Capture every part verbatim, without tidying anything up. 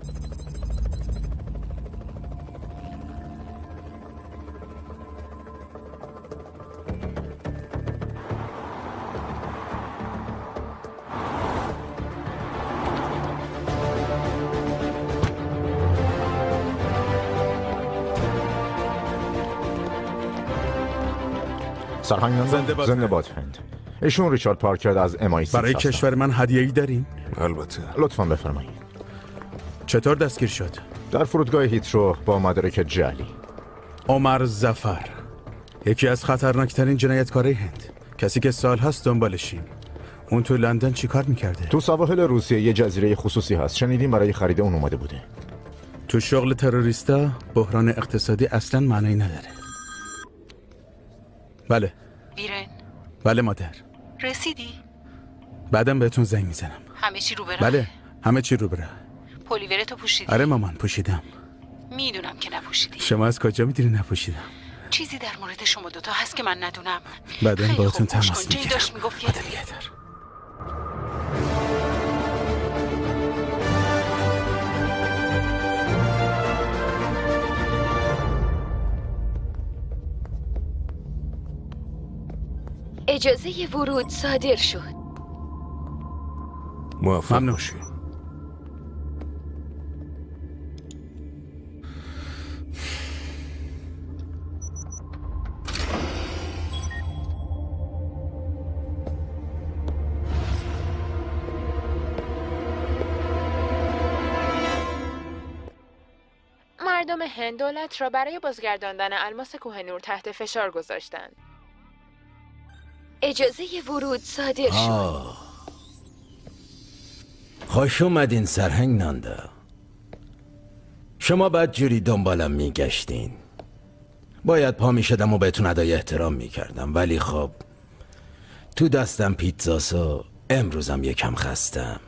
سرهنگ زنده باد. زنده باد هند. ایشون ریچارد پارکر از ام آی سیکس برای کشور من هدیه‌ای دارین؟ البته. لطفاً بفرمایید. چطور دستگیر شد؟ در فرودگاه هیترو با مدارک جعلی. عمر ظفر، یکی از خطرناکترین جنایتکارای هند، کسی که سال‌هاست دنبالشیم. اون تو لندن چیکار میکرده؟ تو سواحل روسیه یه جزیره خصوصی هست. شنیدیم برای خرید اون اومده بوده. تو شغل تروریستا بحران اقتصادی اصلاً معنی نداره. بله. ویرن. بله مادر. رسیدی؟ بعدم بهتون زنگ میزنم. همه چی رو براه؟ بله، همه چی رو براه. پلیورتو پوشیدی؟ آره مامان، پوشیدم. میدونم که نپوشیدی. شما از کجا میدونی نپوشیدم؟ چیزی در مورد شما دوتا هست که من ندونم. بعدم باهاتون تماس میگیرم. داشت میگفت خدا نگهدار. اجازه ورود صادر شد. موفق باشی. مردم هند دولت را برای بازگرداندن الماس کوهنور تحت فشار گذاشتند. اجازه ورود صادر شد. خوش اومدین سرهنگ ناندا. شما بعد جوری دنبالم میگشتین. باید پا میشدم و بهتون ادای احترام میکردم، ولی خب تو دستم پیتزاسو امروزم یکم خستم.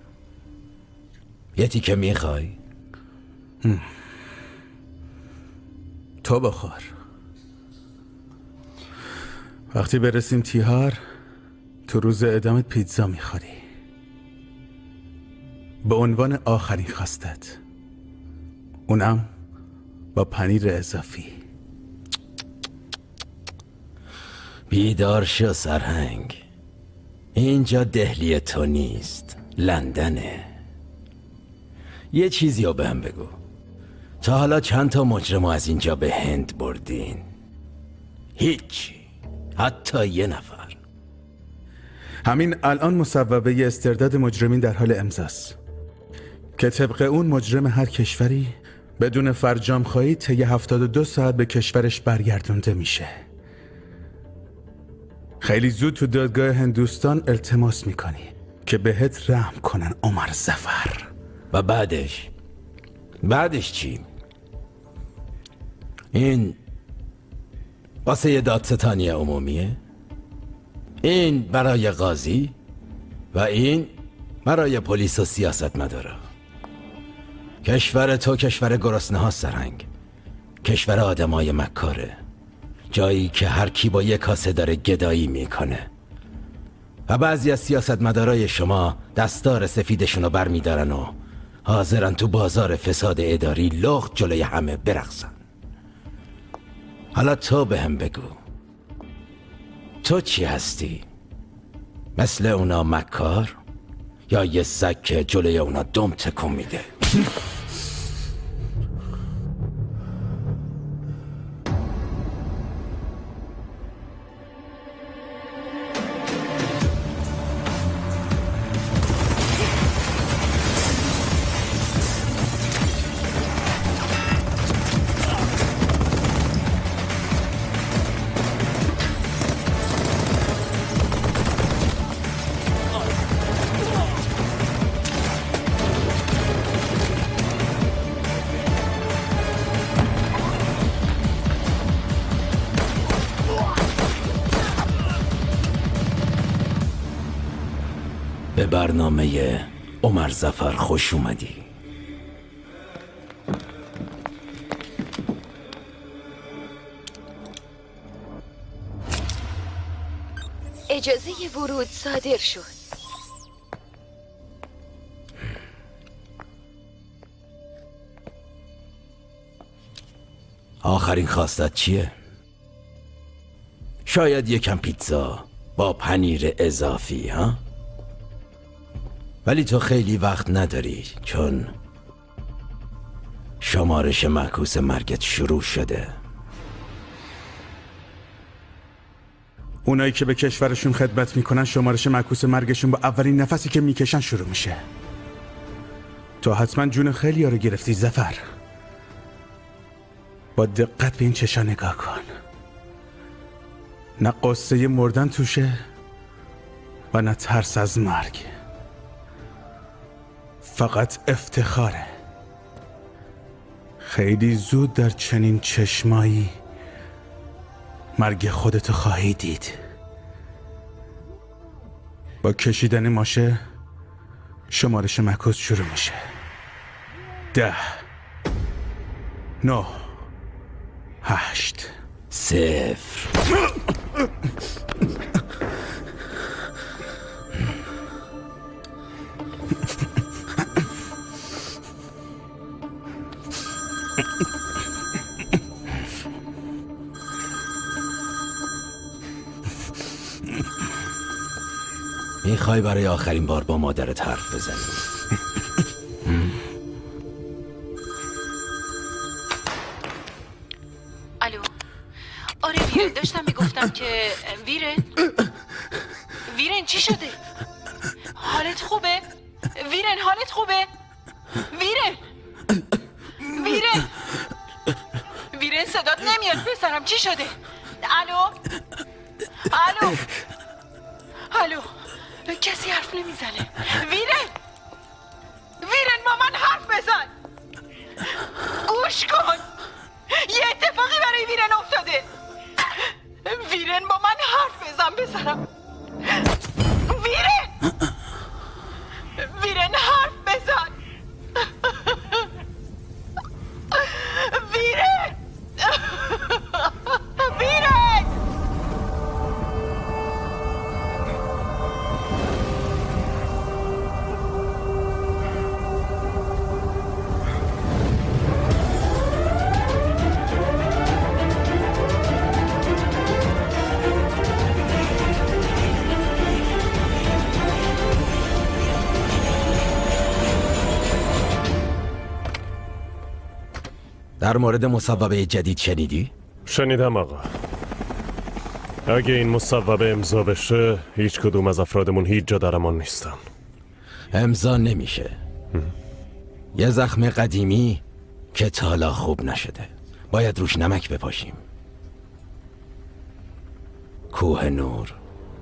یه تیکه میخوای؟ تو بخور. وقتی برسیم تیهار تو روز اعدامت پیتزا میخوری، به عنوان آخرین خواستت، اونم با پنیر اضافی. بیدار شو سرهنگ، اینجا دهلی تو نیست، لندنه. یه چیزی رو بهم بگو، تا حالا چند تا مجرم از اینجا به هند بردین؟ هیچی، حتی یه نفر. همین الان مصوبه استرداد مجرمین در حال امضاست که طبق اون مجرم هر کشوری بدون فرجام خواهی طی هفتاد و دو ساعت به کشورش برگردونده میشه. خیلی زود تو دادگاه هندوستان التماس میکنی که بهت رحم کنن عمر ظفر. و بعدش بعدش چی؟ این واسه یه دادستانی عمومیه، این برای قاضی و این برای پلیس و سیاست مدارا. کشور تو کشور گرسنه ها سرهنگ، کشور آدمای مکاره، جایی که هر کی با یک کاسه داره گدایی میکنه و بعضی از سیاست مدارای شما دستار سفیدشونو بر میدارن و حاضرن تو بازار فساد اداری لخت جلوی همه برقصن. حالا تو به هم بگو، تو چی هستی؟ مثل اونا مکار یا یه سگ که جلوی اونا دم تکون میده؟ به برنامه عمر ظفر خوش اومدی. اجازه ورود صادر شد. آخرین خواستت چیه؟ شاید یکم پیتزا با پنیر اضافی ها؟ ولی تو خیلی وقت نداری چون شمارش معکوس مرگت شروع شده. اونایی که به کشورشون خدمت میکنن شمارش معکوس مرگشون با اولین نفسی که میکشن شروع میشه. تو حتما جون خیلی ها رو گرفتی ظفر. با دقت به این چشا نگاه کن. نه قصه مردن توشه و نه ترس از مرگ. فقط افتخاره. خیلی زود در چنین چشمایی مرگ خودتو خواهی دید. با کشیدن ماشه شمارش معکوس شروع میشه. ده نه هشت صفر. میخوای برای آخرین بار با مادرت حرف بزنی؟ الو. آره ویرن، داشتم میگفتم که ویرن ویرن چی شده؟ حالت خوبه؟ ویرن حالت خوبه؟ ویرن ویرن ویرن صدات نمیاد پسرم، چی شده؟ الو الو الو کسی حرف نمیزنه. ویرن ویرن با من حرف بزن، گوش کن، یه اتفاقی برای ویرن افتاده. ویرن با من حرف بزن پسرم. ویرن ویرن حرف بزن. ویرن ویرن در مورد مصوبه جدید شنیدی؟ شنیدم آقا. اگه این مصوبه امضا بشه هیچ کدوم از افرادمون هیچ جا در امان نیستن. امضا نمیشه. یه زخم قدیمی که تا حالا خوب نشده، باید روش نمک بپاشیم. کوه نور.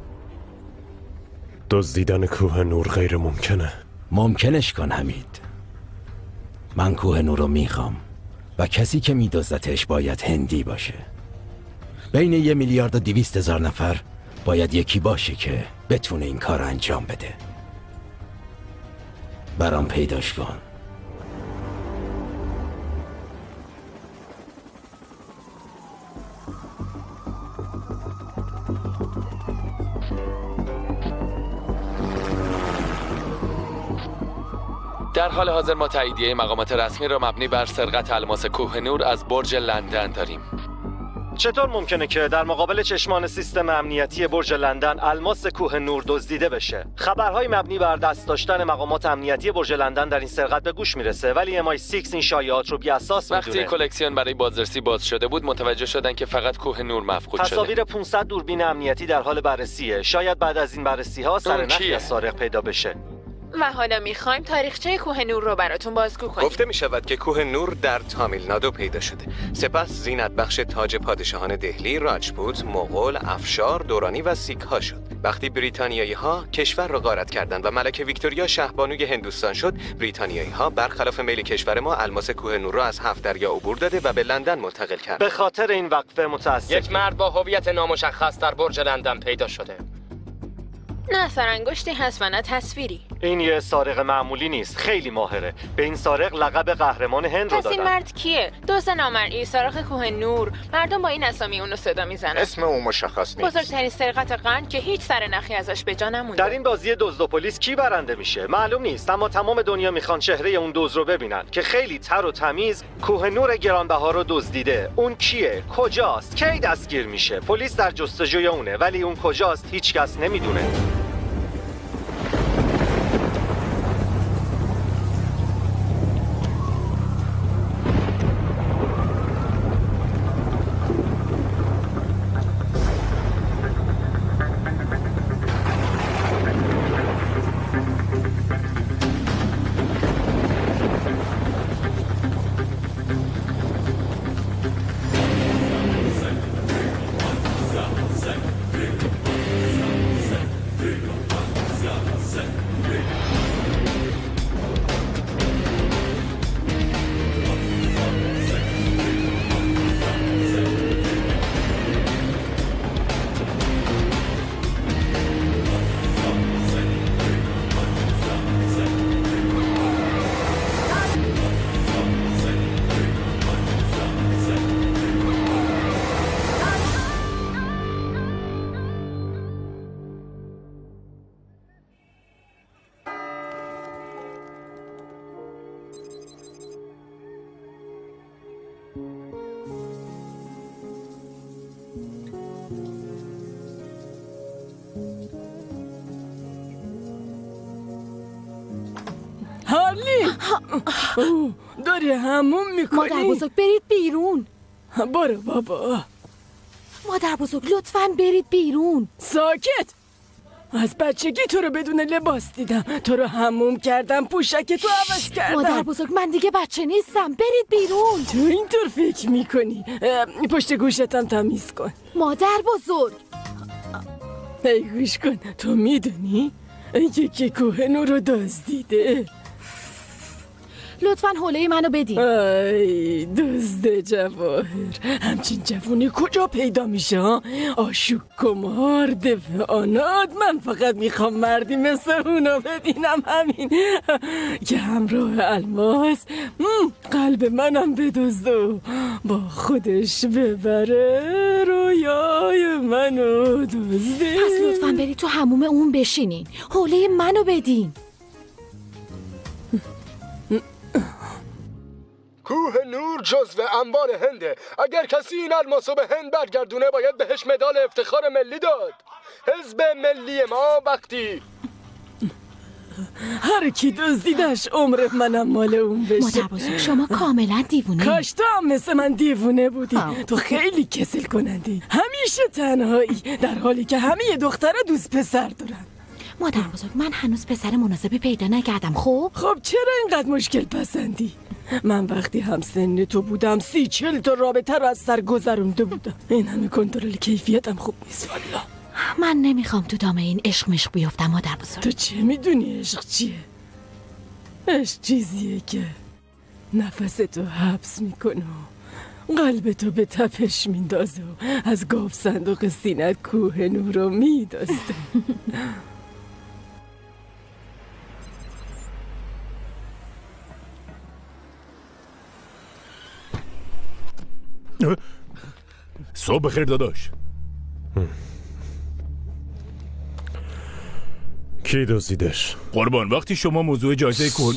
دزدیدن کوه نور غیر ممکنه. ممکنش کن حمید. من کوه نور رو میخوام و کسی که میدزدتش باید هندی باشه. بین یه میلیارد و دویست هزار نفر باید یکی باشه که بتونه این کار انجام بده. برام پیداش کن. در حال حاضر ما تاییدیه مقامات رسمی را مبنی بر سرقت الماس کوه نور از برج لندن داریم. چطور ممکنه که در مقابل چشمان سیستم امنیتی برج لندن الماس کوه نور دزدیده بشه؟ خبرهای مبنی بر دست داشتن مقامات امنیتی برج لندن در این سرقت به گوش میرسه، ولی ام آی شش این شایعات رو بی اساس میدونه. وقتی کلکسیون برای بازرسی باز شده بود متوجه شدن که فقط کوه نور مفقود شده. تصاویر پانصد دوربین امنیتی در حال بررسیه. شاید بعد از این بررسی ها سرنخی از سارق پیدا بشه. و حالا میخوایم تاریخچه کوه نور رو براتون بازگو کنیم. گفته میشود که کوه نور در تامیل نادو پیدا شده. سپس زینت بخش تاج پادشاهان دهلی، راجپوت، مغول، افشار، دورانی و سیک ها شد. وقتی بریتانیایی ها کشور را غارت کردند و ملکه ویکتوریا شاهبانوی هندوستان شد، بریتانیایی ها برخلاف میل کشور ما الماس کوه نور را از هفت دریا عبور داده و به لندن منتقل کرد. به خاطر این وقفه متاسف. یک مرد با هویت نامشخص در برج لندن پیدا شده. نه سرانگشتی هست و نه تصویری. این یه سارق معمولی نیست، خیلی ماهره. به این سارق لقب قهرمان هند رو پس این دادن. مرد کیه؟ دوست نامرئی سارق کوه نور. مردم با این اسامی اونو صدا میزنن. اسم او مشخص نیست. بزرگترین سرقت قرن که هیچ سر نخی ازش به جا نمونده. در این بازی دزد و پلیس کی برنده میشه معلوم نیست، اما تمام دنیا میخوان چهره اون دزد رو ببینن که خیلی تر و تمیز کوه نور گرانبها رو دزدیده. اون کیه؟ کجاست؟ کی دستگیر میشه؟ پلیس در جستجوی اونه، ولی اون کجاست هیچکس نمیدونه. هارلی داری همون میکنی؟ مادر بزرگ برید بیرون. برو بابا. مادر بزرگ لطفاً برید بیرون. ساکت. از بچگی تو رو بدون لباس دیدم، تو رو حموم کردم، پوشک تو عوض کردم. مادر بزرگ من دیگه بچه نیستم، برید بیرون. تو اینطور فکر میکنی؟ پشت گوشتم تمیز کن. مادر بزرگ ای گوش کن، تو میدونی یکی کوه نور رو دزدیده. لطفاً حوله منو بدین. ای دزد جواهر، همچین جوونی کجا پیدا میشه ها؟ آشوب کمار دفعانات. من فقط میخوام مردی مثل اونو بدینم، همین که همراه الماس قلب منم بدزد و با خودش ببره رویای منو دزده. پس لطفاً برید تو حموم اون بشینین، حوله منو بدین. کوه نور جزو انبار هنده. اگر کسی این الماسو به هند برگردونه باید بهش مدال افتخار ملی داد. حزب ملی ما وقتی هر کی دزدیدش عمر منم مال اون بشه. مادر بزرگ شما کاملا دیوونه. کاش تو هم مثل من دیوونه بودی. ها. تو خیلی کسل کنندی، همیشه تنهایی، در حالی که همه دخترها دوست پسر دارن. مادر بزرگ من هنوز پسر مناسبی پیدا نکردم. خب خب چرا اینقدر مشکل پسندی؟ من وقتی همسن تو بودم سی چل تا رابطه رو از سر گذرونده بودم. این همه کنترل کیفیتم خوب نیست والا. من نمیخوام تو دام این عشق مشق بیفتم مادر بزرگ. تو چه میدونی عشق چیه؟ عشق چیزیه که نفس تو حبس میکنه و قلب تو به تپش میندازه و از گاف صندوق سینت کوه نور رو میدازده. صبح بخیر داداش. کی دزدیدش؟ قربان وقتی شما موضوع جایزه کن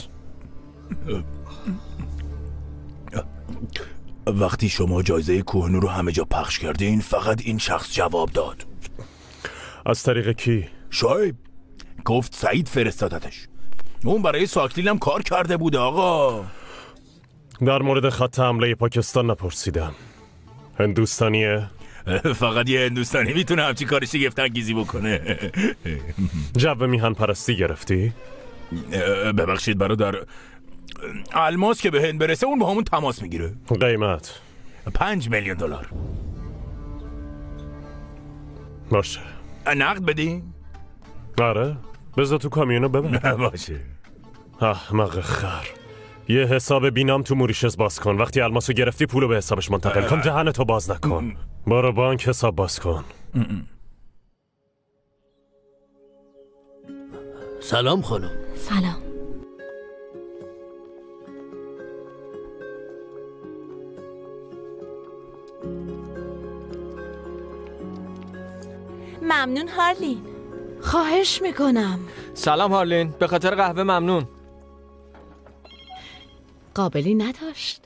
وقتی شما جایزه کوهنور رو همه جا پخش کردین فقط این شخص جواب داد. از طریق کی؟ شایب گفت سعید فرستادتش. اون برای ساکتیل هم کار کرده بوده آقا. در مورد خط حمله پاکستان نپرسیدم. هندوستانیه؟ فقط یه هندوستانی میتونه همچی کار شگفت‌انگیزی بکنه. جو میهن پرستی گرفتی؟ ببخشید برادر، الماس که به هند برسه اون با همون تماس میگیره. قیمت؟ پنج میلیون دلار. باشه. نقد بدین؟ آره بذار تو کامیونو ببر. باشه. احمق خر، یه حساب بینام تو موریشس باز کن. وقتی الماسو گرفتی پولو به حسابش منتقل کن. دهنتو باز نکن. برو بانک حساب باز کن. سلام خانم. سلام. ممنون هارلین. خواهش میکنم. سلام هارلین، به خاطر قهوه ممنون. قابلی نداشت.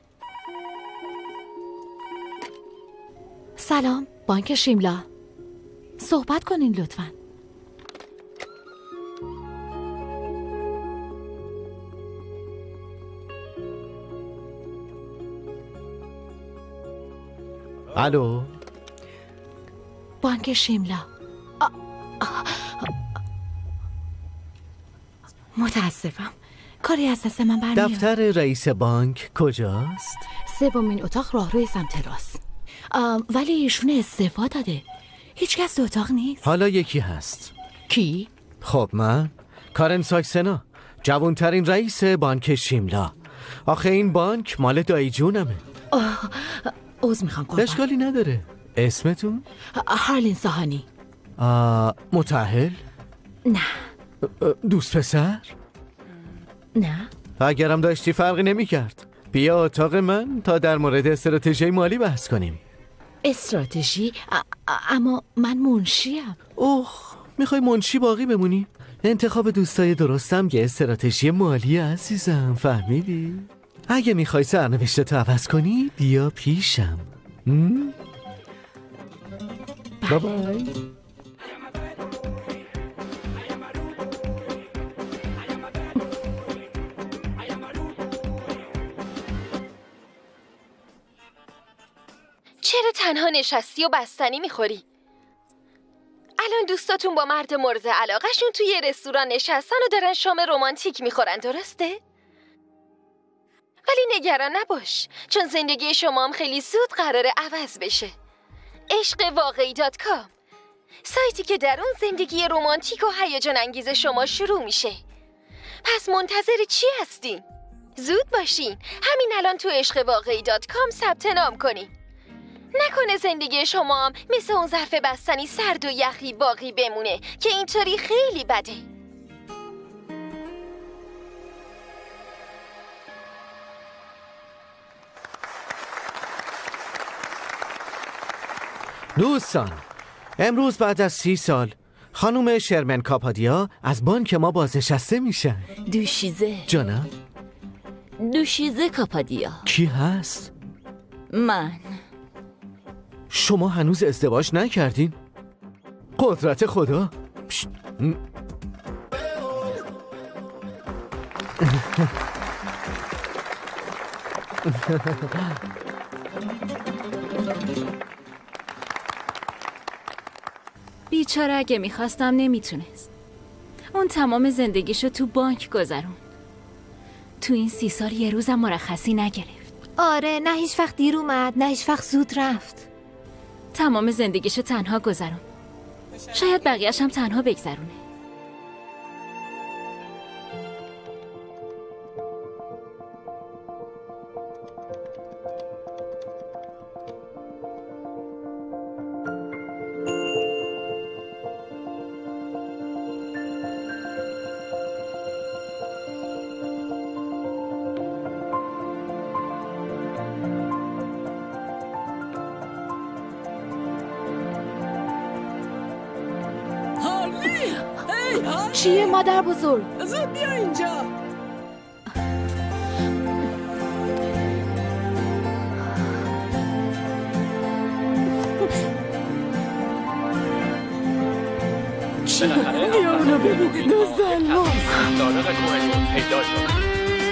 سلام، بانک شیملا. صحبت کنین لطفاً. الو. بانک شیملا. آ... آ... متاسفم، کاری از دست من برمیاد. دفتر رئیس بانک کجاست؟ سومین اتاق راهروی سمت راست. ولی ایشون استعفا داده. هیچ کس تو اتاق نیست. حالا یکی هست. کی؟ خب من کارن ساکسنا، جوانترین رئیس بانک شیملا. آخه این بانک مال دایی جونمه. عذر میخوام قربان. اشکالی نداره. اسمتون؟ هارلین ساهانی. متأهل؟ نه. دوست پسر؟ نه. اگرم داشتی فرقی نمی کرد. بیا اتاق من تا در مورد استراتژی مالی بحث کنیم. استراتژی؟ اما من منشیم. اوه، میخوای منشی باقی بمونی؟ انتخاب دوستای درستم یه استراتژی مالی عزیزم، فهمیدی؟ اگه میخوای سرنوشتتو عوض کنی بیا پیشم. بای بای. چرا تنها نشستی و بستنی میخوری؟ الان دوستاتون با مرد مورد علاقهشون توی یه رستوران نشستن و دارن شام رمانتیک میخورن، درسته؟ ولی نگران نباش، چون زندگی شما هم خیلی زود قراره عوض بشه. عشق واقعی دات کام، سایتی که در اون زندگی رمانتیک و هیجان انگیز شما شروع میشه. پس منتظر چی هستین؟ زود باشین، همین الان تو عشق واقعی دات کام ثبت نام کنین. نکنه زندگی شما هم مثل اون ظرف بستنی سرد و یخی باقی بمونه که اینطوری خیلی بده. دوستان، امروز بعد از سی سال خانم شرمن کاپادیا از بانک ما بازنشسته میشن. دوشیزه. جانم؟ دوشیزه کاپادیا. کی هست؟ من. شما هنوز ازدواج نکردین؟ قدرت خدا. بیچاره اگه میخواستم نمیتونست. اون تمام زندگیشو تو بانک گذرون. تو این سی سال یه روزم مرخصی نگرفت. آره، نه هیچ وقت دیر اومد، نه هیچ وقت زود رفت. تمام زندگیشو تنها گذرون. شاید بقیه‌اش هم تنها بگذرونه. چیه مادر بزرگ؟ زود بیا اینجا. چیه؟ بیا اونو ببین، دوست الماس. صادق کوهنور پیدا شد.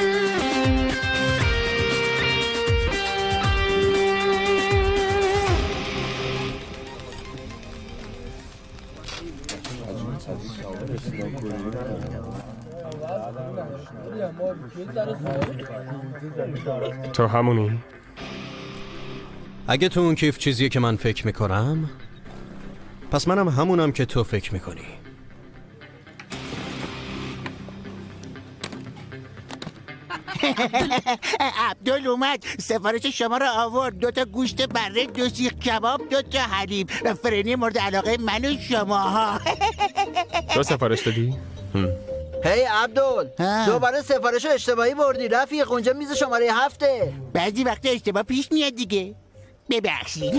تو همونی؟ اگه تو اون کیف چیزیه که من فکر میکنم، پس منم همونم که تو فکر میکنی. عبدال اومد، سفارش شما رو آورد. دو تا گوشت بره، دو سیخ کباب، دو تا حلیم و فرنی مورد علاقه من و شما ها. تو سفارش دادی؟ هی عبدال دوباره سفارش اشتباهی بردی رفیق، اونجا میز شماره هفته. بعضی وقتا اشتباه پیش میاد دیگه، ببخشید.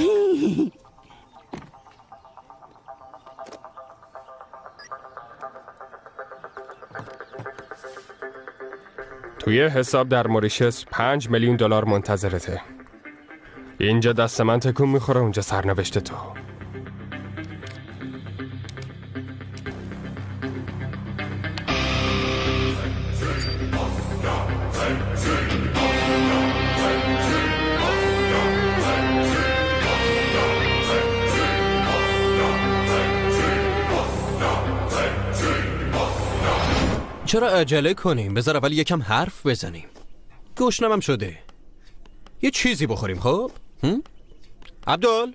توی حساب در موریشس پنج میلیون دلار منتظرته. اینجا دست من تکون میخوره، اونجا سرنوشت تو. چرا عجله کنیم؟ بذار اول یکم حرف بزنیم. گشنمم شده. یه چیزی بخوریم خب؟ هم؟ عبدال؟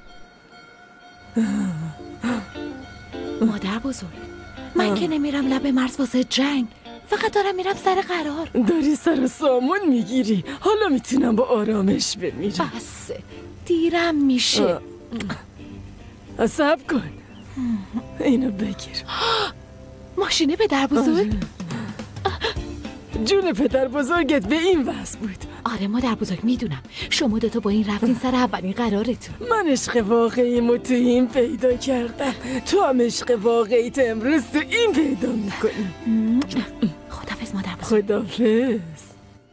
مادر بزرگ، من که نمیرم لب مرز واسه جنگ، فقط دارم میرم سر قرار. داری سر سامون میگیری، حالا میتونم با آرامش بمیرم. بس دیرم میشه. صبر کن، اینو بگیر. ماشینه پدر بزرگ؟ جون پدر بزرگت به این وضع بود. آره مادر بزرگ میدونم، شما دوتا با این رفتین سر اولین قرارتون. من عشق واقعیمو تو این پیدا کردم، تو هم عشق واقعیت امروز تو این پیدا میکنی. خدافظ مادر بزرگ. خدافظ.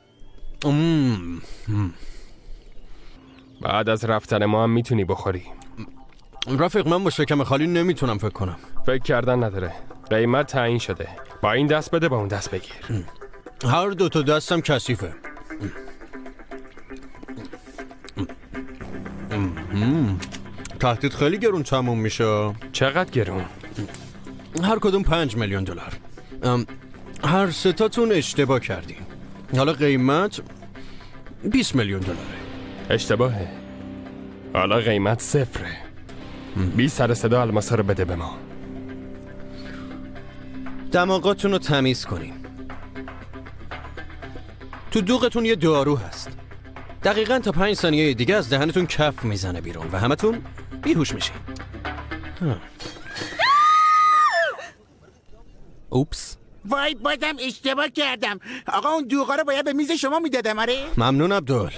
بعد از رفتن ما هم میتونی بخوری. رفیق من با شکم خالی نمیتونم فکر کنم. فکر کردن نداره، قیمت تعیین شده. با این دست بده با اون دست بگیر. هر دو تا دستم کثیفه. تهدید خیلی گرون تموم میشه. چقدر گرون؟ هر کدوم پنج میلیون دلار. هر ستاتون اشتباه کردین. حالا قیمت بیست میلیون دلاره. اشتباهه. حالا قیمت صفره. بی سر صدا الماسا رو بده به ما. دماغاتون رو تمیز کنین. تو دوغتون یه دارو هست. دقیقاً تا پنج ثانیه دیگه از دهنتون کف میزنه بیرون و همتون بیهوش میشین. اوپس. وای بازم اشتباه کردم. آقا اون دوغا رو باید به میز شما میدادم. آره ممنون عبدال.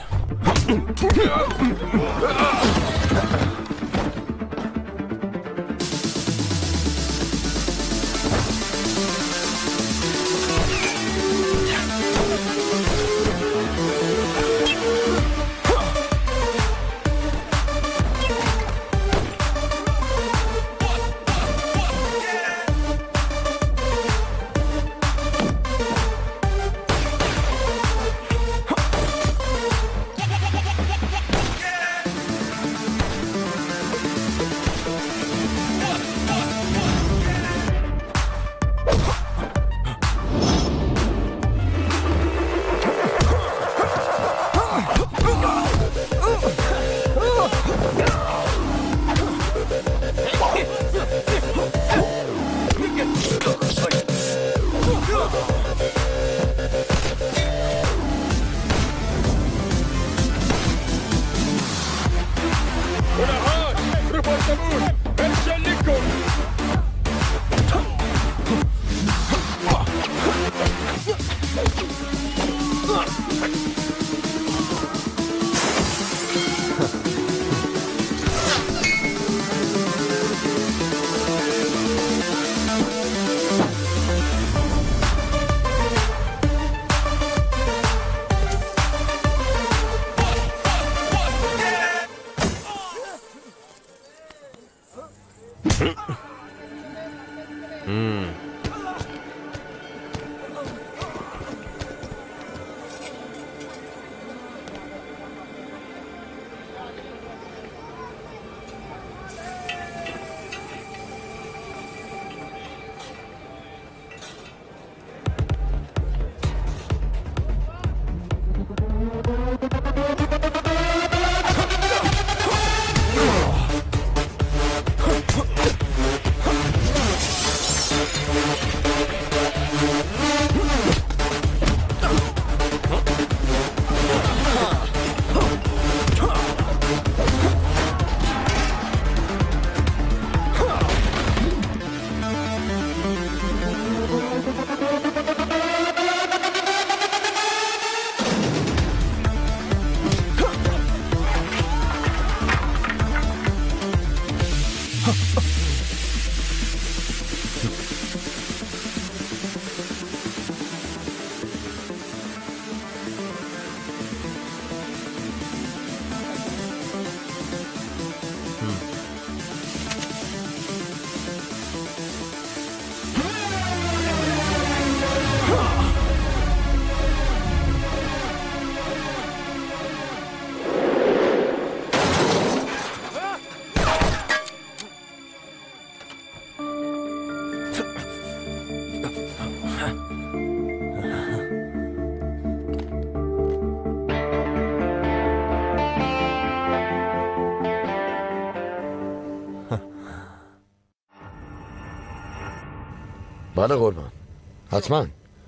بله قربان، حتما.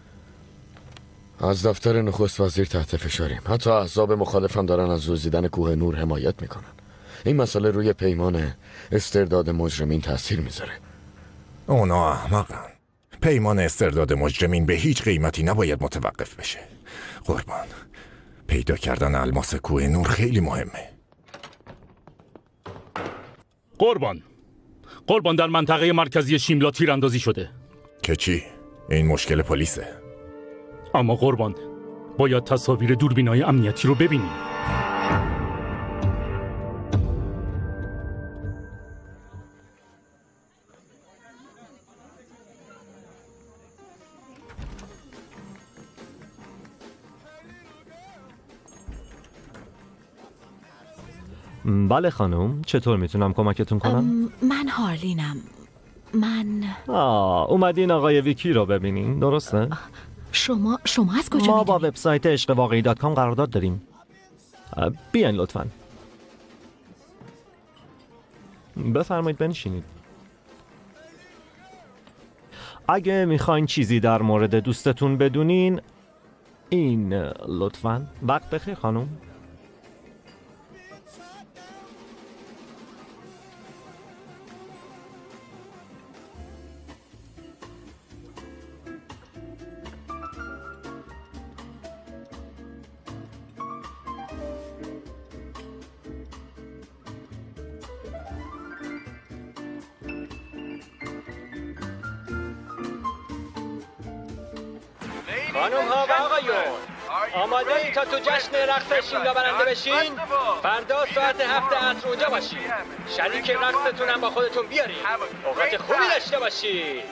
از دفتر نخست وزیر تحت فشاریم. حتی احزاب مخالفم دارن از دزدیدن کوه نور حمایت میکنن. این مسئله روی پیمان استرداد مجرمین تاثیر میذاره. اونا احمقن. پیمان استرداد مجرمین به هیچ قیمتی نباید متوقف بشه. قربان، پیدا کردن الماس کوه نور خیلی مهمه. قربان قربان در منطقه مرکزی شیملا تیراندازی شده. که چی؟ این مشکل پلیسه. اما قربان باید تصاویر دوربینای امنیتی رو ببینیم. بله خانم، چطور میتونم کمکتون کنم؟ من هارلینم. من آه اومدین آقای ویکی رو ببینین، درسته؟ شما شما از کجا ما با وبسایت عشق واقعی دات کام قرارداد داریم. بیاین لطفاً. بفرمایید بنشینید. اگه میخواین چیزی در مورد دوستتون بدونین این لطفاً. وقت بخیر خانم. خانم ها و آقایون، آماده ای تا تو جشن رقص شیملا برنده بشین؟ فردا ساعت هفت عصر اونجا باشین. شریک رقصتون هم با خودتون بیارین. اوقات خوبی داشته باشین.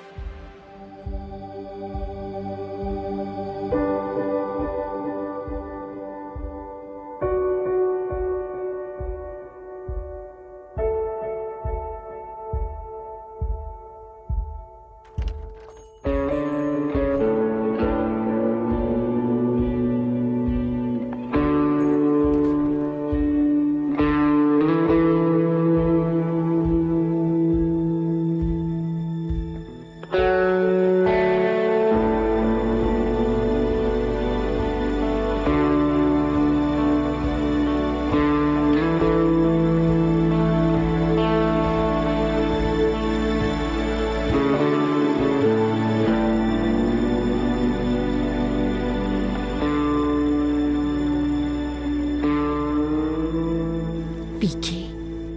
ویکی.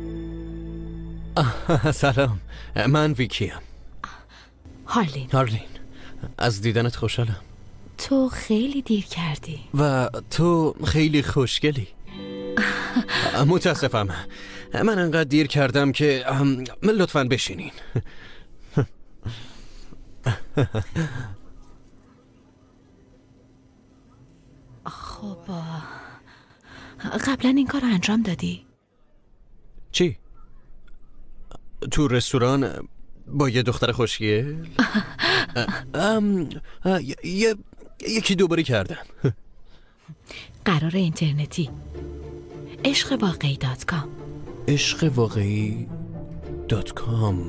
سلام، من ویکیم. هارلین. هارلین، از دیدنت خوشحالم. تو خیلی دیر کردی. و تو خیلی خوشگلی. متاسفم، من انقدر دیر کردم که لطفاً بشینین. خب قبلا این کار رو انجام دادی؟ چی؟ تو رستوران با یه دختر خوشگل؟ یه یکی دوباره کردم. قرار اینترنتی عشق واقعی دات کام. عشق واقعی دات کام.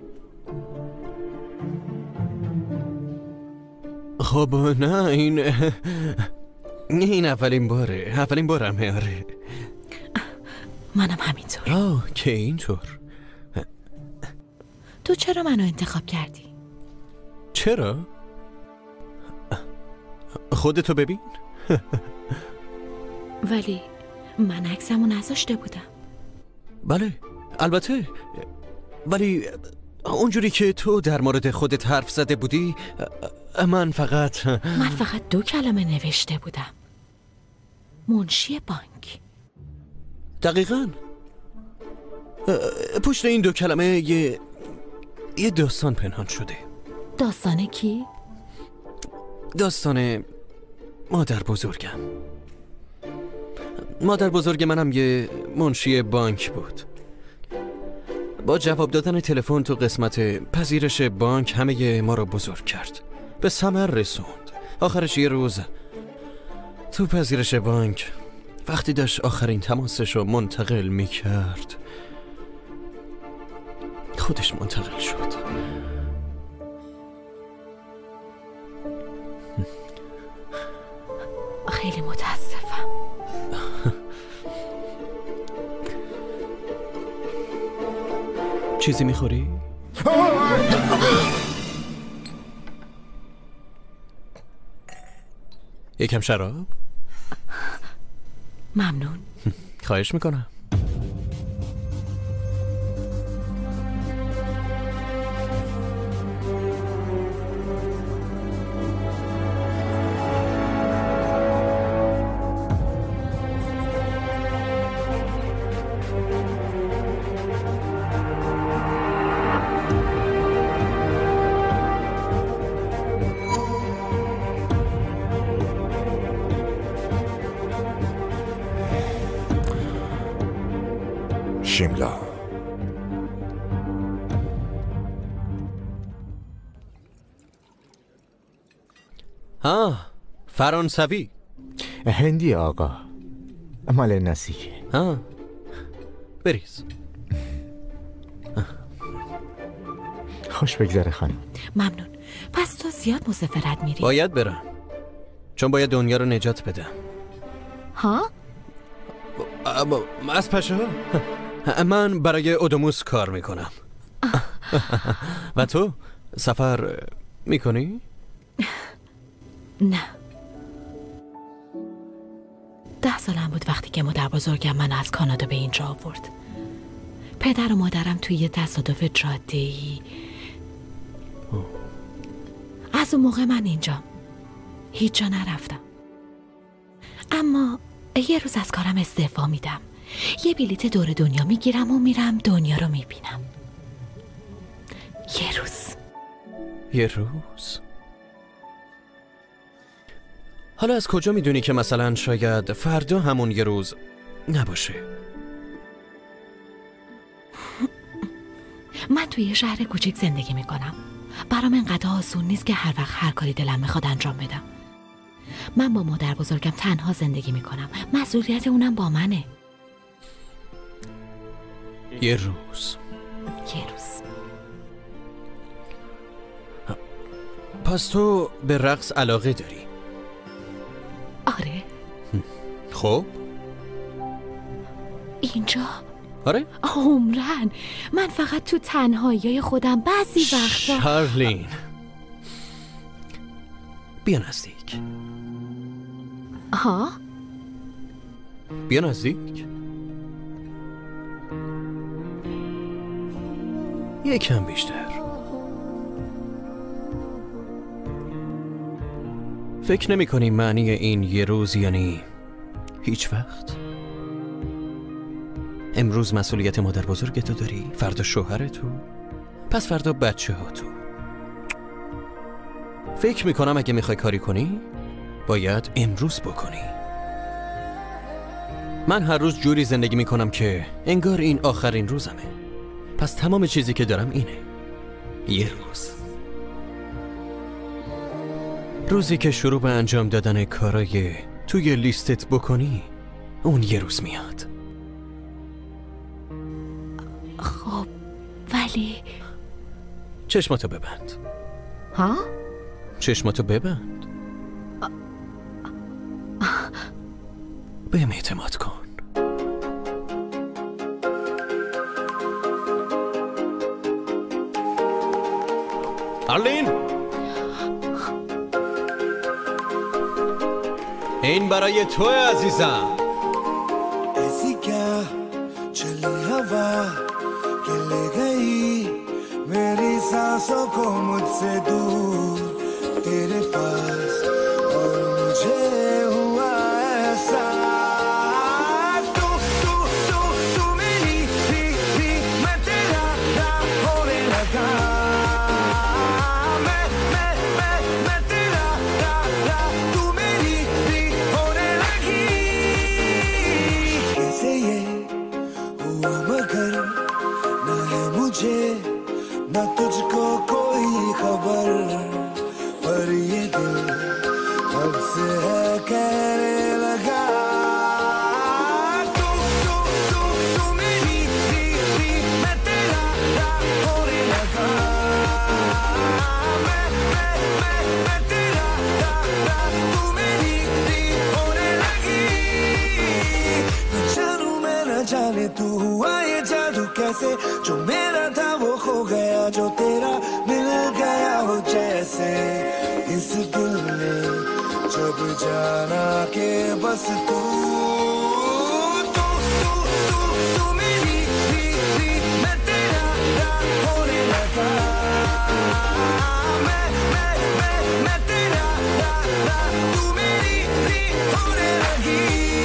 خب نه، این این اولین باره اولین بارم. آره منم همینطور. آه که اینطور. تو چرا منو انتخاب کردی؟ چرا؟ خودتو ببین. ولی من عکسمو نذاشته بودم. بله البته، ولی اونجوری که تو در مورد خودت حرف زده بودی من فقط من فقط دو کلمه نوشته بودم: منشی بانک. دقیقاً. پشت این دو کلمه یه یه داستان پنهان شده. داستان کی؟ داستان مادر بزرگم. مادر بزرگ منم یه منشی بانک بود. با جواب دادن تلفن تو قسمت پذیرش بانک همه ما رو بزرگ کرد، به ثمر رسوند. آخرش یه روز تو پذیرش بانک وقتی داشت آخرین تماسش رو منتقل می کرد خودش منتقل شد. خیلی متاسفم. چیزی میخوری؟ یکم شراب؟ ممنون. خواهش میکنم. شیملا. ها فرانسوی. هندی آقا، مال نزدیکه. ها بریز. خوش بگذره خانم. ممنون. پس تو زیاد مسافرت میری؟ باید برم چون باید دنیا رو نجات بدم. ها؟ از پشه ها. من برای اودوموس کار میکنم. و تو سفر میکنی؟ نه. ده سالم بود وقتی که مادر بزرگم من از کانادا به اینجا آورد. پدر و مادرم توی یه تصادف جاده‌ای. از اون موقع من اینجام، هیچ جا نرفتم. اما یه روز از کارم استعفا میدم، یه بلیت دور دنیا میگیرم و میرم دنیا رو میبینم. یه روز یه روز حالا از کجا میدونی که مثلا شاید فردا همون یه روز نباشه؟ من توی یه شهر کوچک زندگی میکنم. برام انقدر آسون نیست که هر وقت هر کاری دلم میخواد انجام بدم. من با مادر بزرگم تنها زندگی میکنم. مسئولیت اونم با منه. یه روز یه روز پس تو به رقص علاقه داری؟ آره. خب اینجا آره؟ عمرن من فقط تو تنهایی خودم بعضی وقتا. شارلین بیا نزدیک. ها؟ بیا نزدیک. یکم بیشتر. فکر نمی کنی معنی این یه روز یعنی هیچ وقت؟ امروز مسئولیت مادر بزرگ تو داری، فردا شوهر تو، پس فردا بچه ها تو. فکر می کنم اگه میخوای کاری کنی باید امروز بکنی. من هر روز جوری زندگی می کنم که انگار این آخرین روزمه. پس تمام چیزی که دارم اینه، یه روز. روزی که شروع به انجام دادن کارای توی لیستت بکنی اون یه روز میاد. خب ولی چشماتو ببند. ها؟ چشماتو ببند. بهم اعتماد کن. آرلین، این برای تو عزیزم. ایسی کیا چلی هوا که لے گئی میری سانسوں کو مجھ سے دور تیرے پاس اور مجھے ہوا احساس تو تو تو تو میری بھی بھی میں تیرا نہ ہونے لگا میں میں میں میں تیرا कब से है कहने लगा तू तू तू तू मेरी री री मैं तेरा रा होने लगा मैं मैं मैं मैं तेरा रा रा तू मेरी री होने लगी न जानू मैं न जाने तू हुआ ये जादू कैसे जो मेरा था वो खो गया जो तेरा मिल गया हो जैसे इस दिल ने जब जाना के बस तू तू तू तू तू मेरी री री मैं तेरा रा होने लगा मैं मैं मैं मैं तेरा रा रा तू मेरी री होने लगी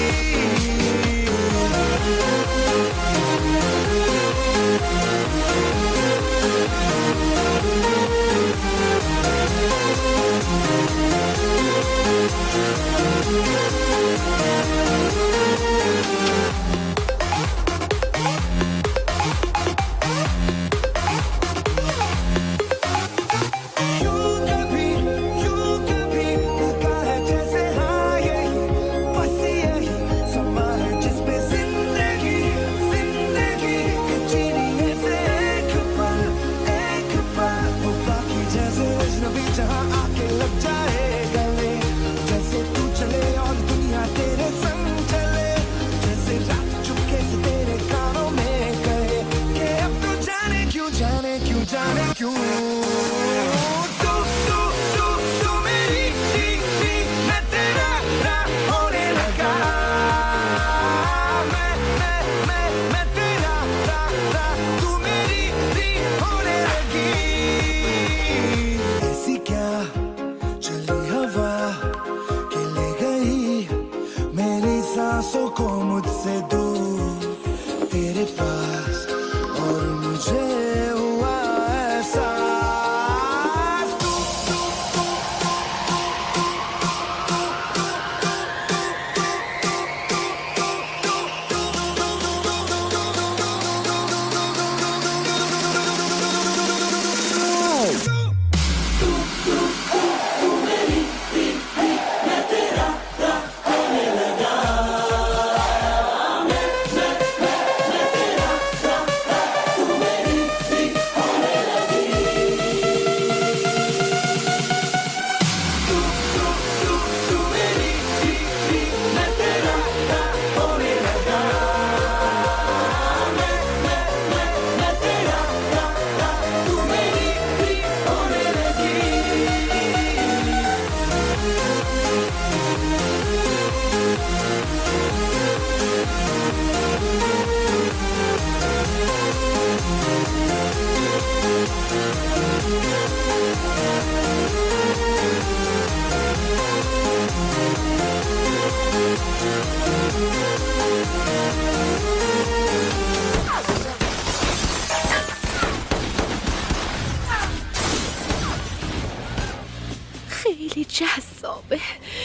خیلی جذابه.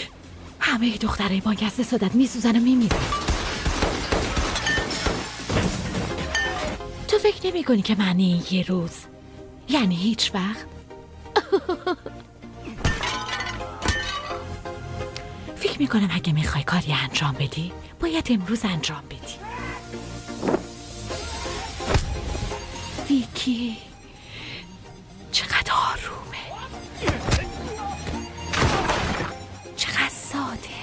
همه دخترای بانک از حسادت میسوزن و میمیرن. تو فکر نمی کنی که معنی یه روز یعنی هیچ وقت؟ فکر میکنم اگه میخوای کاری انجام بدی باید امروز انجام بدی. ویکی چقدر آرومه، چقدر ساده.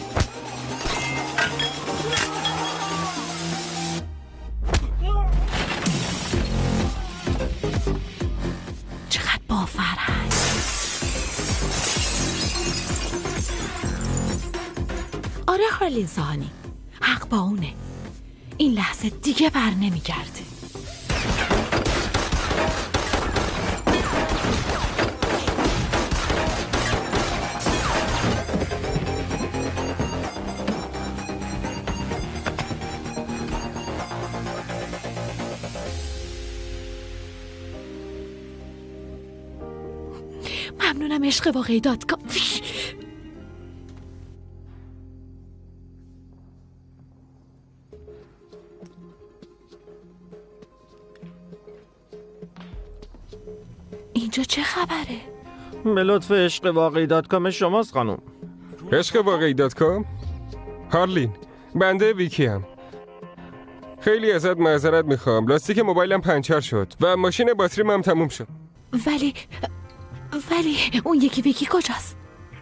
چقدر بافرهنگ. آره هارلین زانی، حق با اونه. این لحظه دیگه بر نمیگرده. ممنونم عشق واقعی دات کام. اینجا چه خبره؟ به لطف عشق واقعی دات کام شماست خانم. عشق واقعی دات کام. هارلین، بنده ویکی هم. خیلی ازت معذرت میخوام. لاستیک موبایلم پنچر شد و ماشین باتریم هم تموم شد. ولی ولی اون یکی ویکی کجاست؟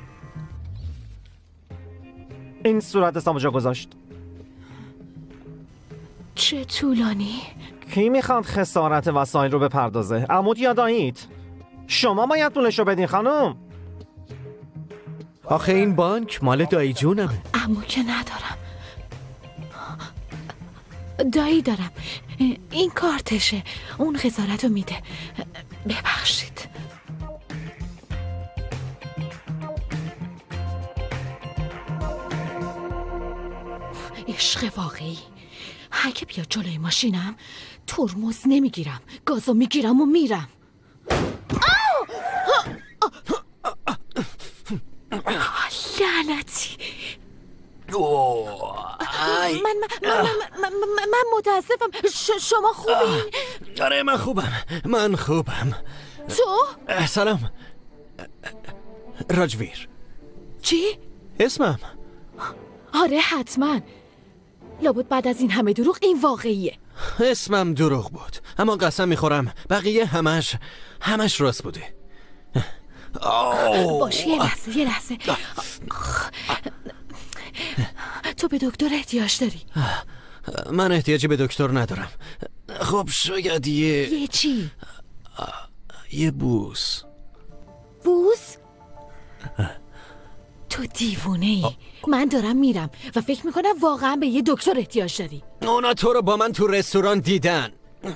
این صورت سامو جا گذاشت. چه طولانی؟ کی میخواد خسارت وسایل رو بپردازه؟ عمود یا داییت؟ شما باید پولش رو بدین خانم. آخه این بانک مال دایی جونمه. عمو که ندارم، دایی دارم. این کارتشه، اون خسارت رو میده. ببخشید. عشق واقعی. اگه بیا جلوی ماشینم ترمز نمیگیرم، گازو میگیرم و میرم. لعنتی. من من من من من متاسفم. شما خوبین؟ آره من خوبم. من خوبم. تو؟ سلام. راجویر. چی؟ اسمم. آره حتما. لابد بعد از این همه دروغ این واقعیه. اسمم دروغ بود، اما قسم میخورم بقیه همش همش راست بوده. باشه یه لحظه یه لحظه. تو به دکتر احتیاج داری؟ من احتیاجی به دکتر ندارم. خب شاید یه یه چی؟ یه بوس. بوس؟ تو دیوونه ای. من دارم میرم و فکر میکنم واقعا به یه دکتر احتیاج داری. اونا تو رو با من تو رستوران دیدن.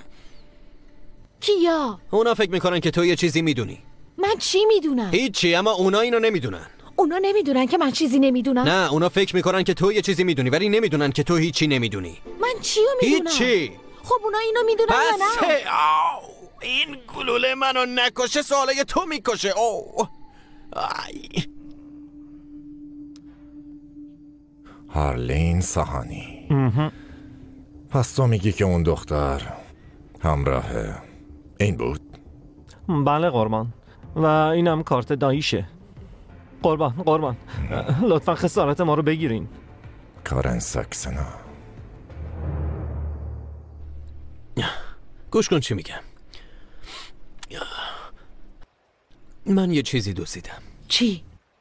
کیا؟ اونا فکر میکنن که تو یه چیزی میدونی. من چی میدونم؟ هیچی، اما اونا اینو نمیدونن. اونا نمیدونن که من چیزی نمیدونم؟ نه، اونا فکر میکنن که تو یه چیزی میدونی ولی نمیدونن که تو هیچی نمیدونی. من چی رو میدونم؟ هیچی. خب اونا اینو میدونن یا نه؟ بسه. این گلوله منو نکشه، سوالای تو میکشه. اوه آی. هارلین ساهانی. پس تو میگی که اون دختر همراه این بود؟ بله قربان، و اینم کارت داییشه. قربان قربان لطفا خسارت ما رو بگیرین. کارن ساکسنا. گوش کن چی میگم. من یه چیزی دزدیدم. چی؟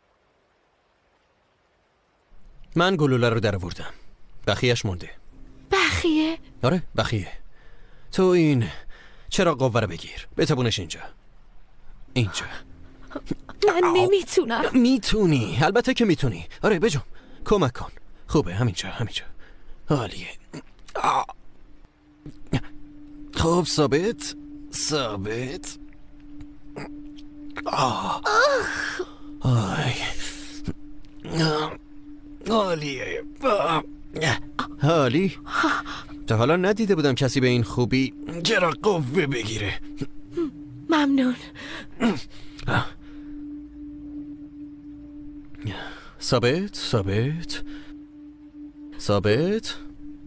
من گلوله رو در آوردم، بخیهش مونده. بخیه؟ آره بخیه. تو این چرا قوه رو بگیر، بتبونش اینجا. اینجا. من نمیتونم. میتونی، البته که میتونی. آره بجم، کمک کن. خوبه، همینجا همینجا. عالیه. خوب ثابت ثابت. آه. آی. عالیه. حالی؟ تا حالا ندیده بودم کسی به این خوبی چرا قوه بگیره. ممنون. ثابت ثابت ثابت.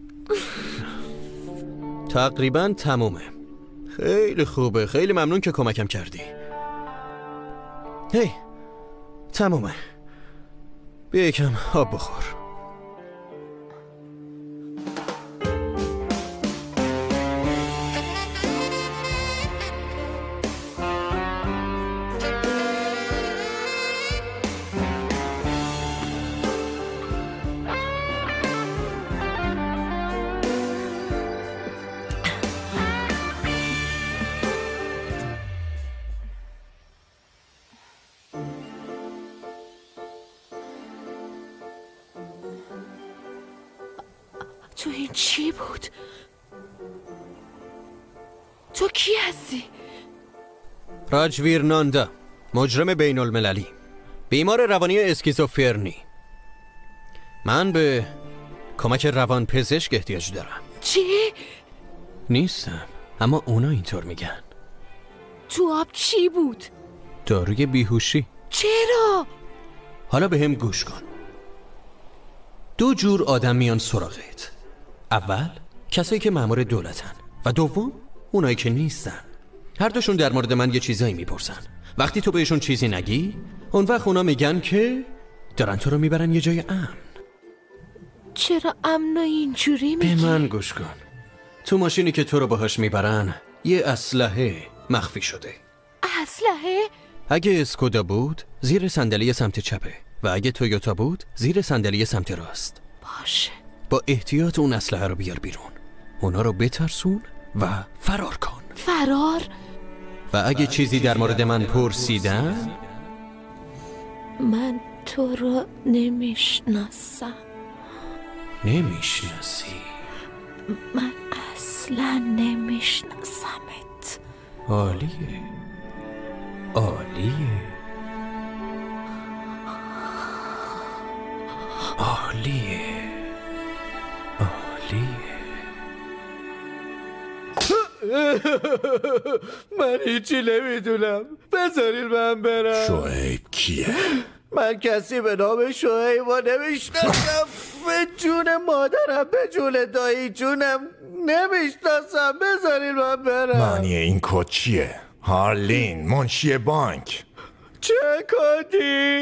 تقریبا تمومه. خیلی خوبه، خیلی ممنون که کمکم کردی. هی تمومه. بیا یکم آب بخور. تو این چی بود؟ تو کی هستی؟ راجویر ناندا، مجرم بین المللی، بیمار روانی اسکیزوفرنی. من به کمک روان پزشک احتیاج دارم. چی؟ نیستم، اما اونا اینطور میگن. تو آب چی بود؟ داروی بیهوشی. چرا؟ حالا به هم گوش کن. دو جور آدم میان سراغت. اول کسایی که مأمور دولتن و دوم اونایی که نیستن. هر دوشون در مورد من یه چیزایی میپرسن. وقتی تو بهشون چیزی نگی، اون وقت اونا میگن که دارن تو رو میبرن یه جای امن. چرا امن و اینجوری به میگی؟ من گوش کن. تو ماشینی که تو رو باهاش میبرن یه اسلحه مخفی شده. اسلحه؟ اگه اسکودا بود زیر صندلی سمت چپه و اگه تویوتا بود زیر صندلی سمت راست. باشه. با احتیاط اون اسلحه رو بیار بیرون، اونا رو بترسون و فرار کن. فرار؟ و اگه چیزی در مورد من پرسیدن، من تو رو نمیشناسم. نمیشناسی؟ من اصلا نمیشناسمت. عالیه عالیه عالیه عالیه. من هیچی نمیدونم، بذارین من برم. شعیب کیه؟ من کسی به نام شعیب و نمیشناسم. به جون مادرم، به جون دایی جونم نمیشناسم. بذارین من برم. معنی این کد چیه؟ هارلین، منشی بانک. چه کدی؟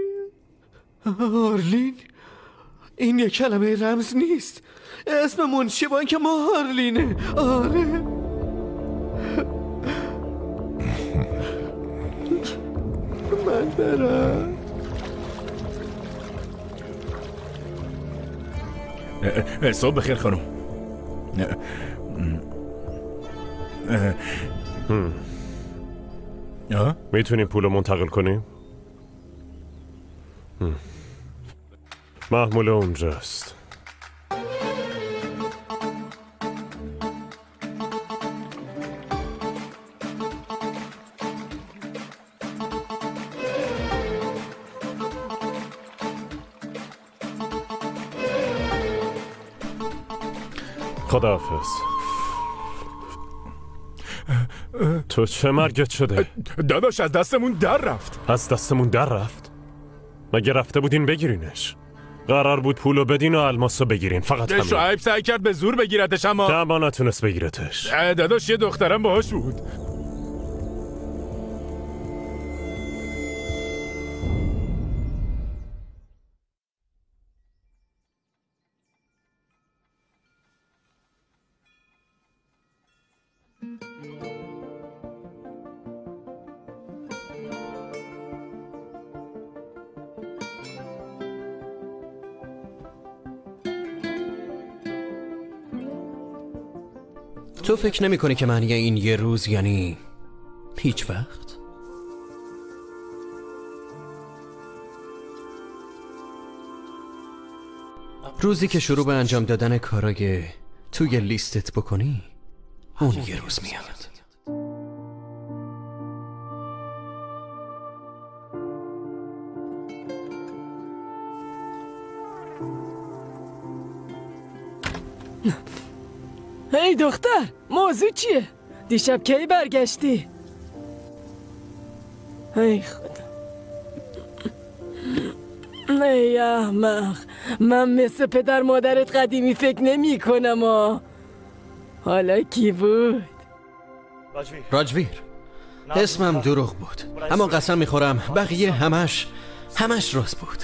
هارلین؟ این یک کلمه رمز نیست. اسم منشی بانک ما هارلینه. آره. من برم. صبح بخیر خانم. میتونیم پول رو منتقل کنیم؟ محموله اونجاست. خداحافظ. تو چه مرگت شده؟ داداش از دستمون در رفت. از دستمون در رفت؟ مگه رفته بودین بگیرینش؟ قرار بود پولو بدین و الماسو بگیرین، فقط همین. شعیب سعی کرد به زور بگیرتش اما اما نتونست بگیرتش. داداش یه دخترم باهاش بود. تو فکر نمی کنی که معنی این یه روز یعنی هیچ وقت؟ روزی که شروع به انجام دادن کارای توی لیستت بکنی، اون یه روز میاد. هی دختر، موضوع چیه؟ دیشب کی برگشتی؟ ای خدا، ای احمق، من مثل پدر مادرت قدیمی فکر نمی کنم ها. حالا کی بود؟ راجویر. اسمم دروغ بود، اما قسم میخورم بقیه همش همش راست بود.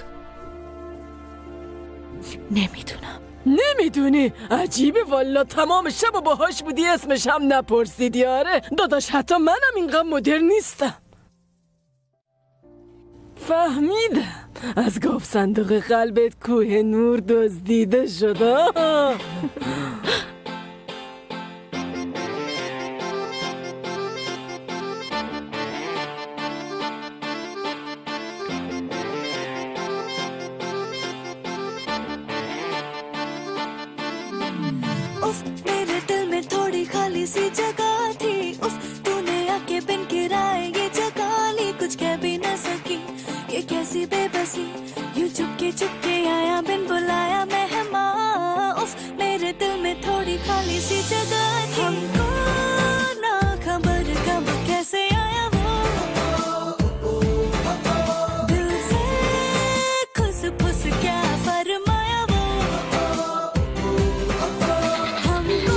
نمیدونم. نمیدونی؟ عجیبه والا، تمام شب و باهاش بودی اسمش هم نپرسیدی. آره داداش، حتی منم اینقدر مدرن نیستم. فهمیدم از گاف صندوق قلبت کوه نور دزدیده شده. सी जगह थी उफ तूने आके बिन किराए ये जगह ली कुछ कह भी न सकी ये कैसी बेबसी यूं चुपके चुपके आया बिन बुलाया मेहमान उफ मेरे दिल में थोड़ी खाली सी जगह थी हमको ना खबर कब कैसे आया वो दिल से खुस फुस क्या फरमाया वो हमको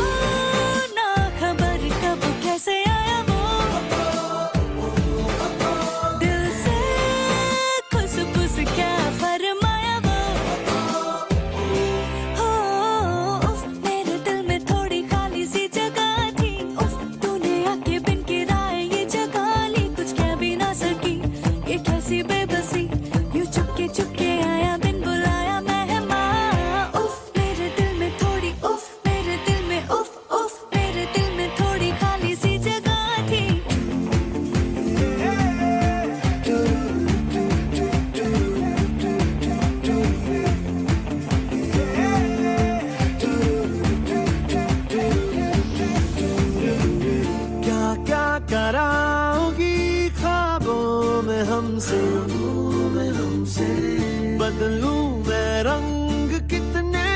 बदलूं मैं रंग कितने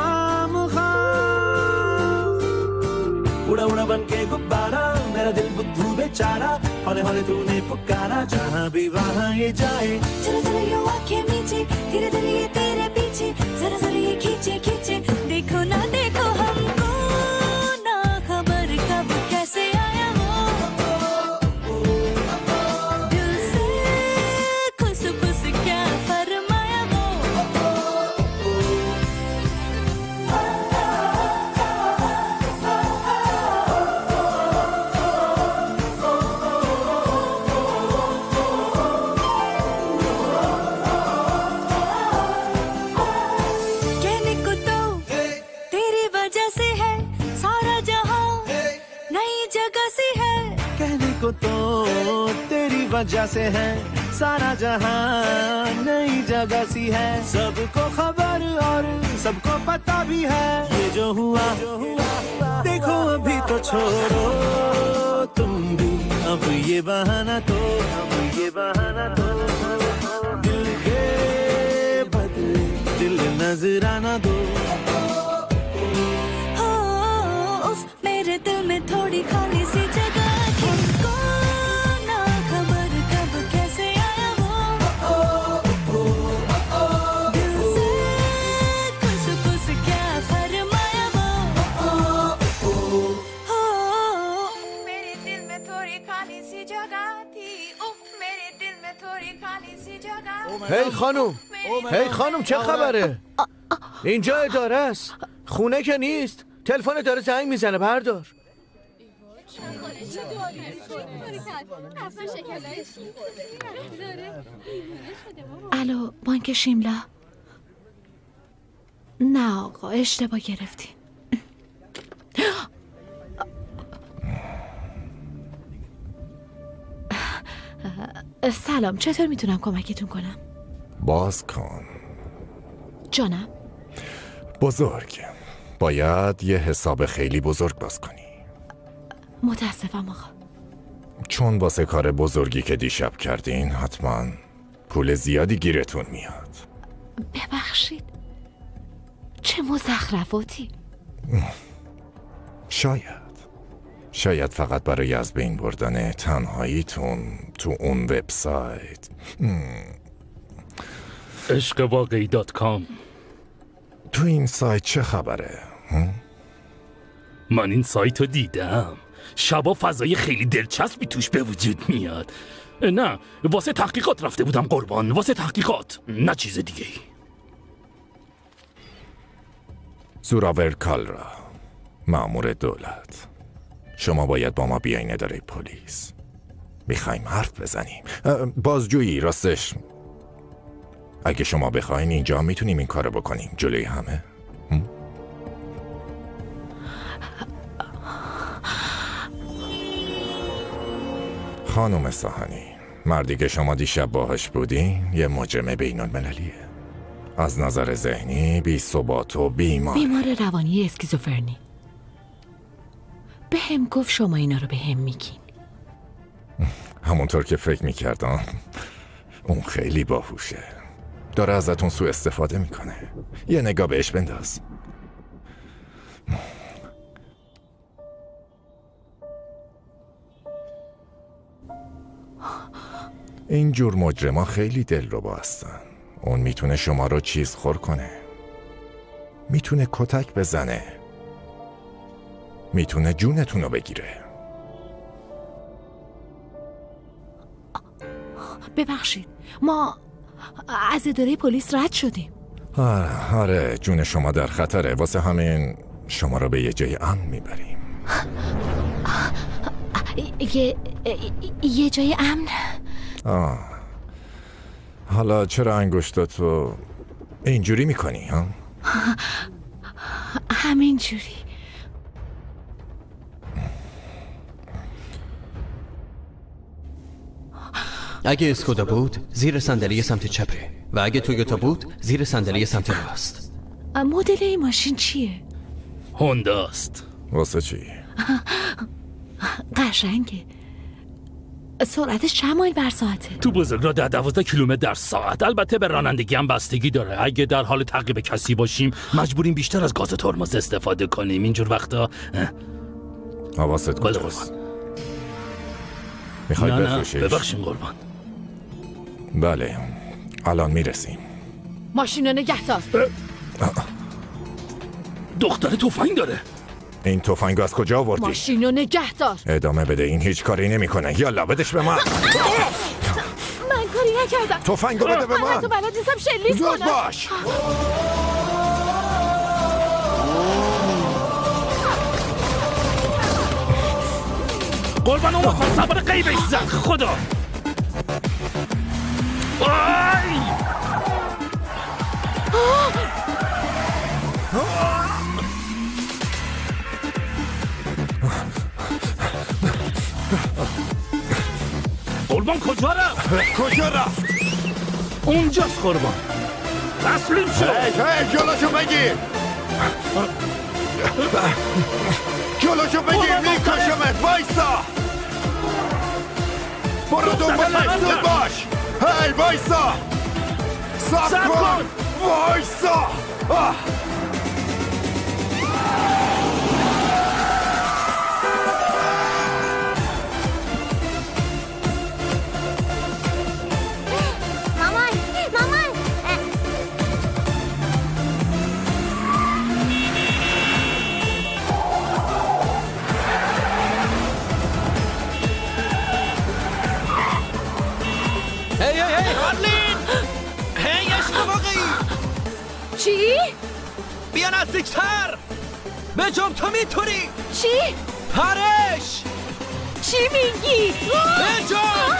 खामखां उड़ा उड़ा बन के गुब्बारा मेरा दिल बुद्धू बेचारा हौले हौले तूने पुकारा जहाँ भी वहाँ ये जाए चलो चलो ये आँखें मीचे धीरे धीरे ये तेरे पीछे जरा जरा ये खींचे खींचे देखो ना देखो हमको ना खबर कब कैसे आया हो दिल से खुश खुश क्या फरमाया हो कहने को तो तेरी वजह से है सारा जहां नई जगह से है कहने को तो तेरी वजह से है सारा जहां नई जगह सी है सबको खबर और सबको पता भी है ये जो हुआ देखो अभी तो छोड़ो तुम भी अब ये बहाना तो अब ये बहाना तो दिल के बदले दिल नजराना दो हो उफ मेरे दिल में थोड़ी खाली सी जगह थी को ना खबर कब कैसे आया वो दिल से खुश खुश क्या फरमाया वो हो मेरे दिल में थोड़ी खाली सी जगह थी उफ मेरे दिल में थोड़ी खाली सी जगह هی خانم هی خانم چه خبره؟ اینجا اداره است خونه که نیست تلفن داره زنگ میزنه بردار الو بانک شیملا نه آقا اشتباه گرفتی سلام چطور میتونم کمکتون کنم؟ باز کن جانم بزرگ باید یه حساب خیلی بزرگ باز کنی متاسفم آقا چون واسه کار بزرگی که دیشب کردین حتما پول زیادی گیرتون میاد ببخشید چه مزخرفاتی شاید شاید فقط برای از بین بردن تنهاییتون تو اون وبسایت عشق واقعی دات کام تو این سایت چه خبره؟ من این سایت رو دیدم شبا فضای خیلی دلچسبی توش به وجود میاد نه واسه تحقیقات رفته بودم قربان واسه تحقیقات نه چیز دیگه زوراور کالرا مأمور دولت شما باید با ما بیاین اداره پلیس میخوایم حرف بزنیم بازجویی راستش اگه شما بخواین اینجا میتونیم این کارو بکنیم جلوی همه خانم ساهانی مردی که شما دیشب باهاش بودین یه مجرم بین المللیه از نظر ذهنی بی ثبات و بیمار بیمار روانی اسکیزوفرنی به هم گفت شما اینا رو به هم میگین همونطور که فکر میکردم اون خیلی باهوشه داره ازتون سوء استفاده میکنه یه نگاه بهش بنداز این جور مجرما خیلی دلربا هستن اون میتونه شما رو چیز خور کنه میتونه کتک بزنه میتونه جونتون رو بگیره ببخشید ما از اداره پلیس رد شدیم آره آره جون شما در خطره واسه همین شما رو به یه جای امن میبریم یه یه جای امن آه حالا چرا انگشتاتو اینجوری میکنی ها؟ همین جوری اگه اسکودا بود زیر صندلی سمت چپه و اگه تویوتا بود زیر صندلی سمت راست مدل این ماشین چیه؟ هونداست واسه چی؟ قشنگه سرعتش چند مایل بر ساعته؟ تو بزرگراه ده دوازده کیلومتر در ساعت. البته به رانندگی هم بستگی داره. اگه در حال تعقیب کسی باشیم مجبوریم بیشتر از گاز ترمز استفاده کنیم. اینجور وقتا حواست کجاست؟ میخوای بفروشیش؟ ببخشین قربان. بله الان میرسیم. ماشینو نگهدار. دختر تفنگ داره. این تفنگو از کجا آوردی؟ ماشینو نگهدار. ادامه بده، این هیچ کاری نمیکنه. یالا بدش به من. من کاری نکردم. تفنگو بده به من. من تو بلد نیستم شلیک کنم. زود باش. قربان اون سوار قیبش زد. خدا آی قربان کجا رفت؟ کجا رفت؟ اونجاست قربان. تسلیم شو. هی هی جلوشو بگیر. جلوشو بگیر میکشمت. وایسا برو دنبالش. زود باش. هی وایسا. صبر کن. وایسا. هی هی هی هارلین. هی اشتباقی. چی؟ بیا نزدیکتر. بجام تو میتونی. چی؟ پرش. چی میگی؟ بجام.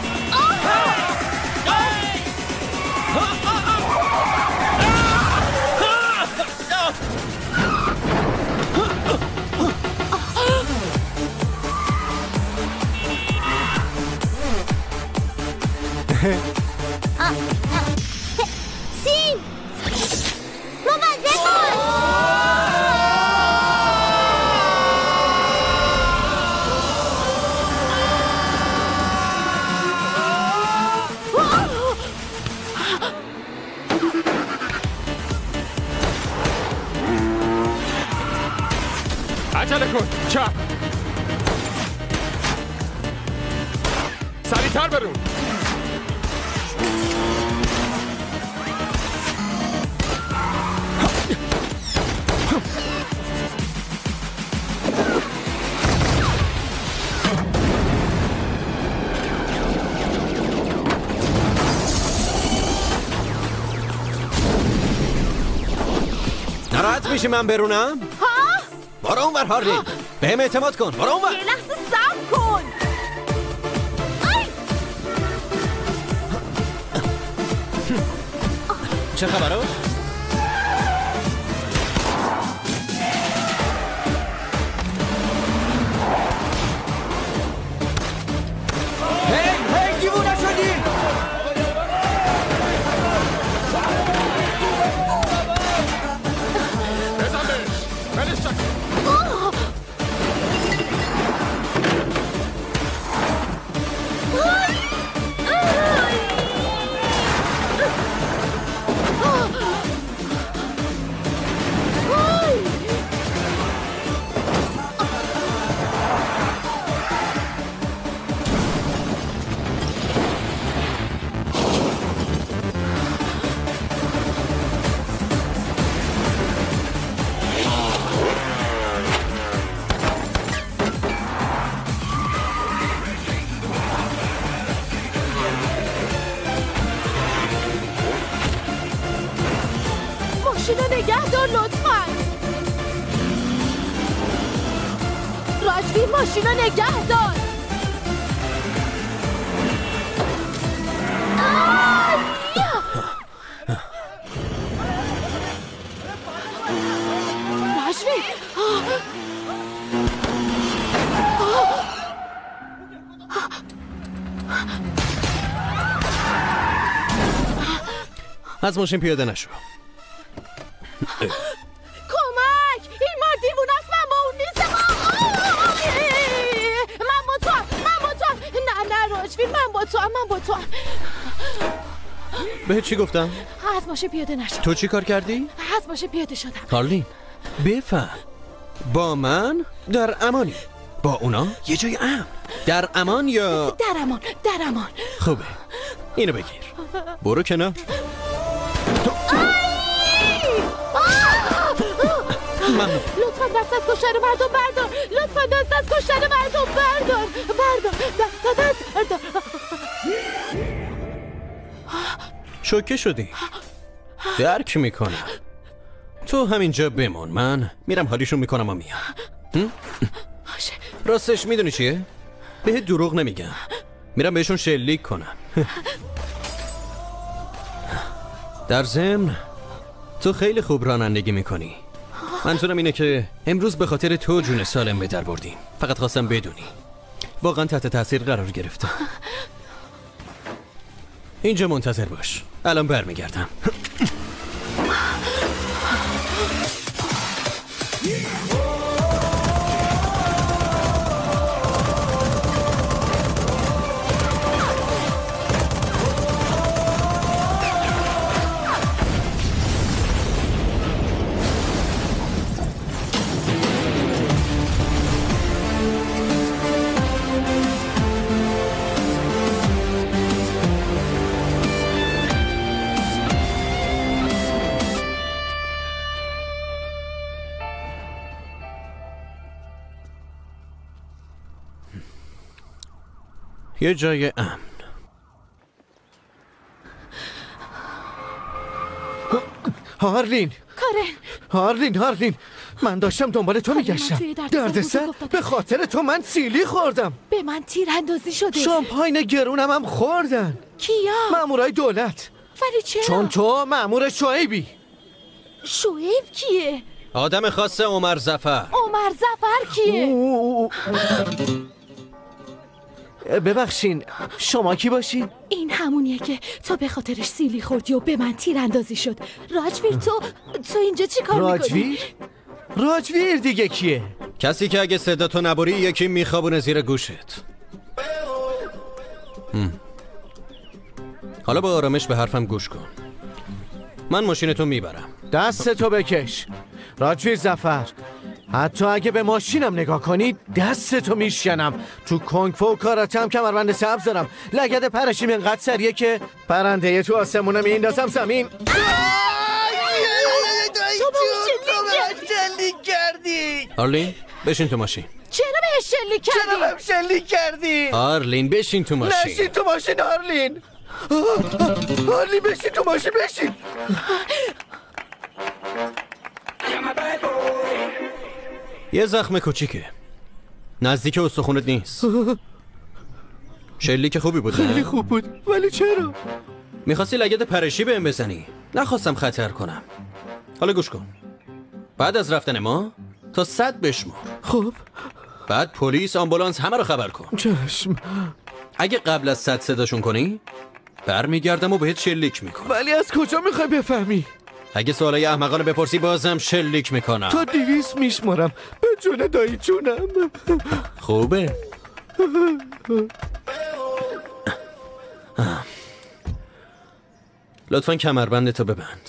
سیم مواظب باش. عجله کن. چپ. سریعتر برون. ناراحت میشی من برونم؟ ها؟ برو اونور هارلین. بهم اعتماد کن. برو اونور. یه لحظه صبر کن. آی! چه خبره؟ هی هی دیوونه شدی. بزن بهش. بلش چک. ماشینو نگه دار لطفا. راجبی ماشینو نگه دار. راجبی از ماشین پیاده نشو. کمک! این مرد دیوونه است. من با اون نیستم. من با تو. من با تو. نه نه راجویر من با تو هم من با تو هم به چی گفتم؟ از ماشین پیاده نشد. تو چی کار کردی؟ از ماشین پیاده شدم. هارلین بفهم، با من در امانی، با اونا یه جای امن. در امان یا در امان؟ در امان. خوبه، اینو بگیر، برو کنار. ممنون. لطفا دست از کشتن مردم بردار. لطفا دست از کشتن مردم بردار. بردار دست دست بردار. شوکه شدی؟ درک میکنم. تو همینجا بمون، من میرم حالیشون میکنم و میام. راستش میدونی چیه؟ به دروغ نمیگم، میرم بهشون شلیک کنم. در ضمن تو خیلی خوب رانندگی میکنی. منظورم اینه که امروز به خاطر تو جون سالم به در بردیم. فقط خواستم بدونی واقعا تحت تاثیر قرار گرفتم. اینجا منتظر باش، الان برمیگردم. یه جای امن. هارلین کارن هارلین هارلین من داشتم دنبال تو میگشتم. دردسر به خاطر تو من سیلی خوردم. به من تیر اندازی شده. شامپاین گرونم هم خوردن. کیا؟ مامورای دولت. ولی چرا؟ چون تو مامور شعیبی. شعیب کیه؟ آدم خاص عمر ظفر. عمر ظفر کیه؟ ببخشین شما کی باشین؟ این همونیه که تو به خاطرش سیلی خوردی و به من تیر اندازی شد. راجویر تو تو اینجا چی کار میکنی؟ راجویر؟ راجویر دیگه کیه؟ کسی که اگه صدا تو نبری یکی میخوابونه زیر گوشت. هم. حالا با آرامش به حرفم گوش کن. من ماشین تو میبرم. دست تو بکش راجویر ظفر. حتی اگه به ماشینم نگاه کنی دست تو میشکنم. تو کنگ فو کاراته هم کمربند سبز دارم. لگد پرشیم اینقدر سریه که پرنده تو آسمونم میندازم زمین. تو به شلیک کردی. آرلین بشین تو ماشین. چرا بهش شلیک کردی؟ چرا بهم شلیک کردی؟ آرلین بشین تو ماشین. نشین تو ماشین آرلین. آرلین بشین تو ماشین بشین. یه زخم کوچیکه، نزدیک استخونت نیست. شلیک خوبی بود نه؟ خیلی خوب بود. ولی چرا؟ میخواستی لگد پرشی بهم بزنی. نخواستم خطر کنم. حالا گوش کن، بعد از رفتن ما تا صد بشمار. خب بعد پلیس، آمبولانس همه رو خبر کن. چشم. اگه قبل از صد صداشون کنی برمیگردم و بهت شلیک میکنم. ولی از کجا میخوای بفهمی؟ اگه سوالای احمقانه بپرسی بازم شلیک میکنم. تا دیویس میشمارم به جون دایی جونم. خوبه. لطفاً کمربندتو ببند.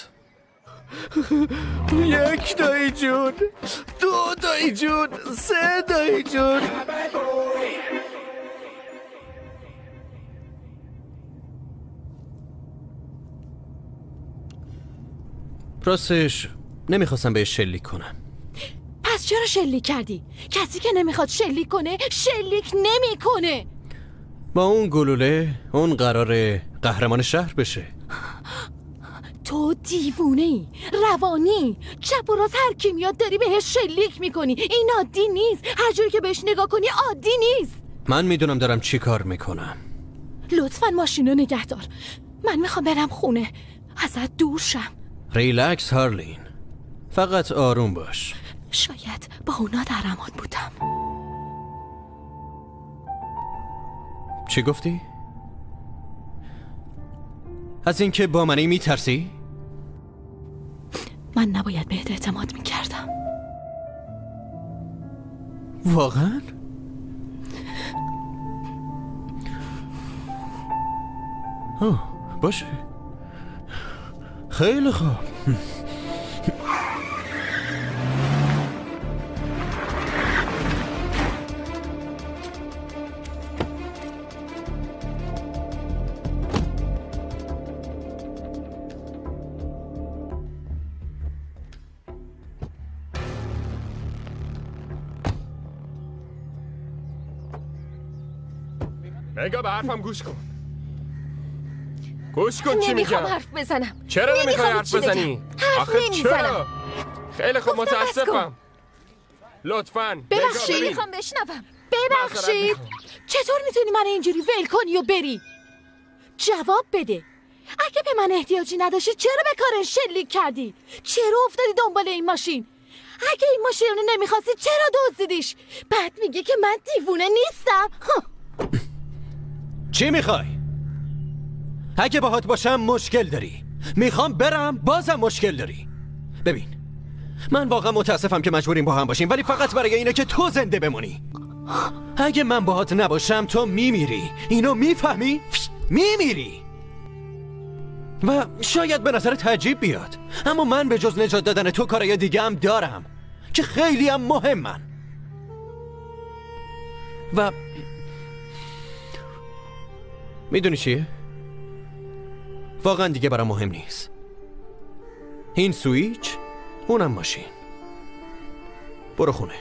یک دایی جون، دو دایی جون، سه دایی جون. راستش نمیخواستم بهش شلیک کنم. پس چرا شلیک کردی؟ کسی که نمیخواد شلیک کنه شلیک نمیکنه. با اون گلوله اون قراره قهرمان شهر بشه. تو دیوونه ای، روانی، چپ و راست هر کی میاد داری بهش شلیک میکنی. این عادی نیست. هر جوری که بهش نگاه کنی عادی نیست. من میدونم دارم چی کار میکنم. لطفاً ماشین رو نگه دار. من میخوام برم خونه، ازت دور شم. ریلکس هارلین، فقط آروم باش. شاید با اونا در امان بودم. چی گفتی؟ از اینکه با منی میترسی؟ من نباید بهت اعتماد میکردم. واقعا؟ آه باشه خیلی خوب. نگاه به حرفم گوش کن. گوش کن چی نمیخوام میگم. حرف بزنم. چرا نمیخوای نمیخوام حرف چی بزنی؟ حرف آخه نمیزنم. چرا؟ خیلی خوب گفتم بس کن. متاسفم. لطفاً ببخشید. نمیخوام بشنوم. ببخشید چطور میتونی من اینجوری ول کنی و بری؟ جواب بده. اگه به من احتیاجی نداشتی چرا به کارش شلیک کردی؟ چرا افتادی دنبال این ماشین؟ اگه این ماشین رو نمیخواستی چرا دزدیدیش؟ بعد میگه که من دیوونه نیستم. چی میخوای؟ اگه باهات باشم مشکل داری، میخوام برم بازم مشکل داری. ببین من واقعا متاسفم که مجبوریم با هم باشیم، ولی فقط برای اینه که تو زنده بمونی. اگه من باهات نباشم تو میمیری، اینو میفهمی؟ میمیری. و شاید به نظرت عجیب بیاد، اما من به جز نجات دادن تو کارای دیگه هم دارم که خیلی هم مهمن. و میدونی چیه؟ واقعا دیگه برام مهم نیست. این سویچ، اونم ماشین. برو خونه.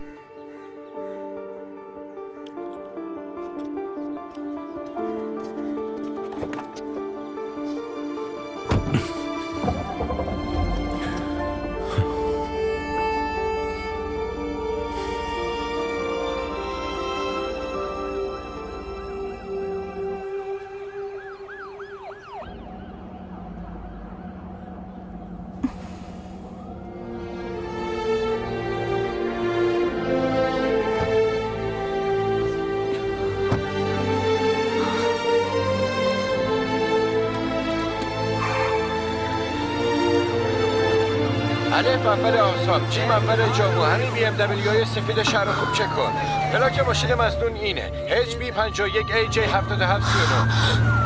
الف اول آساب، جیم اول جامو، همین بی ام دبلیو های سفید شهر رو خوب چک کن. پلاک ماشین مظنون اینه اچ بی پنجاه و یک ای جی هفتاد و هفت سی و نه.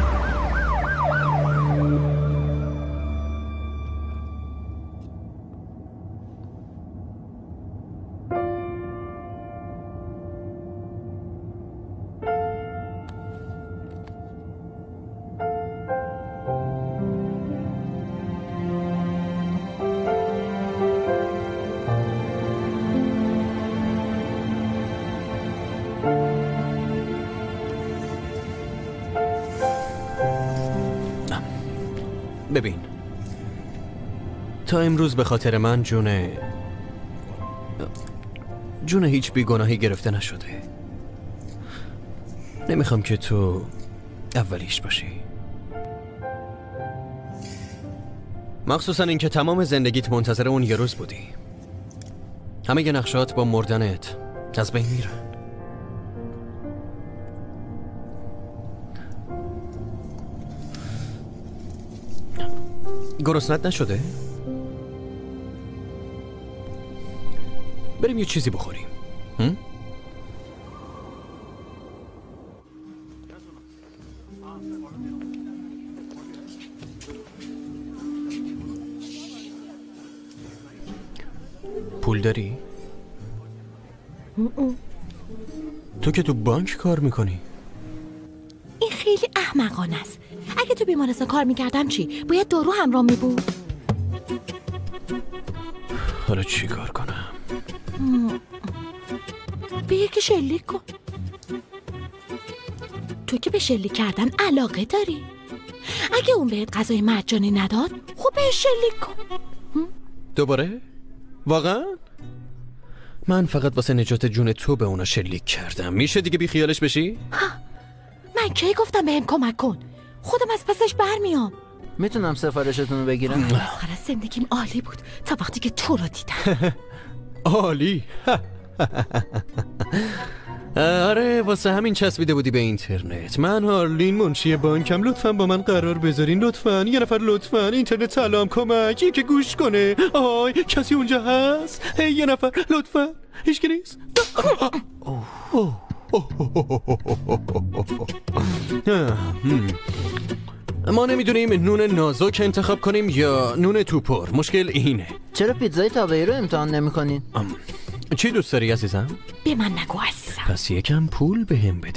ببین تا امروز به خاطر من جون جون هیچ بیگناهی گرفته نشده. نمیخوام که تو اولیش باشی، مخصوصا اینکه تمام زندگیت منتظر اون یه روز بودی. همه نقشات با مردنت از بین میرن. گرسنت نشده؟ بریم یه چیزی بخوریم. هم؟ پول داری؟ تو که تو بانک کار میکنی؟ این خیلی احمقانه است. اگه تو بیمارستان کار میکردم چی؟ باید دارو همراه میبود. حالا چی کار کنم؟ به یکی شلیک کن. تو که به شلیک کردن علاقه داری. اگه اون بهت غذای مجانی نداد خب بهش شلیک کن. دوباره؟ واقعا؟ من فقط واسه نجات جون تو به اونا شلیک کردم. میشه دیگه بی خیالش بشی؟ من کی گفتم بهم کمک کن؟ خودم از پسش برمیام. میتونم سفارشتون رو بگیرم؟ مسخره، زندگیم عالی بود تا وقتی که تو رو دیدم. عالی. آره واسه همین چسبیده بودی به اینترنت. من هارلین منشی بانکم، لطفاً با من قرار بذارین. لطفاً یه نفر لطفاً اینترنت سلام کمک، یکی گوش کنه. آهای کسی اونجا هست؟ هی یه نفر لطفاً. هیچ کی نیست؟ ما نمیدونیم نون نازک انتخاب کنیم یا نون توپر. مشکل اینه. چرا پیتزای تابعی رو امتحان نمی‌کنین؟ چی دوست داری عزیزم؟ به من نگو عزیزم. پس یکم پول بهم بده.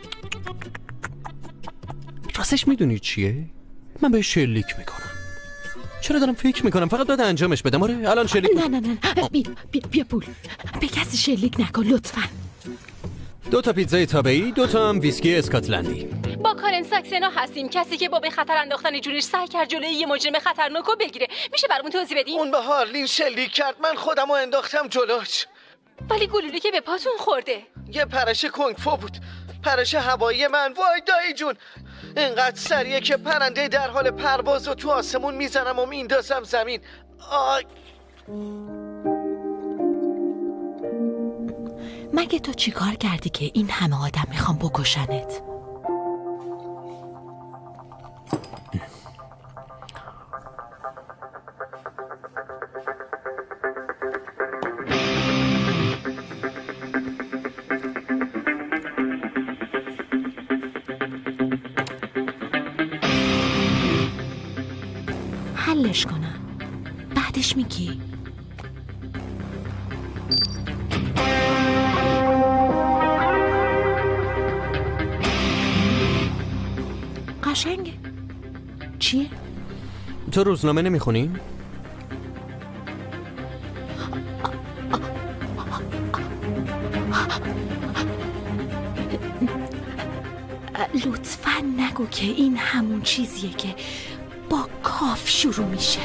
راستش میدونی چیه؟ من به شلیک میکنم. چرا دارم فکر میکنم؟ فقط باید انجامش بدم. آره الان شلیک. نه نه نه بیا, بیا, بیا پول. به کسی شلیک نکن لطفا. دو تا پیتزای تابعی، دو تا هم ویسکی اسکاتلندی. با کارن ساکسنا هستیم، کسی که با به خطر انداختن جونش سعی کرد جلوی یه مجرم خطرناک رو بگیره. میشه برامون توضیح بدین؟ اون به هارلین شلیک کرد، من خودم رو انداختم جلوش. ولی گلوله که به پاتون خورده. یه پرش کنگ فو بود، پرش هوایی من. وای دایی جون، اینقدر سریعه که پرنده در حال پرواز رو تو آسمون میزنم و میندازم زمین. آی. مگه تو چی کار کردی که این همه آدم میخوام بکشنت؟ حلش کنم بعدش میگی. قشنگه. چیه؟ تو روزنامه نمیخونی؟ لطفاً نگو که این همون چیزیه که با کاف شروع میشه.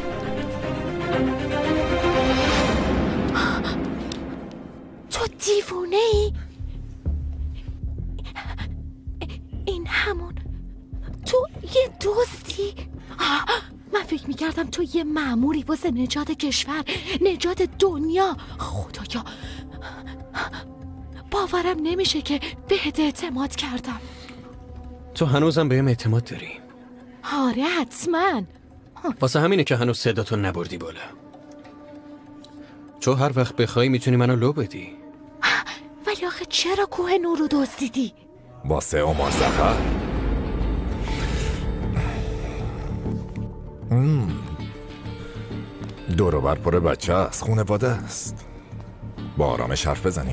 تو دیوونه ای؟ این همون تو یه دوستی؟ من فکر میکردم تو یه مأموری واسه نجات کشور، نجات دنیا. خدایا باورم نمیشه که بهت اعتماد کردم. تو هنوزم بهم اعتماد داری؟ آره حتما. واسه همینه که هنوز صداتو نبردی بالا. تو هر وقت بخوای میتونی منو لو بدی. ولی آخه چرا کوه نور رو دزدیدی؟ واسه عمر ظفر. دور و بر پر بچه است، خونواده است. با آرامش حرف بزنی.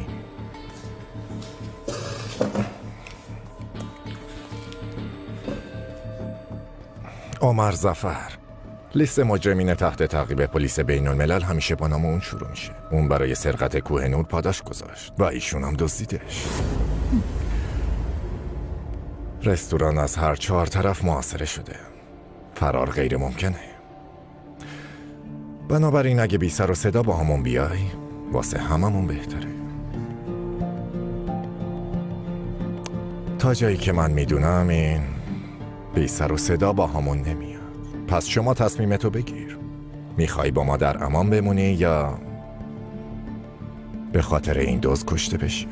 عمر ظفر، لیست مجرمین تحت تعقیب پلیس بین الملل همیشه با نام اون شروع میشه. اون برای سرقت کوه نور پاداش گذاشت و ایشون هم دزدیدش. رستوران از هر چهار طرف محاصره شده. فرار غیر ممکنه. بنابراین اگه بی سر و صدا با همون بیای واسه هممون بهتره. تا جایی که من میدونم این بی سر و صدا با همون نمیاد. پس شما تصمیمتو بگیر. میخوای با ما در امان بمونی یا به خاطر این دوز کشته بشی؟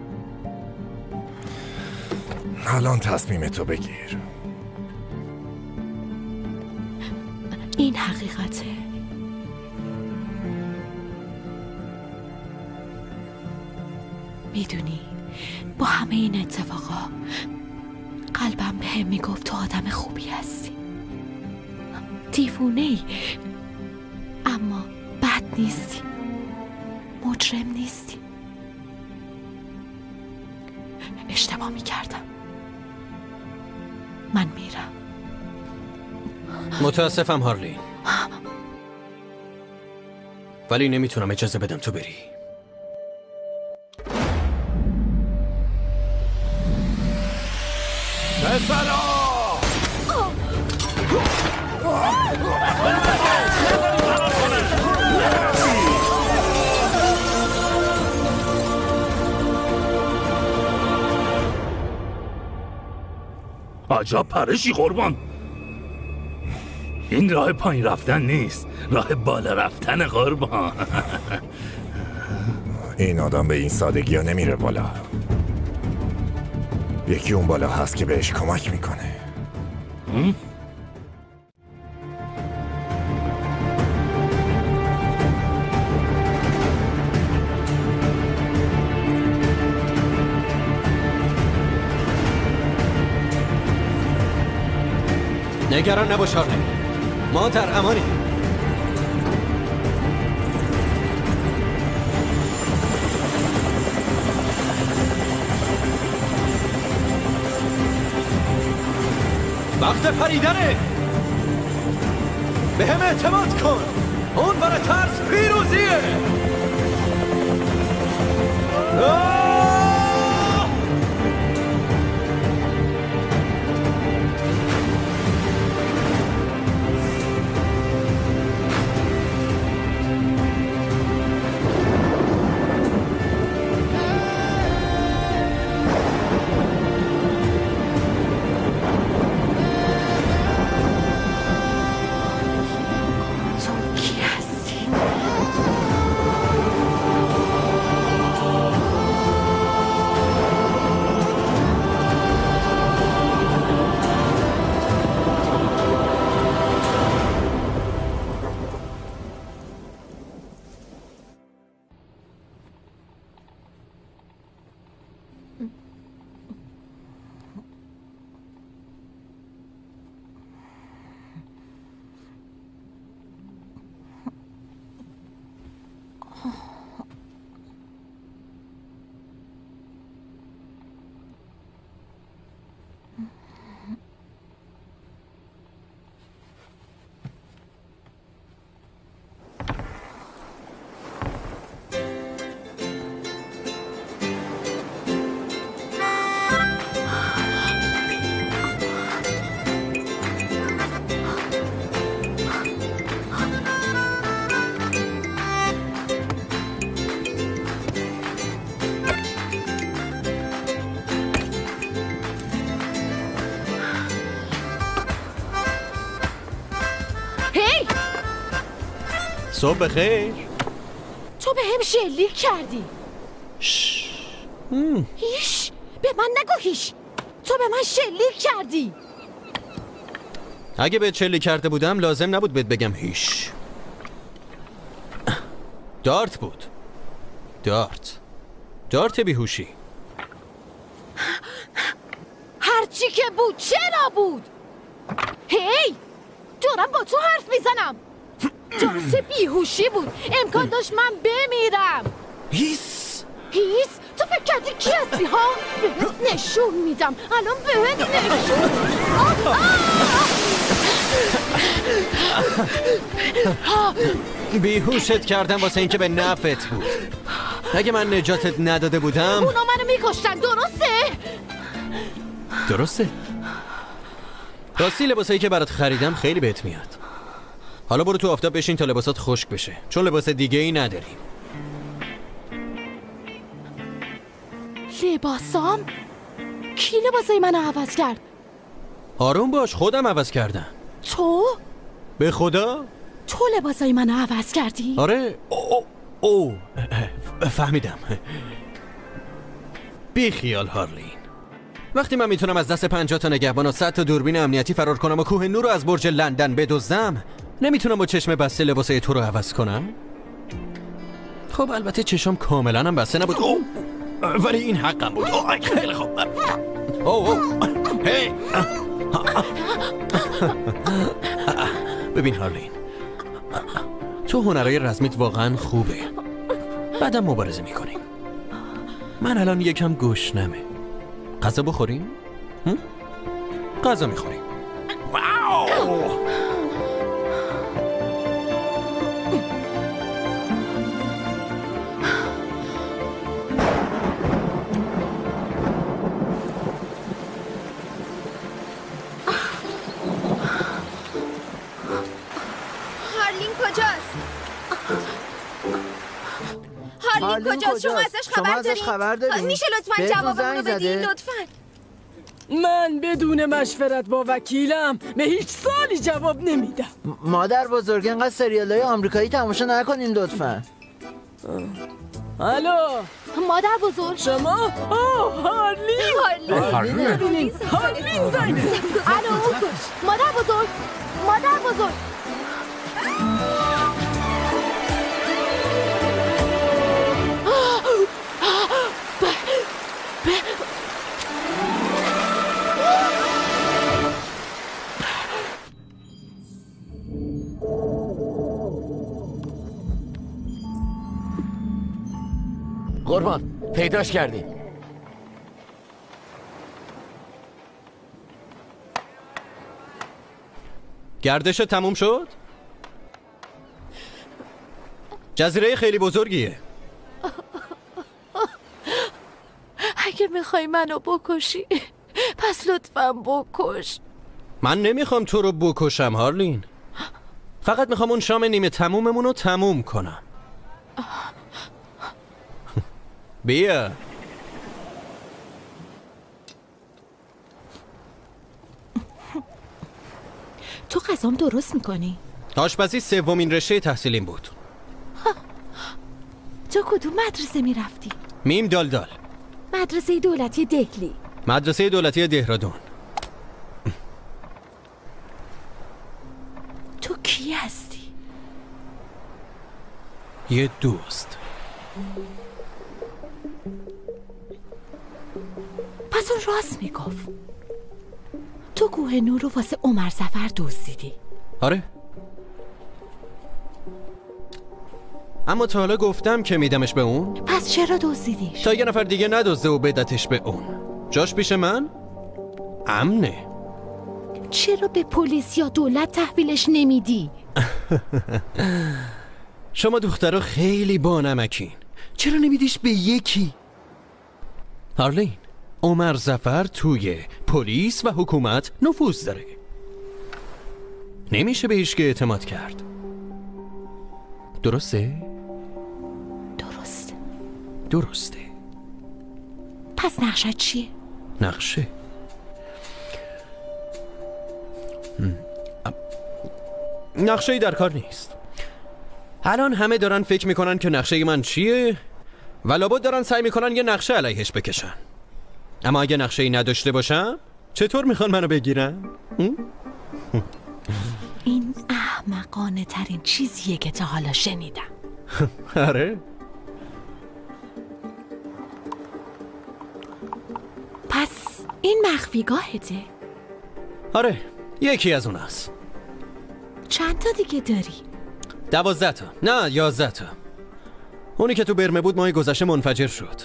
الان تصمیمتو بگیر. این حقیقته. میدونی با همه این اتفاقا قلبم به هم میگفت تو آدم خوبی هستی. دیوونه ای اما بد نیستی، مجرم نیستی. اشتباه میکردم. من میرم. متاسفم هارلین، ولی نمیتونم اجازه بدم تو بری. بسرا! عجب پرشی قربان. این راه پایین رفتن نیست، راه بالا رفتن قربان. این آدم به این سادگی ها نمیره بالا. یکی اون بالا هست که بهش کمک میکنه. نگران نباش هارلی، ما در امانی. وقت پریدنه. به هم اعتماد کن. اون برای ترس پیروزیه. آه! صبح بخیر. تو به هم شلیک کردی. شش. هیش به من نگو هیش. تو به من شلیک کردی. اگه بهت شلیک کرده بودم لازم نبود بهت بگم هیش. دارت بود. دارت دارت بیهوشی. هرچی که بود چرا بود؟ هی دارم با تو حرف میزنم. دارت بیهوشی بود. امکان داشت من بمیرم. هیس هیس تو فکر کردی کی هستی ها؟ بهت نشون میدم. الان بهت نشون بیهوشت کردم واسه اینکه به نفعت بود. اگه من نجاتت نداده بودم اونا منو میکشتن. درسته؟ درسته. راستی لباسایی که برات خریدم خیلی بهت میاد. حالا برو تو آفتاب بشین تا لباسات خشک بشه، چون لباس دیگه ای نداریم. لباسام؟ کی لباسای منو عوض کرد؟ آروم باش، خودم عوض کردم. تو؟ به خدا؟ تو لباسای منو عوض کردی؟ آره. او او فهمیدم. بی خیال هارلین. وقتی من میتونم از دست پنجاه تا نگهبان و صد تا دوربین امنیتی فرار کنم و کوه نور رو از برج لندن بدزدم، نمیتونم با چشم بسته لباسای تو رو عوض کنم؟ خب البته چشم کاملا هم بسته نبود. او ولی این حقم بود. او خیلی خوب. او او هی ببین هارلین، تو هنرهای رزمیت واقعا خوبه. بعدم مبارزه میکنیم. من الان یکم گشنمه. غذا بخوریم؟ غذا میخوریم. واو! هارلین کجاست؟ هارلین کجاست؟ شما ازش خبر دارید؟ خبر دارید؟ میشه لطفاً جوابمون رو بدین لطفاً؟ من بدون مشورت با وکیلم به هیچ سالی جواب نمیدم. مادر بزرگ اینقدر سریال های آمریکایی تماشا نکنین لطفاً. الو مادر بزرگ شما؟ آه هارلین هارلین هارلین هارلین زنگ الو مادر بزرگ مادر بزرگ قربان پیداش کردی. گردش تموم شد؟ جزیره خیلی بزرگیه. اگه میخوای منو بکشی پس لطفاً بکش. من نمیخوام تو رو بکشم هارلین، فقط میخوام اون شام نیمه تموممون رو تموم کنم. بیا. تو غذام درست میکنی؟ آشپزی سومین رشته تحصیلیم بود. تو کدوم مدرسه میرفتی؟ میم دال دال. مدرسه دولتی دکلی. مدرسه دولتی دهرادون. تو کی هستی؟ یه دوست. پس اون راست میگفت. تو کوه نور رو واسه عمر ظفر دزدیدی. آره، اما تا حالا گفتم که میدمش به اون. پس چرا دزدیدیش؟ تا یه نفر دیگه ندزده و بدتش به اون. جاش پیش من امنه. چرا به پلیس یا دولت تحویلش نمیدی؟ شما دخترها خیلی بانمکین. چرا نمیدیش به یکی؟ هارلین، عمر ظفر توی پلیس و حکومت نفوذ داره. نمیشه به هیچ که اعتماد کرد. درسته؟ درسته. درسته. پس نقشه چیه؟ نقشه نقشه‌ای در کار نیست. الان همه دارن فکر میکنن که نقشه من چیه و لابد دارن سعی میکنن یه نقشه علیهش بکشن. اما اگه نقشه‌ای نداشته باشم چطور میخوان منو بگیرن؟ این احمقانه ترین چیزیه که تا حالا شنیدم. آره؟ پس این مخفیگاهته؟ آره، یکی از اون هست. چند تا دیگه داری؟ دوازده تا. نه، یازده تا. اونی که تو برمه بود ماه گذشته منفجر شد.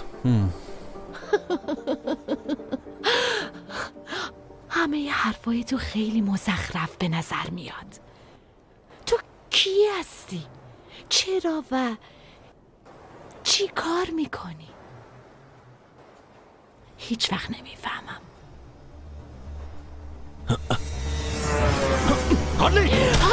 همه حرفای تو خیلی مزخرف به نظر میاد. تو کی هستی؟ چرا و چی کار میکنی؟ هیچ وقت نمیفهمم. هارلی!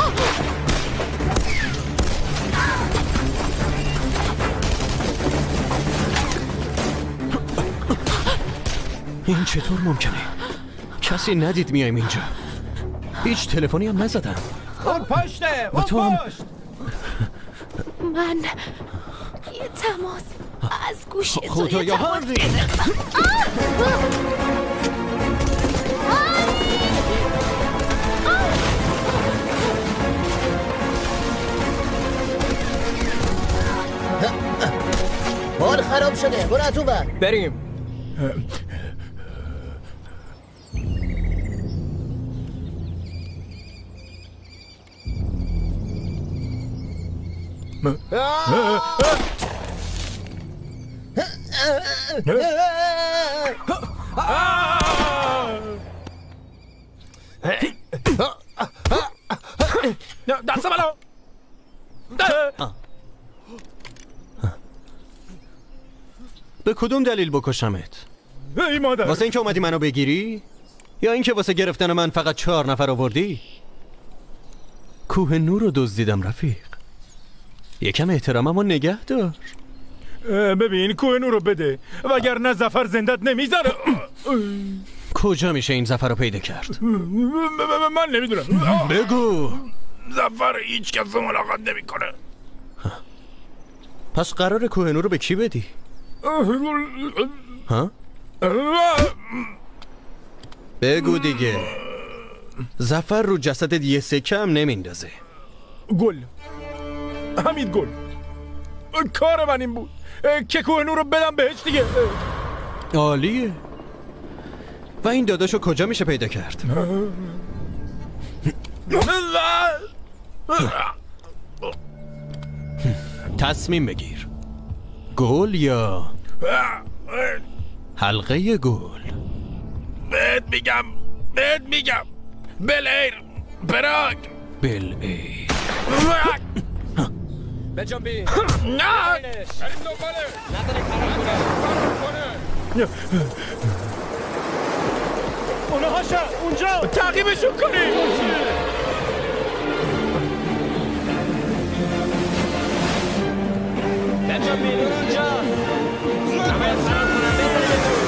این چطور ممکنه؟ کسی ندید میایم اینجا. هیچ تلفنی هم نزدم. اون پشته! اون پشت! من یه تماس از گوشی تو خدایا یه تماس هارلی! حال خراب شده. برو از اون بر. بریم. دست بالا. به کدوم دلیل بکشمت؟ ای مادر. واسه اینکه اومدی منو بگیری؟ یا اینکه واسه گرفتن من فقط چهار نفر آوردی؟ کوه نور رو دزدیدم رفیق. یکم احتراممو نگه دار. ببین کوه نور رو بده وگرنه ظفر زندت نمیذاره. کجا میشه این ظفر رو پیدا کرد؟ من نمیدونم. بگو. ظفر هیچ کس ملاقات نمیکنه. پس قراره کوه نور رو به کی بدی؟ ها؟ بگو دیگه. ظفر رو جسدت یه سکه هم نمیندازه. گل، همین گل. کار من این بود که کوه نور رو بدم بهش دیگه. عالیه. و این داداشو کجا میشه پیدا کرد؟ تصمیم بگیر. گل یا حلقه گل. بهت میگم بهت میگم بل ایر پراگ بل ایر بجنبی. نه بریم دنباله. نظری فرار کنه. اونها هاشا اونجا تعقیبشون کنیم. بجنبی اونجا. نباید فرار کنم. بزنیدتون.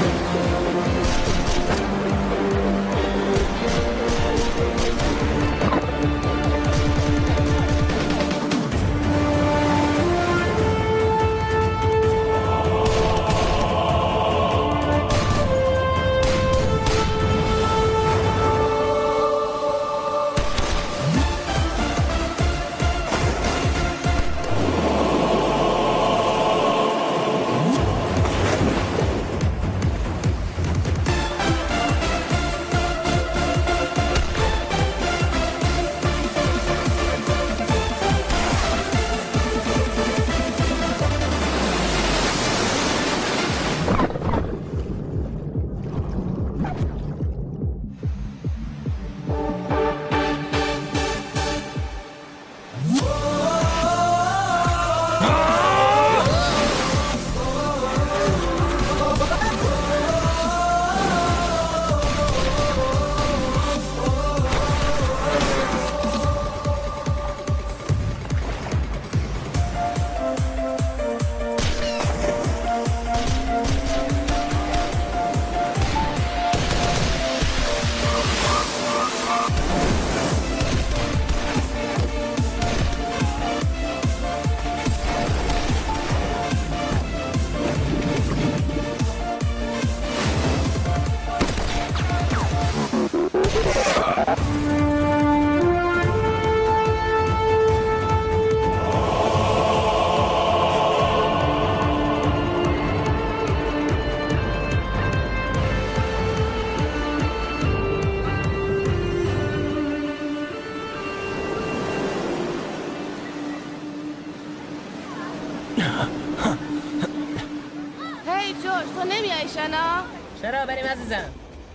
هی جوش تو نمیای شنا؟ چرا بریم عزیزم؟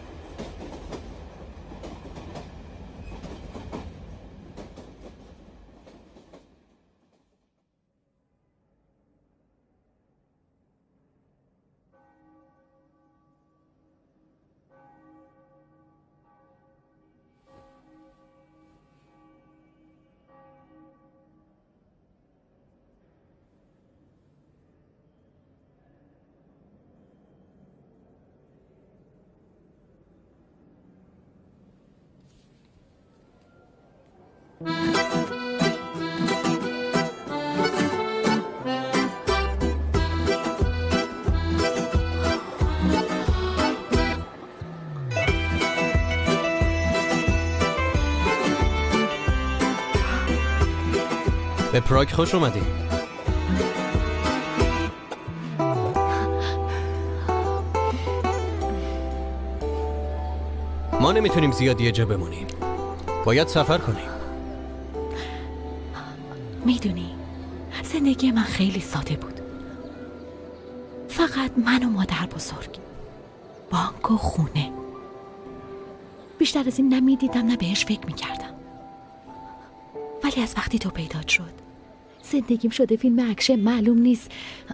به پراگ خوش اومدی. ما نمیتونیم زیاد یه جا بمونیم. باید سفر کنیم. میدونی زندگی من خیلی ساده بود. فقط من و مادر بزرگ، بانک و خونه. بیشتر از این نمیدیدم نه بهش فکر میکردم. ولی از وقتی تو پیدا شد زندگیم شده فیلم اکشن معلوم نیست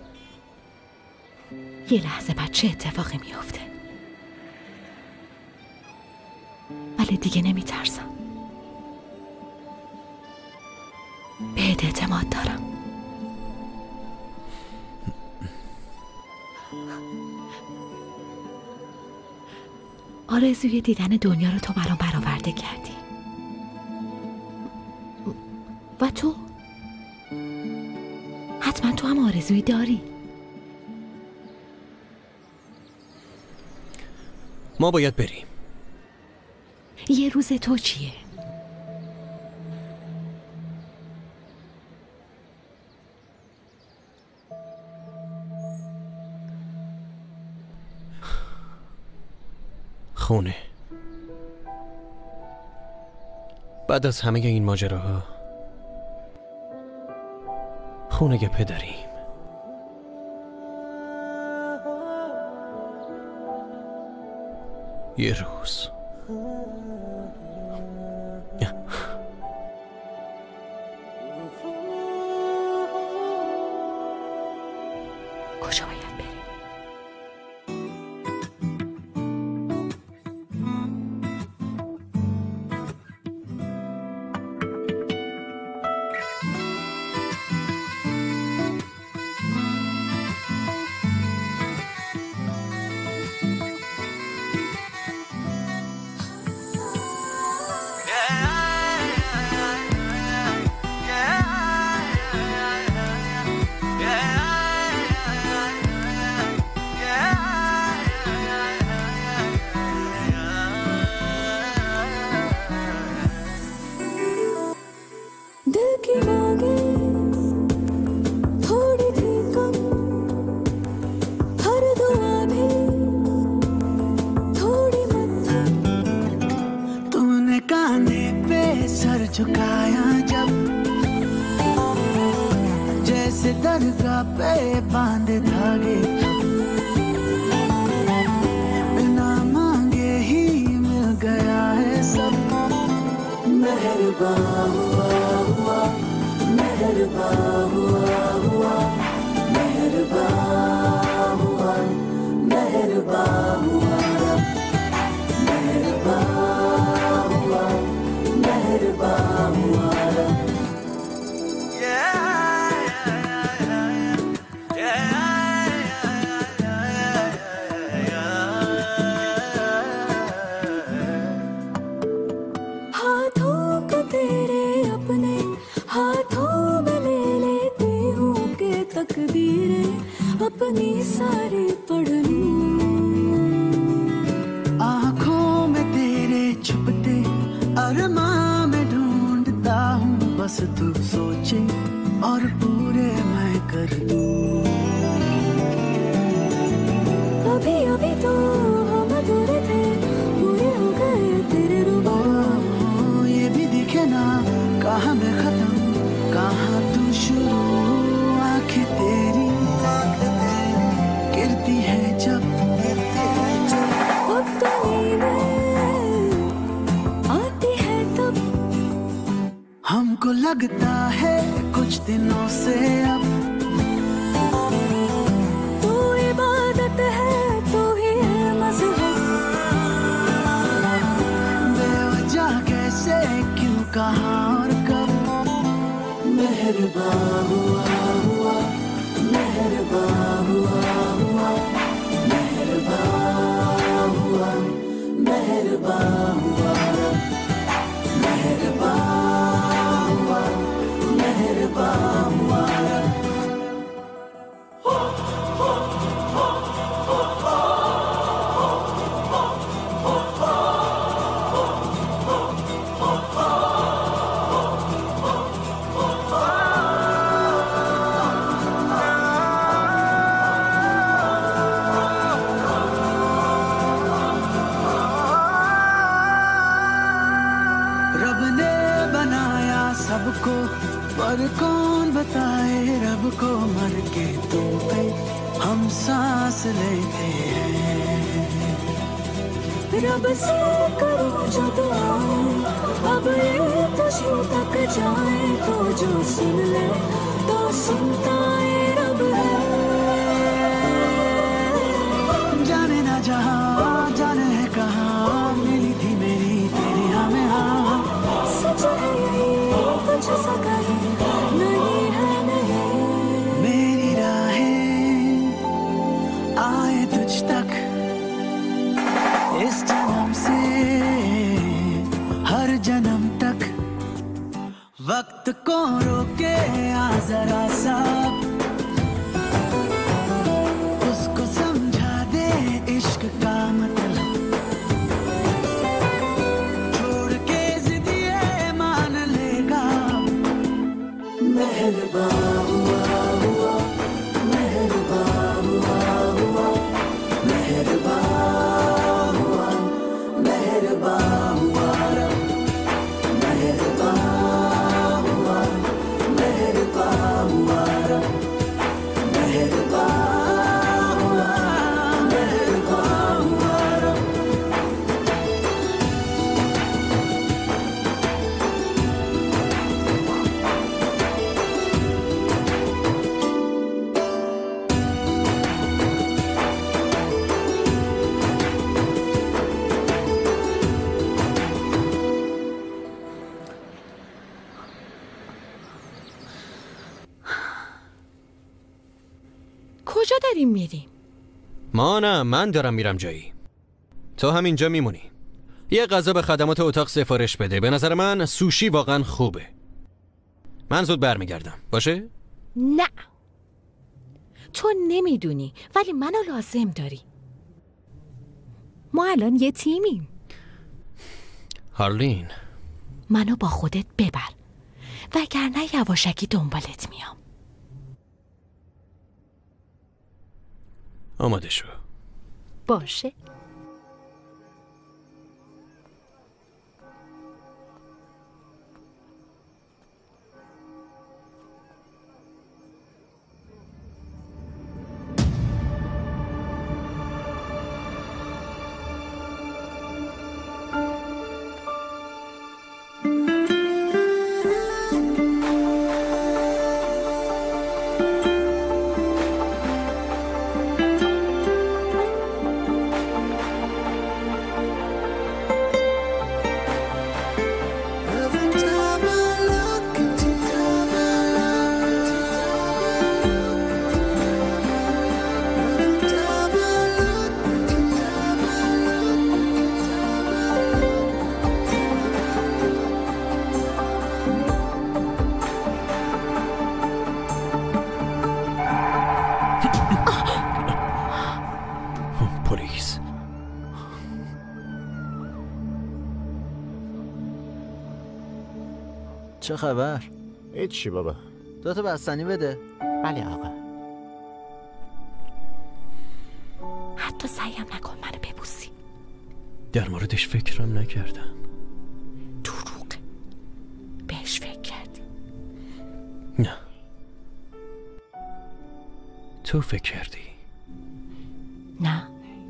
یه لحظه بعد چه اتفاقی میافته. ولی دیگه نمیترسم. بهت اعتماد دارم. آرزوی دیدن دنیا رو تو برام برآورده کردی. و تو؟ حتما تو هم آرزویی داری. ما باید بریم. یه روز تو چیه؟ خونه. بعد از همه این ماجراها خونه پدریم. یه روز کجا باید بریم؟ झुकाया जब जैसे दरगाह पे बांधे धागे बिना मांगे ही मिल गया है सब मेहरबान हुआ हुआ मेहरबान हुआ हुआ मेहरबान हुआ मेहरबान हुआ मेहरबान हुआ मेहरबान हुआ हाथों को तेरे अपने हाथों में ले लेती हूँ कि तकदीरें अपनी सारी पढ़ लूं। आँखों में तेरे छुपते अरमां में ढूंढता हूँ बस तू सोचे और पूरे मैं कर दूं। अभी अभी तो हम अधूरे थे पूरे हो गए तेरे रुबा। ये भी दिखे ना कहाँ मैं खत्म कहाँ तू शुरू। आँखें तेरी गिरती है जब अब तो नींदें आती है तब हमको लगता है कुछ दिनों से अब तू इबादत है तू ही है मज़हब। बेवजह कैसे क्यों कहाँ और कब मेहरबान हुआ हुआ मेहरबान हुआ हुआ मेहरबान हुआ मेहरबान हुआ मेहरबान हुआ मेहरबान हुआ। रब ने बनाया सबको पर कौन बताए रब को मर के तुम पे हम सांस लेते हैं। रब से करो जो दुआएं अब ये तुझे तक जाए तो जो सुन ले तो सुनता है रब है। जाने ना जहाँ जाने है कहाँ मिली थी मेरी तेरी हमें हाँ सच है यही कुछ सका है नहीं है नहीं। मेरी राहें आए तुझ तक इस जन्म से हर जन्म तक वक्त को रोके आ जरा सा उसको समझा दे इश्क का मतलब छोड़ के जिदिए मान लेगा। मेहरबान हुआ हुआ मेहरबान हुआ हुआ मेहरबान हुआ मेहरबान हुआ मेहरबान हुआ मेहरबान हुआ کجا داریم میریم؟ ما نه، من دارم میرم جایی. تو همینجا میمونی. یه غذا به خدمات اتاق سفارش بده. به نظر من سوشی واقعا خوبه. من زود برمیگردم. باشه؟ نه، تو نمیدونی ولی منو لازم داری. ما الان یه تیمیم. هارلین، منو با خودت ببر وگرنه یواشکی دنبالت میام. آماده شو. باشه. پلیس. چه خبر؟ هیچی بابا. دو تا بستنی بده. بله آقا. حتی سعیم نکن منو ببوسی. در موردش فکرم نکردم. دروغ. بهش فکر کردی؟ نه. تو فکر کردی؟ نه.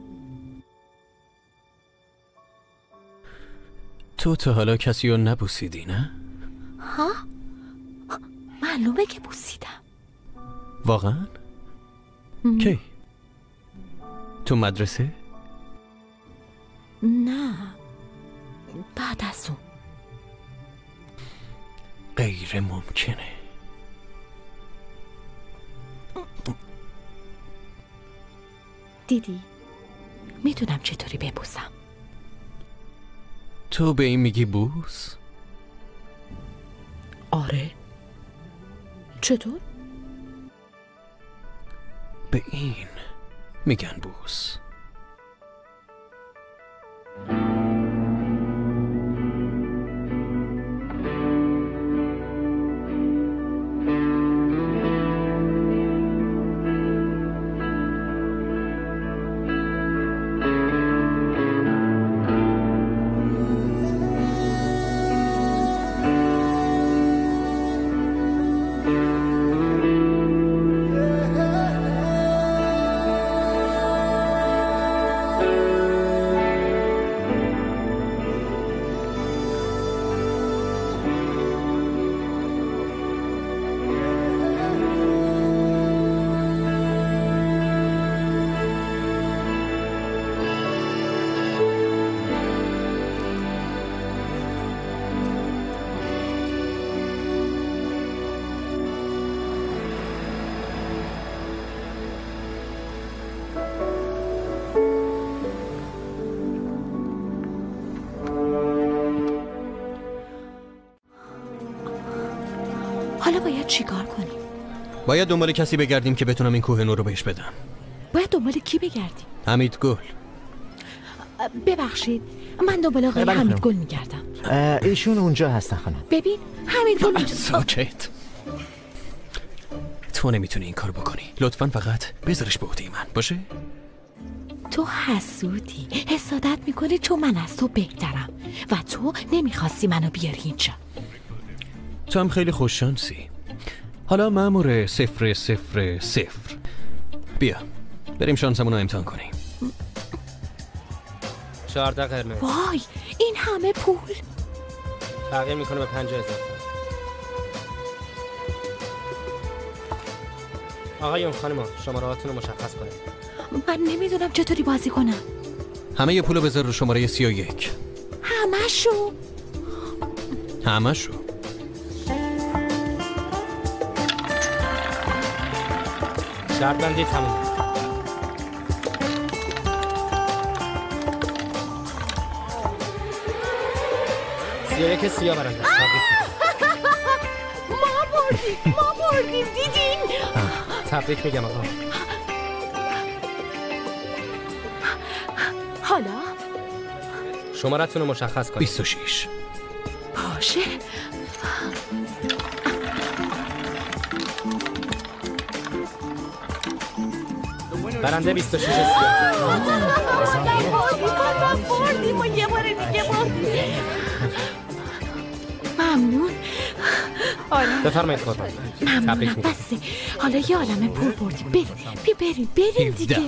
تو تا حالا کسی رو نبوسیدی نه؟ ها؟ معلومه که بوسیدم. واقعا؟ کی؟ تو مدرسه؟ نه، بعد از اون. غیر ممکنه. دیدی؟ میدونم چطوری ببوسم. تو به این میگی بوس؟ آره. چطور؟ به این میگن بوس. حالا باید چیکار کنیم؟ باید دنبال کسی بگردیم که بتونم این کوه نور رو بهش بدم. باید دنبال کی بگردیم؟ حمید گل. ببخشید، من دنبال آقای حمید گل میگردم. ایشون اونجا هستن خانم. ببین حمید گل اونجا. ساکت. تو نمیتونی این کار بکنی. لطفاً فقط بذارش به عهده من باشه؟ تو حسودی. حسادت میکنی چون من از تو بهترم و تو نمیخواستی منو بیاری اینجا. تو هم خیلی خوششانسی. حالا مأمور صفر صفر صفر، بیا بریم شانسمون رو امتحان کنیم. چهارده قرمز. وای این همه پول. تغییر میکنه به پنجاه هزار. آقایون خانم شماره هاتون رو مشخص کنید. من نمیدونم چطوری بازی کنم. همه یه پولو بذار رو شماره سی و یک. همه شو همه شو شرط بندی تموم. سی و یک سیاه برنده است. ما بردیم ما بردیم دیدین؟ تبریک میگم آقا. حالا؟ شمارتون رو مشخص کنید. بیست و شش. باشه. برنده بیست و شش سیاه. بردیم و یه بار دیگه بردیم. ممنون. بفرمایید قربان. ممنونم. بسه حالا یه عالمه پول بردیم. بریم بیا بریم بریم دیگه.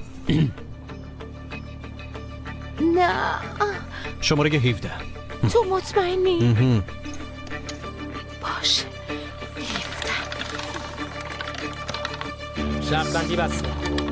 نه شماره هفده. تو مطمئنی؟ باشه شرط بندی بسته.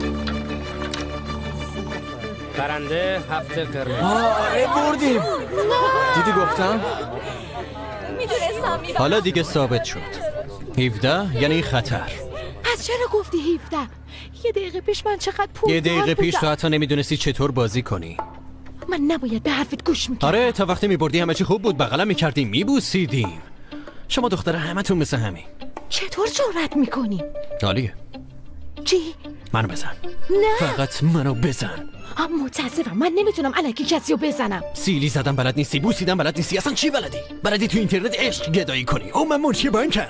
برنده هفته قرمز. آره بردیم. دیدی گفتم؟ میدونستم. حالا دیگه ثابت شد. هفده یعنی خطر. پس چرا گفتی هفده؟ یه دقیقه پیش من چقدر پول یه دقیقه پیش تو بودم. حتی نمیدونستی چطور بازی کنی. من نباید به حرفت گوش میکردم. آره تا وقتی میبردی همه چی خوب بود، بغلم میکردیم میبوسیدیم. شما دختره همتون مثل همین. چطور جرأت میکنی؟ عالیه. چی؟ منو بزن. نه فقط منو بزن. متاسفم من نمیتونم الکی کسی رو بزنم. سیلی زدم بلد نیستی، بوسیدم بلد نیستی، اصلا چی بلدی؟ بلدی تو اینترنت عشق گدایی کنی. او من منشی بانکم.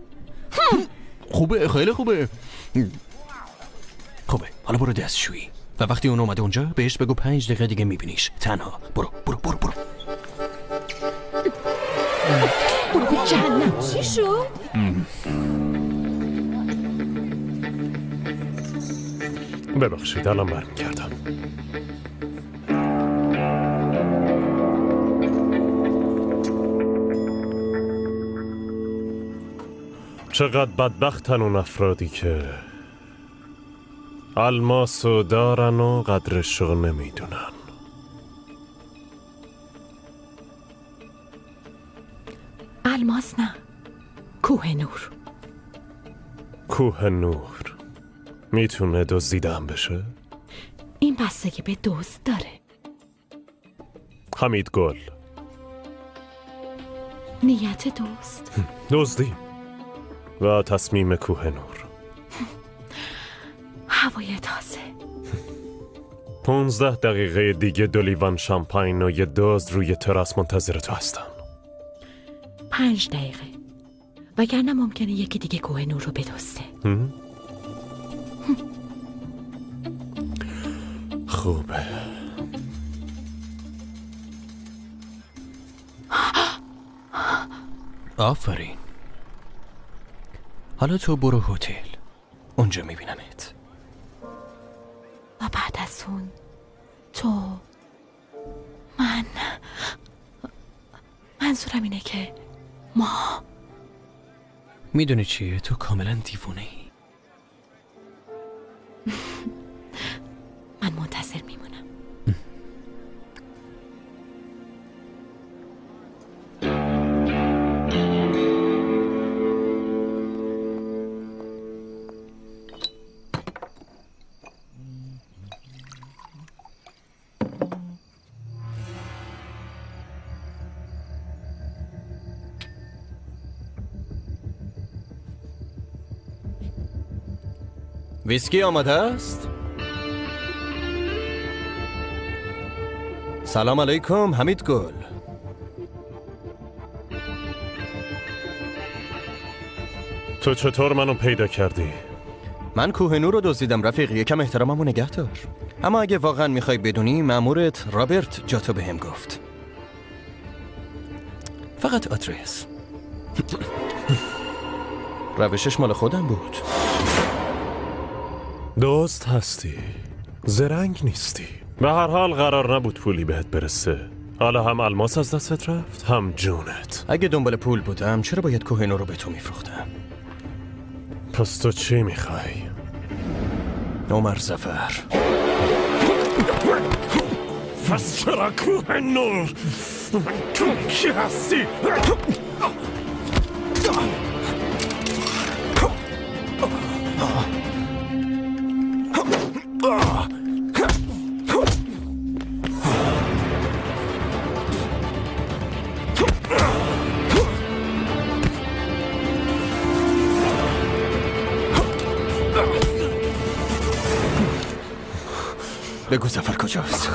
خوبه خیلی خوبه. خوبه حالا برو دستشویی و وقتی اون اومده اونجا بهش بگو پنج دقیقه دیگه میبینیش تنها. برو برو برو برو برو به جهنم. چی شد؟ ببخشید الان برمیگردم. چقدر بدبختن اون افرادی که الماسو دارن و قدرشو نمیدونن. الماس نه، کوه نور. کوه نور میتونه دزدیدن بشه؟ این بستگی به دزد داره. حمید گل نیت دوست دزدی و تصمیم کوه نور. هوای تازه. پونزده دقیقه دیگه دو لیوان شامپاین و یه دزد روی تراس منتظر تو هستن. پنج دقیقه وگرنه ممکنه یکی دیگه کوه نور رو بدزده. خوبه. آفرین. حالا تو برو هتل، اونجا میبینمت. و بعد از اون تو من منظورم اینه که ما میدونی چیه؟ تو کاملا دیوونه ای. من منتظر میمونم. ویسکی آماده است؟ سلام علیکم حمید گل. تو چطور منو پیدا کردی؟ من کوه نور رو دزدیدم رفیق، یکم احتراممو نگه دار. اما اگه واقعا میخوای بدونی مامورت رابرت جاتو بهم گفت. فقط آدرس. روشش مال خودم بود. دوست هستی، زرنگ نیستی. به هر حال قرار نبود پولی بهت برسه. حالا هم الماس از دستت رفت هم جونت. اگه دنبال پول بودم چرا باید کوه نور رو به تو میفروختم؟ پس تو چی میخوای؟ عمر ظفر. پس چرا کوه نور؟ تو کی هستی؟ بگو ظفر کجاست؟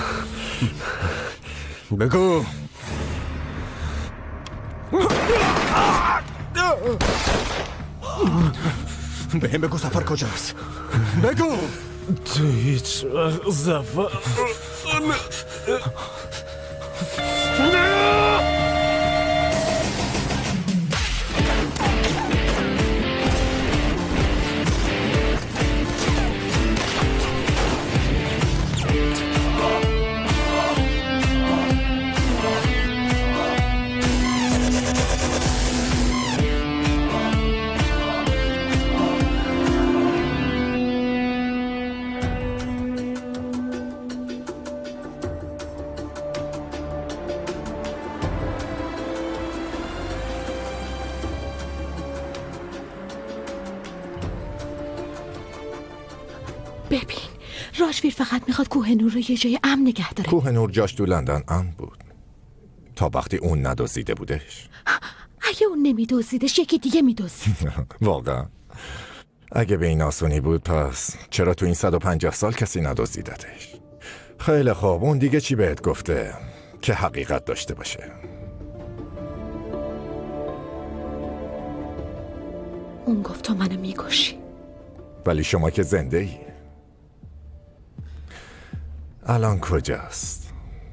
بگو. به هم بگو ظفر کجاست. بگو. تو هیچ وقت ظفر ببین راجویر فقط میخواد کوه نور رو یه جای امن نگه داره. کوه نور جاش تو لندن امن بود تا وقتی اون ندزدیده بودش. اگه اون نمیدزدیدش یکی دیگه میدزدید. واقعا اگه به این آسونی بود پس چرا تو این صد و پنجاه سال کسی ندزدیدتش؟ خیلی خوب، اون دیگه چی بهت گفته که حقیقت داشته باشه؟ اون گفت تو منو میکشی. ولی شما که زنده ای. الان کجاست؟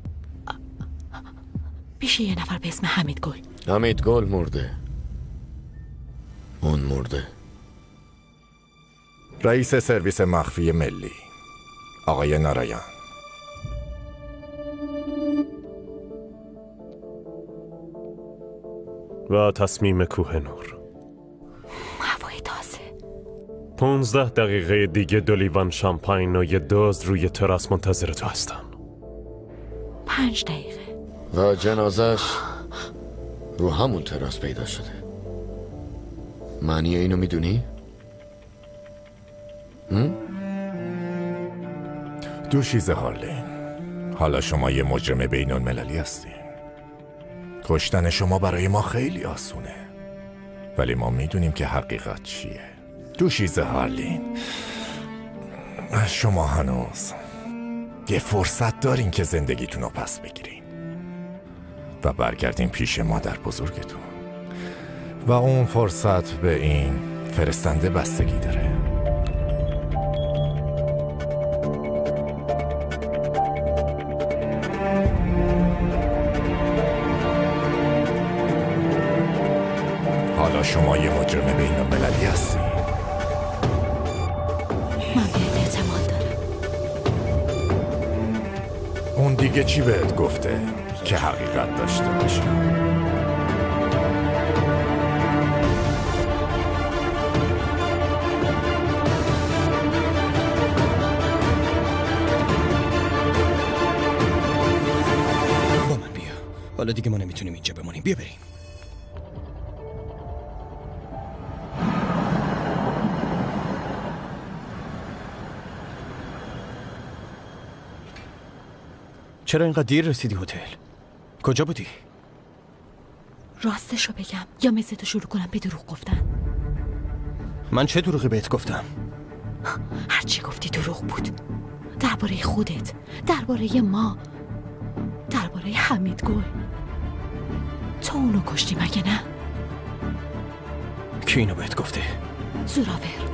پیش یه نفر به اسم حمید گل. حمید گل مرده. اون مرده. رئیس سرویس مخفی ملی آقای نارایان. و تصمیم کوه نور. هوای تازه. پونزده دقیقه دیگه دو لیوان شامپاین و یه دوز روی تراس منتظر تو هستن. پنج دقیقه. و جنازش رو همون تراس پیدا شده. معنی اینو میدونی؟ دوشیزه هارلین، حالا شما یه مجرم بین المللی هستین. کشتن شما برای ما خیلی آسونه، ولی ما میدونیم که حقیقت چیه. دوشیزه هارلین، شما هنوز یه فرصت دارین که زندگیتون رو پس بگیرین و برگردین پیش مادر بزرگتون. و اون فرصت به این فرستنده بستگی داره. حالا شما یه مجرم بین المللی هستی. من بهت اعتماد دارم. اون دیگه چی بهت گفته که حقیقت داشته باشه؟ با من بیا. حالا دیگه ما نمیتونیم اینجا بمونیم. بیا بریم. چرا اینقدر دیر رسیدی هتل؟ کجا بودی؟ راستشو بگم یا مثل تو شروع کنم به دروغ گفتن؟ من چه دروغی بهت گفتم؟ هرچی گفتی دروغ بود. درباره خودت، درباره ما، درباره حمید گل. تو اونو کشتی مگه نه؟ کی اینو بهت گفته؟ زوراور.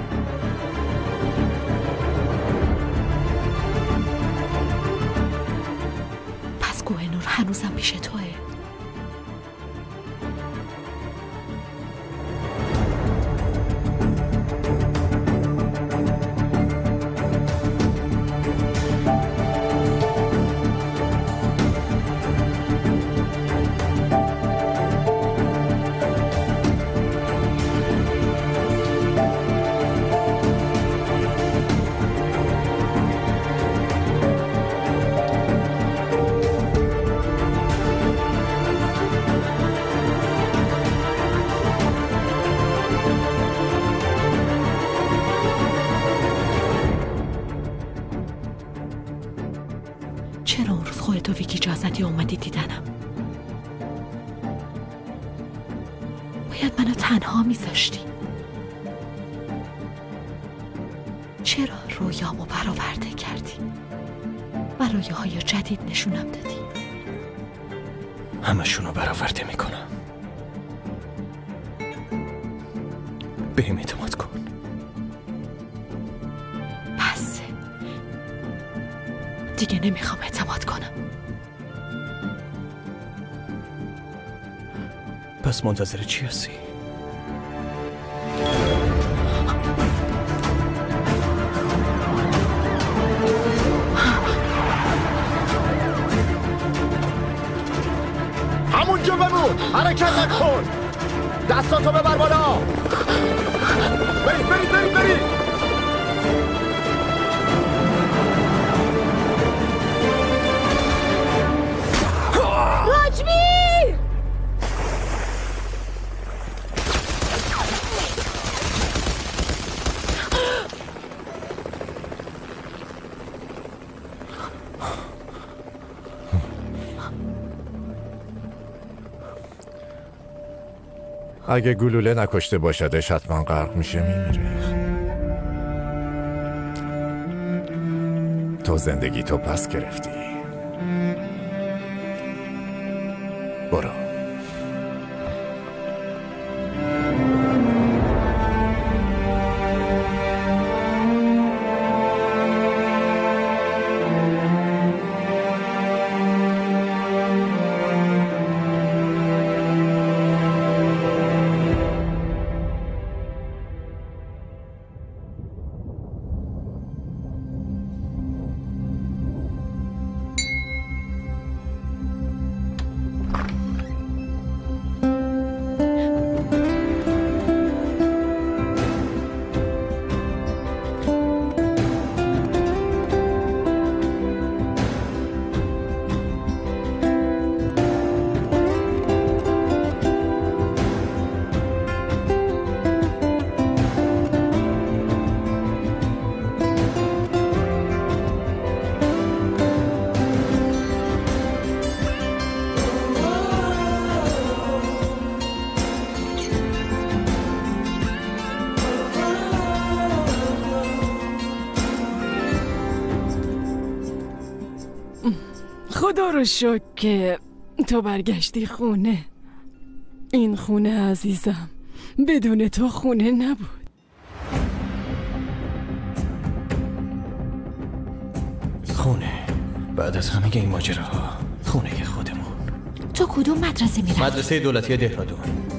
پس کوه نور هنوزم پیش توه. چرا اون روز خودتو ویکی اجازتی اومدی دیدنم؟ باید منو تنها میذاشتی. چرا رویامو برآورده کردی؟ و رویاهای جدید نشونم دادی. همشونو برآورده میکنم. بهم اعتماد کن. بس دیگه نمیخوام اعتماد کنم. پس منتظر چی هستی؟ همونجا بمون، حرکت نکن، دستاتو ببر بالا. برید برید برید برید. راجبی! اگه گلوله نکشته باشدش حتما غرق میشه میمیره. تو زندگی تو پس گرفتی. برو. خدا رو شکر که تو برگشتی خونه. این خونه عزیزم بدون تو خونه نبود. خونه بعد از همه این ماجراها، خونه خودمون. تو کدوم مدرسه میرفتی؟ مدرسه دولتی دهرادون.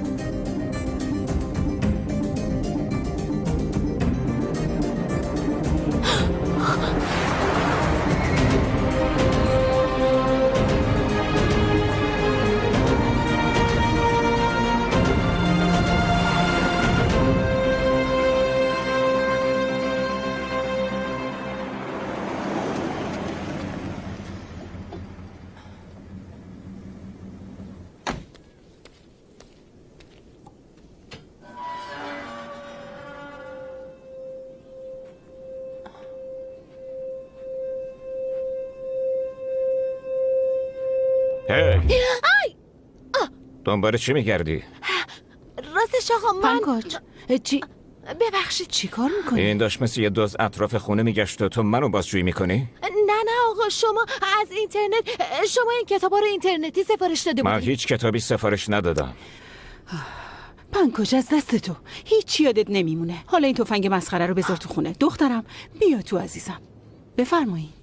دنبال چی میگردی؟ راستش آقا من پنکاج چی؟ ببخشید چی کار میکنی؟ این داشت مثل یه دوز اطراف خونه میگشت و تو منو بازجویی میکنی؟ نه نه آقا شما از اینترنت شما این کتابا رو اینترنتی سفارش داده بودی؟ من هیچ کتابی سفارش ندادم. پنکاج از دست تو هیچ یادت نمیمونه. حالا این تفنگ مسخره رو بذار تو خونه. دخترم بیا تو عزیزم. بفرمایید.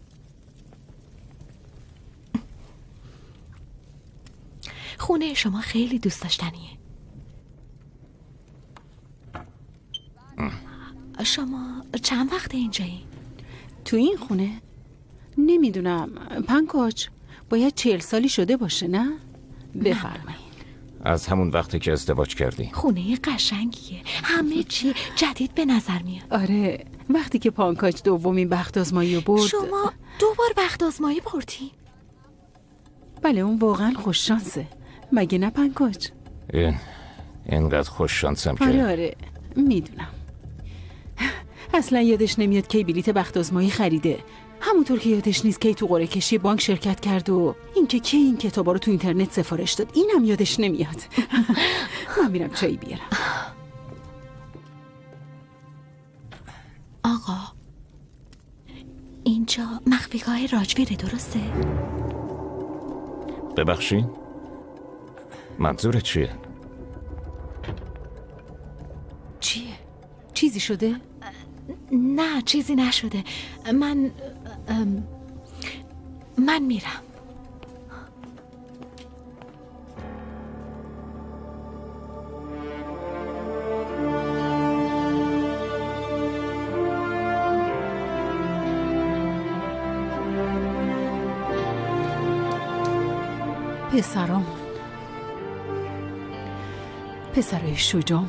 خونه شما خیلی دوست داشتنیه. شما چند وقت اینجایی؟ تو این خونه؟ نمیدونم. پنکاج باید چهل سالی شده باشه نه؟ بفرمایید. از همون وقتی که ازدواج کردی. خونه قشنگیه، همه چی جدید به نظر میاد. آره وقتی که پانکاج دومین بخت آزمایی رو برد. شما دو بار بخت آزمایی بردی؟ بله اون واقعا خوش شانسه، مگه نه پنکاج؟ این اینقدر خوش شانسم که آره آره میدونم. اصلا یادش نمیاد کی بلیت بخت آزمایی خریده، همونطور که یادش نیست کی تو قرعه کشی بانک شرکت کرد و اینکه کی این کتابا رو تو اینترنت سفارش داد اینم یادش نمیاد. من میرم چای بیارم. آقا اینجا مخفیگاه راجویره، درسته؟ ببخشین؟ منظورت چیه؟ چیه؟ چیزی شده؟ نه چیزی نشده. من من میرم. پسرامون، پسرای شجامون،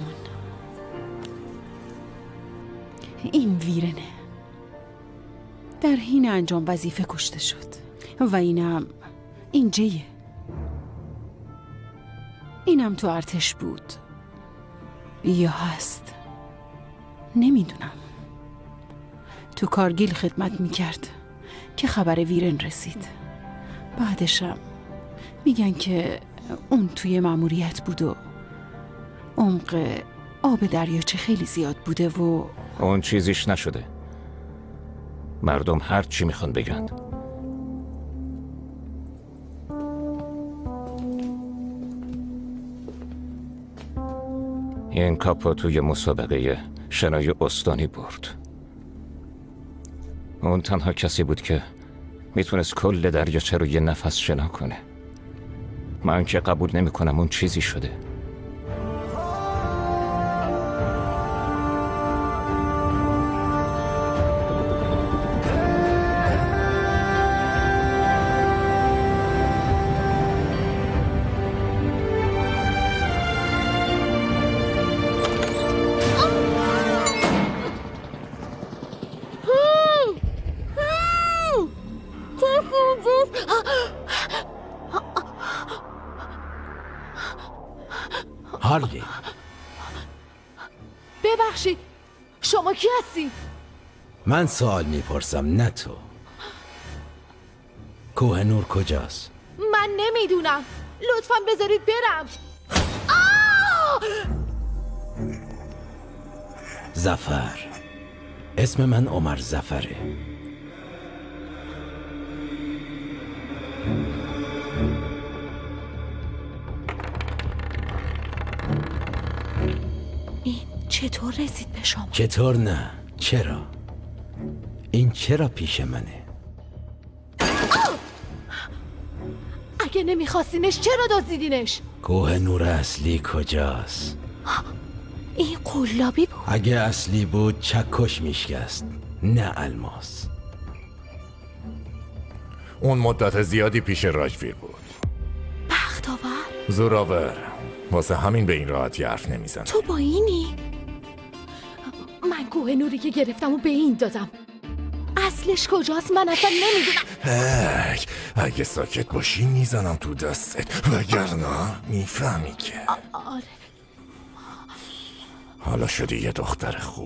این ویرنه در حین انجام وظیفه کشته شد و اینم اینجایه. اینم تو ارتش بود یا هست نمیدونم. تو کارگیل خدمت میکرد که خبر ویرن رسید. بعدشم میگن که اون توی مأموریت بود و عمق آب دریاچه خیلی زیاد بوده و اون چیزیش نشده. مردم هر چی میخوان بگن. این کاپو توی مسابقه شنای استانی برد. اون تنها کسی بود که میتونست کل دریاچه رو یه نفس شنا کنه. من که قبول نمی کنم اون چیزی شده. هارلی، ببخشید شما کی هستی؟ من سوال میپرسم نه تو. کوه نور کجاست؟ من نمیدونم، لطفاً بذارید برم. ظفر، اسم من عمر ظفره. چطور رسید به شما؟ چطور نه؟ چرا؟ این چرا پیش منه؟ اگه نمیخواستینش چرا دزدیدینش؟ کوه نور اصلی کجاست؟ این قلابی بود. اگه اصلی بود چکش میشکست، نه الماس. اون مدت زیادی پیش راجویر بود. بختاور؟ زوراور. واسه همین به این راحتی حرف نمیزنه. تو با اینی؟ من کوه نوری که گرفتم و به این دادم. اصلش کجاست من اصلا نمیدونم. هی، اگه ساکت باشی میزنم تو دستت، وگرنه میفهمی که آره. حالا شدی یه دختر خوب.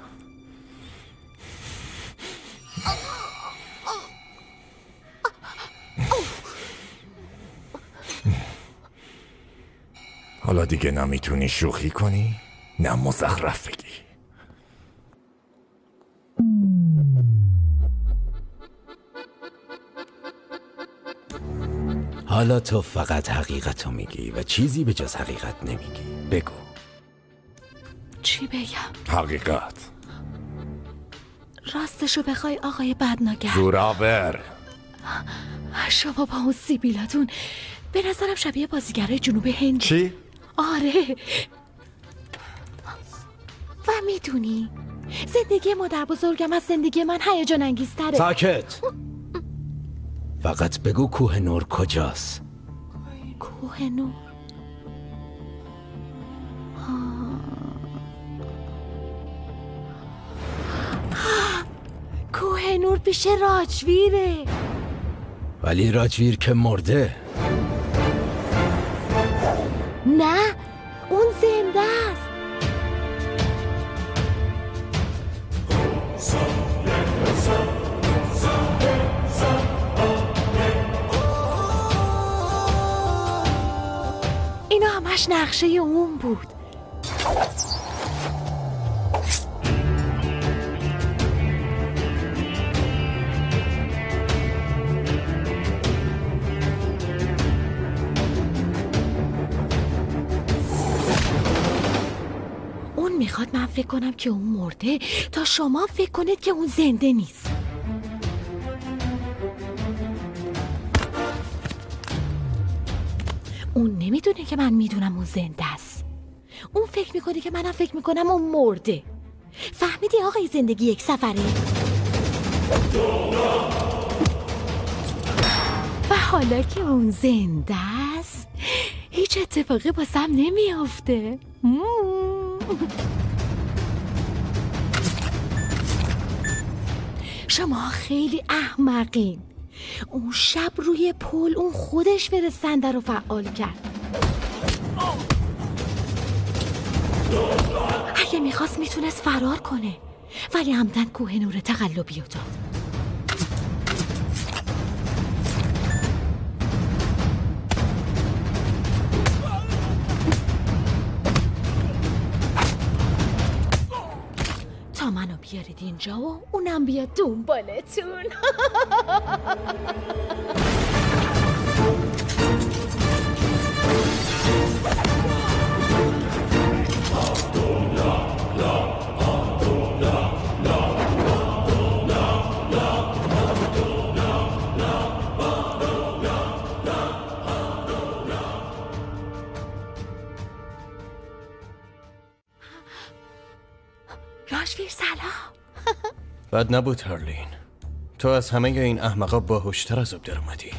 حالا دیگه نمیتونی شوخی کنی، نه مزخرف بگی. حالا تو فقط حقیقتو میگی و چیزی به جز حقیقت نمیگی. بگو. چی بگم؟ حقیقت. راستشو بخوای آقای بدناگر، زوراور، شما با اون سیبیلاتون به نظرم شبیه بازیگرای جنوب هند. چی؟ آره. و میدونی زندگی مادر بزرگم از زندگی من هیجان انگیزتره. ساکت. فقط بگو کوه نور کجاست؟ کوه نور کوه نور پیش راجویره. ولی راجویر که مرده. نه اون زنده است. اینا همش نقشه اون بود. فکر کنم که اون مرده تا شما فکر کنید که اون زنده نیست. اون نمیدونه که من میدونم اون زنده است. اون فکر میکنه که منم فکر میکنم اون مرده. فهمیدی آقای زندگی یک سفره؟ و حالا که اون زنده است هیچ اتفاقی باسم نمیافته. شما خیلی احمقین. اون شب روی پل اون خودش فرستنده رو فعال کرد. اگه میخواست میتونست فرار کنه، ولی عمدن کوه نور تقلبی رو داد. تا منو بیارید اینجا و اونم بیاد دنبالتون. راشویر سلام. بد نبود هارلین. تو از همه این احمقا باهوشتر از آب در اومدی.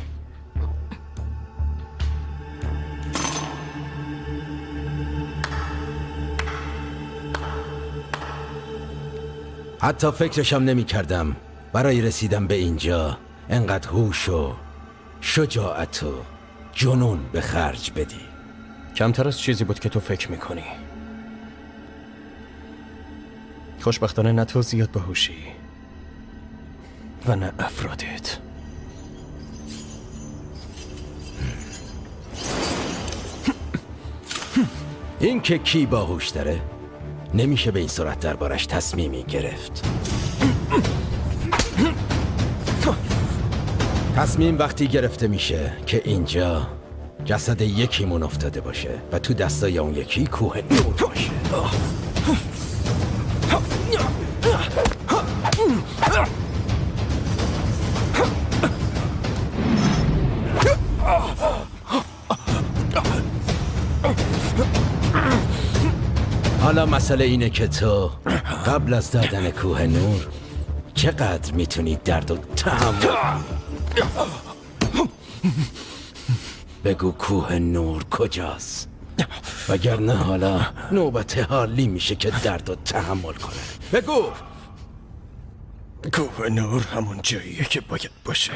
حتی فکرشم نمی کردم برای رسیدن به اینجا انقدر هوش و شجاعت و جنون به خرج بدی. کمتر از چیزی بود که تو فکر میکنی. خوشبختانه نه تو زیاد باهوشی و نه افرادت. این که کی باهوش داره نمیشه به این صورت دربارش تصمیمی گرفت. تصمیم وقتی گرفته میشه که اینجا جسد یکیمون افتاده باشه و تو دستای اون یکی کوه نور باشه. حالا مسئله اینه که تو قبل از دادن کوه نور چقدر میتونی درد و تحمل. بگو کوه نور کجاست، وگرنه حالا نوبت حالی میشه که درد و تحمل کنه. بگو. کوه نور همون جاییه که باید باشه،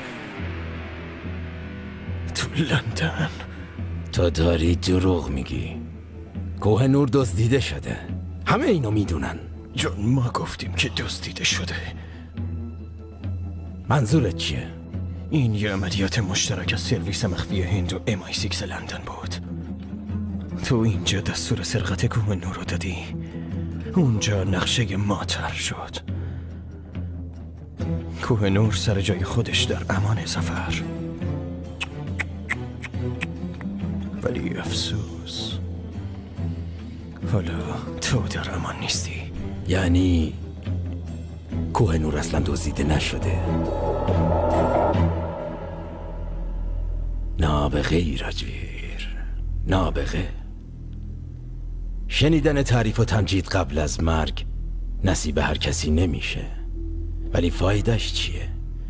تو لندن. تو داری دروغ میگی. کوه نور دزدیده شده، همه اینو میدونن. جون ما گفتیم که دزدیده شده. منظورت چیه؟ این یه عملیات مشترک از سرویس مخفی هند و ام آی سیکس لندن بود. تو اینجا دستور سرقت کوه نور رو دادی، اونجا نقشه ما طرح شد. کوه نور سر جای خودش در امان ظفر، ولی افسوس حالا تو در امان نیستی. یعنی کوه نور اصلا دزدیده نشده؟ نابغه ای راجویر، نابغه. شنیدن تعریف و تمجید قبل از مرگ نصیب هر کسی نمیشه، ولی فایدهش چیه؟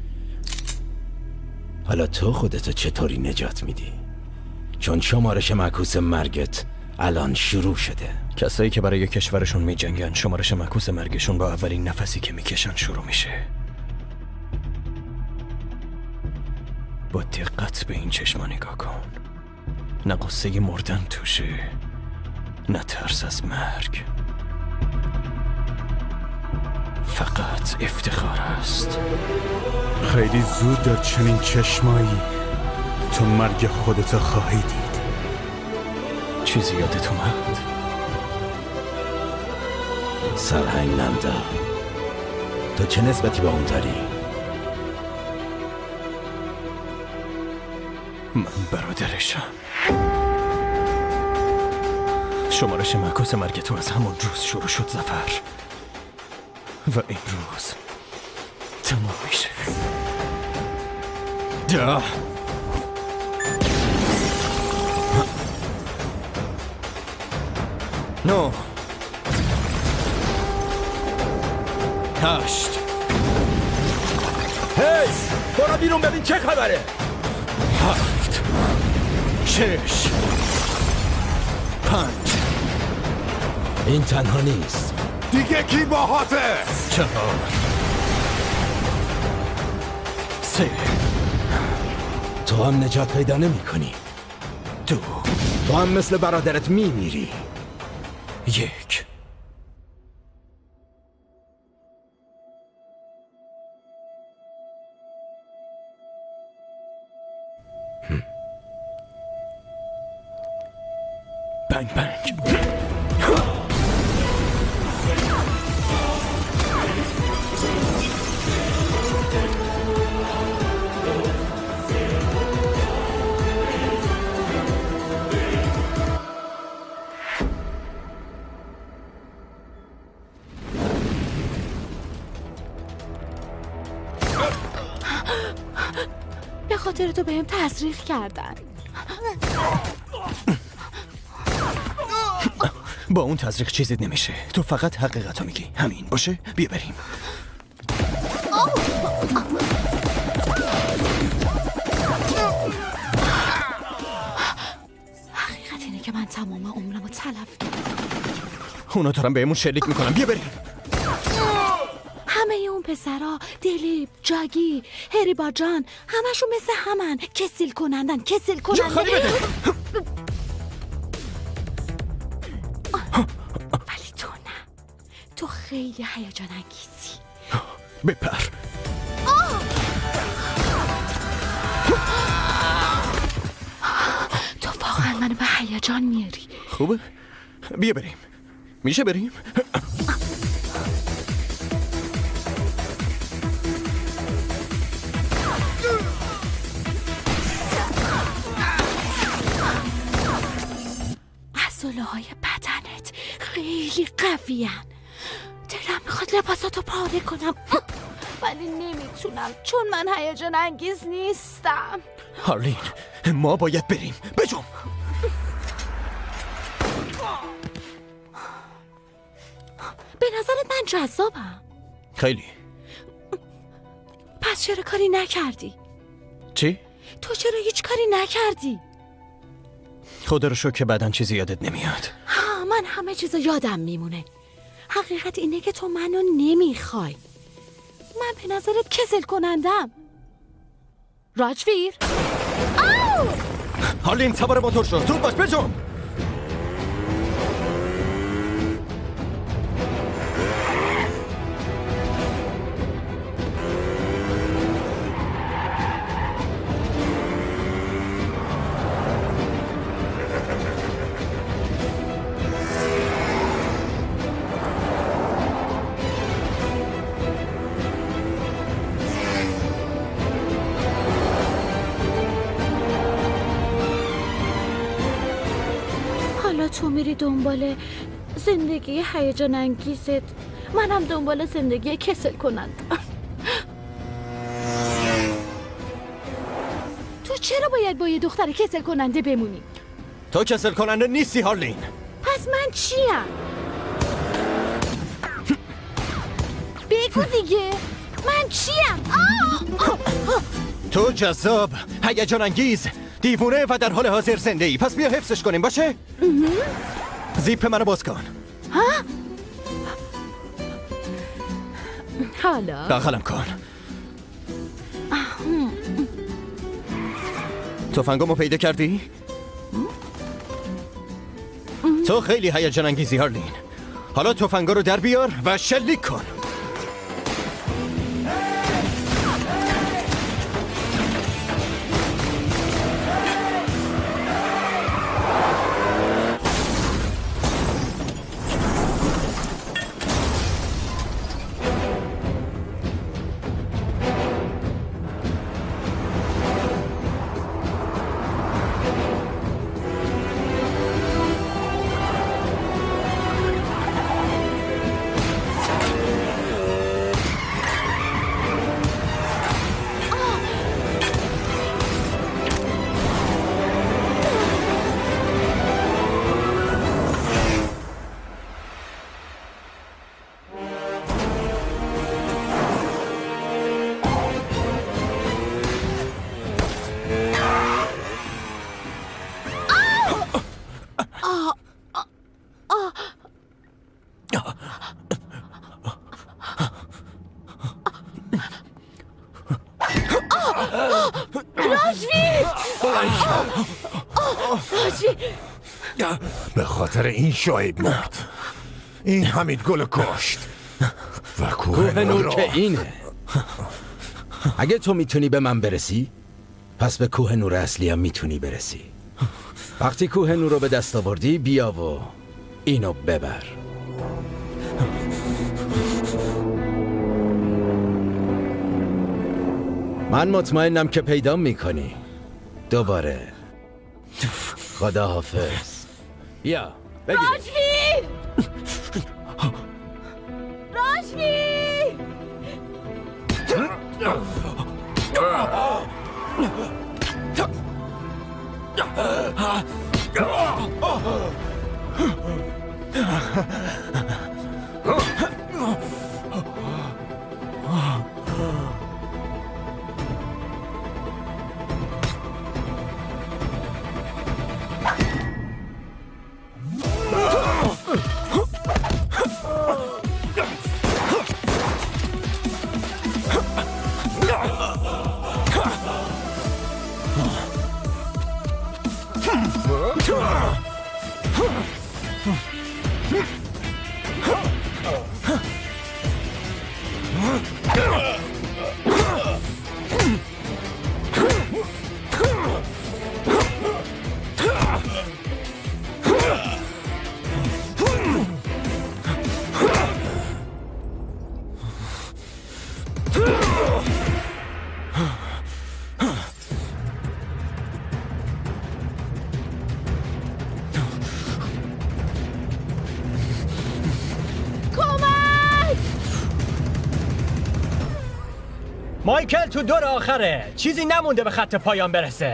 حالا تو خودتو چطوری نجات میدی؟ چون شمارش معکوس مرگت الان شروع شده. کسایی که برای کشورشون می جنگن شمارش معکوس مرگشون با اولین نفسی که میکشن شروع میشه. با دقت به این چشما نگاه کن. نه قصه مردن توشه، نه ترس از مرگ، فقط افتخار است. خیلی زود در چنین چشمایی تو مرگ خودت خواهی دید. چیزی یادت اومد؟ سرهنگ نندا، تو چه نسبتی به اون داری؟ من برادرشم. شمارش معکوس مرگ تو از همون روز شروع شد ظفر و این روز تمام میشه. ده نو هشت هی برو بیرون ببین چه خبره. هفت شش پنج این تنها نیست. دیگه کی باهاته؟ چهار سه تو هم نجات پیدا نمی کنی. دو تو هم مثل برادرت می میری. یک بنگ بنگ. به خاطر تو بهم تزریق کردن. با اون تزریق چیزی نمیشه. تو فقط حقیقتو میگی. همین باشه؟ بیا بریم. حقیقت اینه که من تمام عمرمو تلف کردم. اونا دارن بهمون شلیک میکنن. بیا بریم. همه اون پسرا دلیپ، جاگی، هری باجان همشون مثل همن. کسیل کنندن کسیل کنندن. جا خالی بده. ولی تو نه. تو خیلی هیجان انگیزی. بپر. تو واقعا منو به هیجان میاری. خوبه؟ بیا بریم. میشه بریم؟ عضله های بدنت خیلی قویان. دلم میخواد لباساتو پاره کنم ولی نمیتونم چون من هیجان انگیز نیستم. هارلین ما باید بریم. بجم. به نظرت من جذابم؟ خیلی. پس چرا کاری نکردی؟ چی؟ تو چرا هیچ کاری نکردی؟ خدا رو شکر که بعدن چیزی یادت نمیاد. ها من همه چیزو یادم میمونه. حقیقت اینه که تو منو نمیخوای. من به نظرت کسل کنندم. راجویر هارلین سوار موتور شد. زود باش بجم. تو میری دنبال زندگی هیجان انگیزت، منم دنبال زندگی کسل کننده. تو چرا باید با یه دختر کسل کننده بمونی؟ تو کسل کننده نیستی هارلین. پس من چیم؟ بگو دیگه من چیم؟ آه! آه! آه! تو جذاب، هیجان انگیز، دیوونه و در حال حاضر زنده ای. پس بیا حفظش کنیم باشه؟ زیپ منو باز کن. ها؟ حالا داخلم کن. تفنگمو پیدا کردی؟ تو خیلی هیجان انگیزی هارلین. حالا تفنگا رو در بیار و شلیک کن. راجوی راجوی به خاطر این شعیب مرد. این حمید گل کشت و کوه نور را. که اینه. اگه تو میتونی به من برسی پس به کوه نور اصلی هم میتونی برسی. وقتی کوه نور رو به دست آوردی بیا و اینو ببر. من مطمئنم که پیدا میکنی. دوباره خدا حافظ. بیا بگیر. راجوی راجوی مایکل تو دور آخره. چیزی نمونده به خط پایان برسه.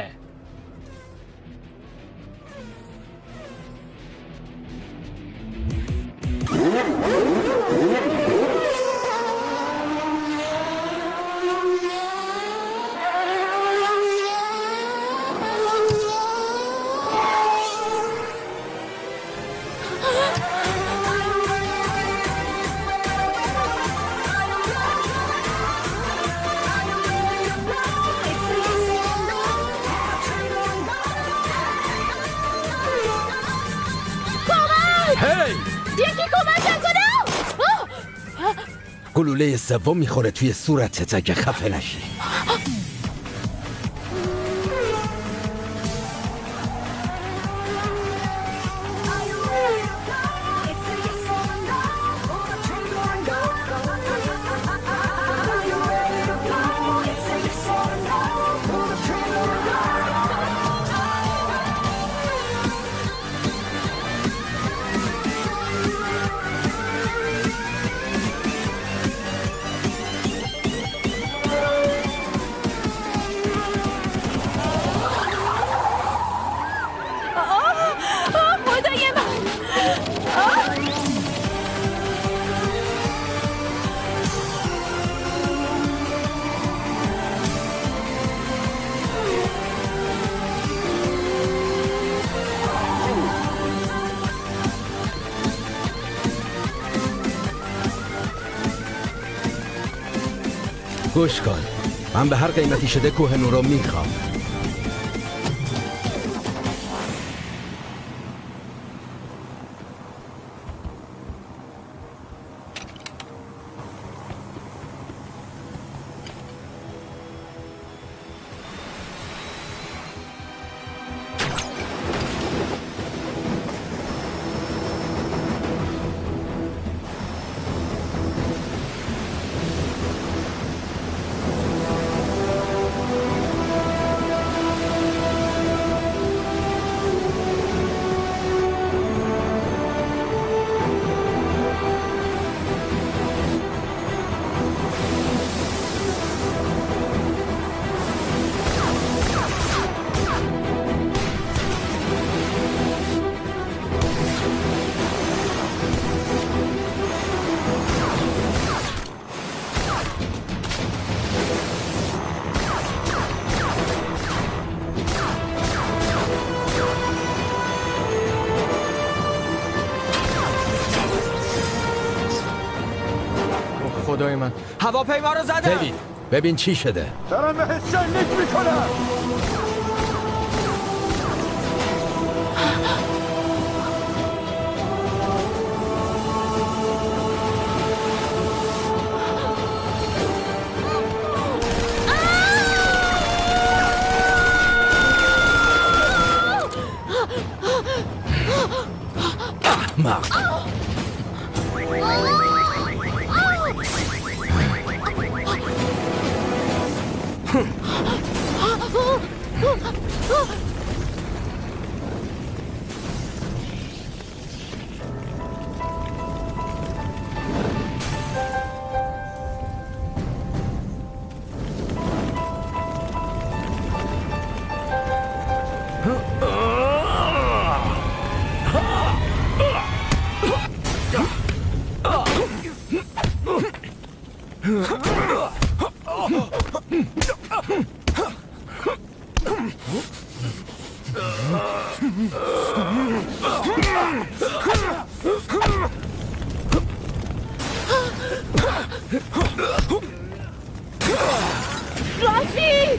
گلوله سوم میخوره توی صورتت اگه خفه نشی. گوش کن، من به هر قیمتی شده کوه نور رو میخوام. خدای من، هواپیما رو زدم. دیوید، ببین چی شده. دارم به شلیک میکنم. احمق. راجی!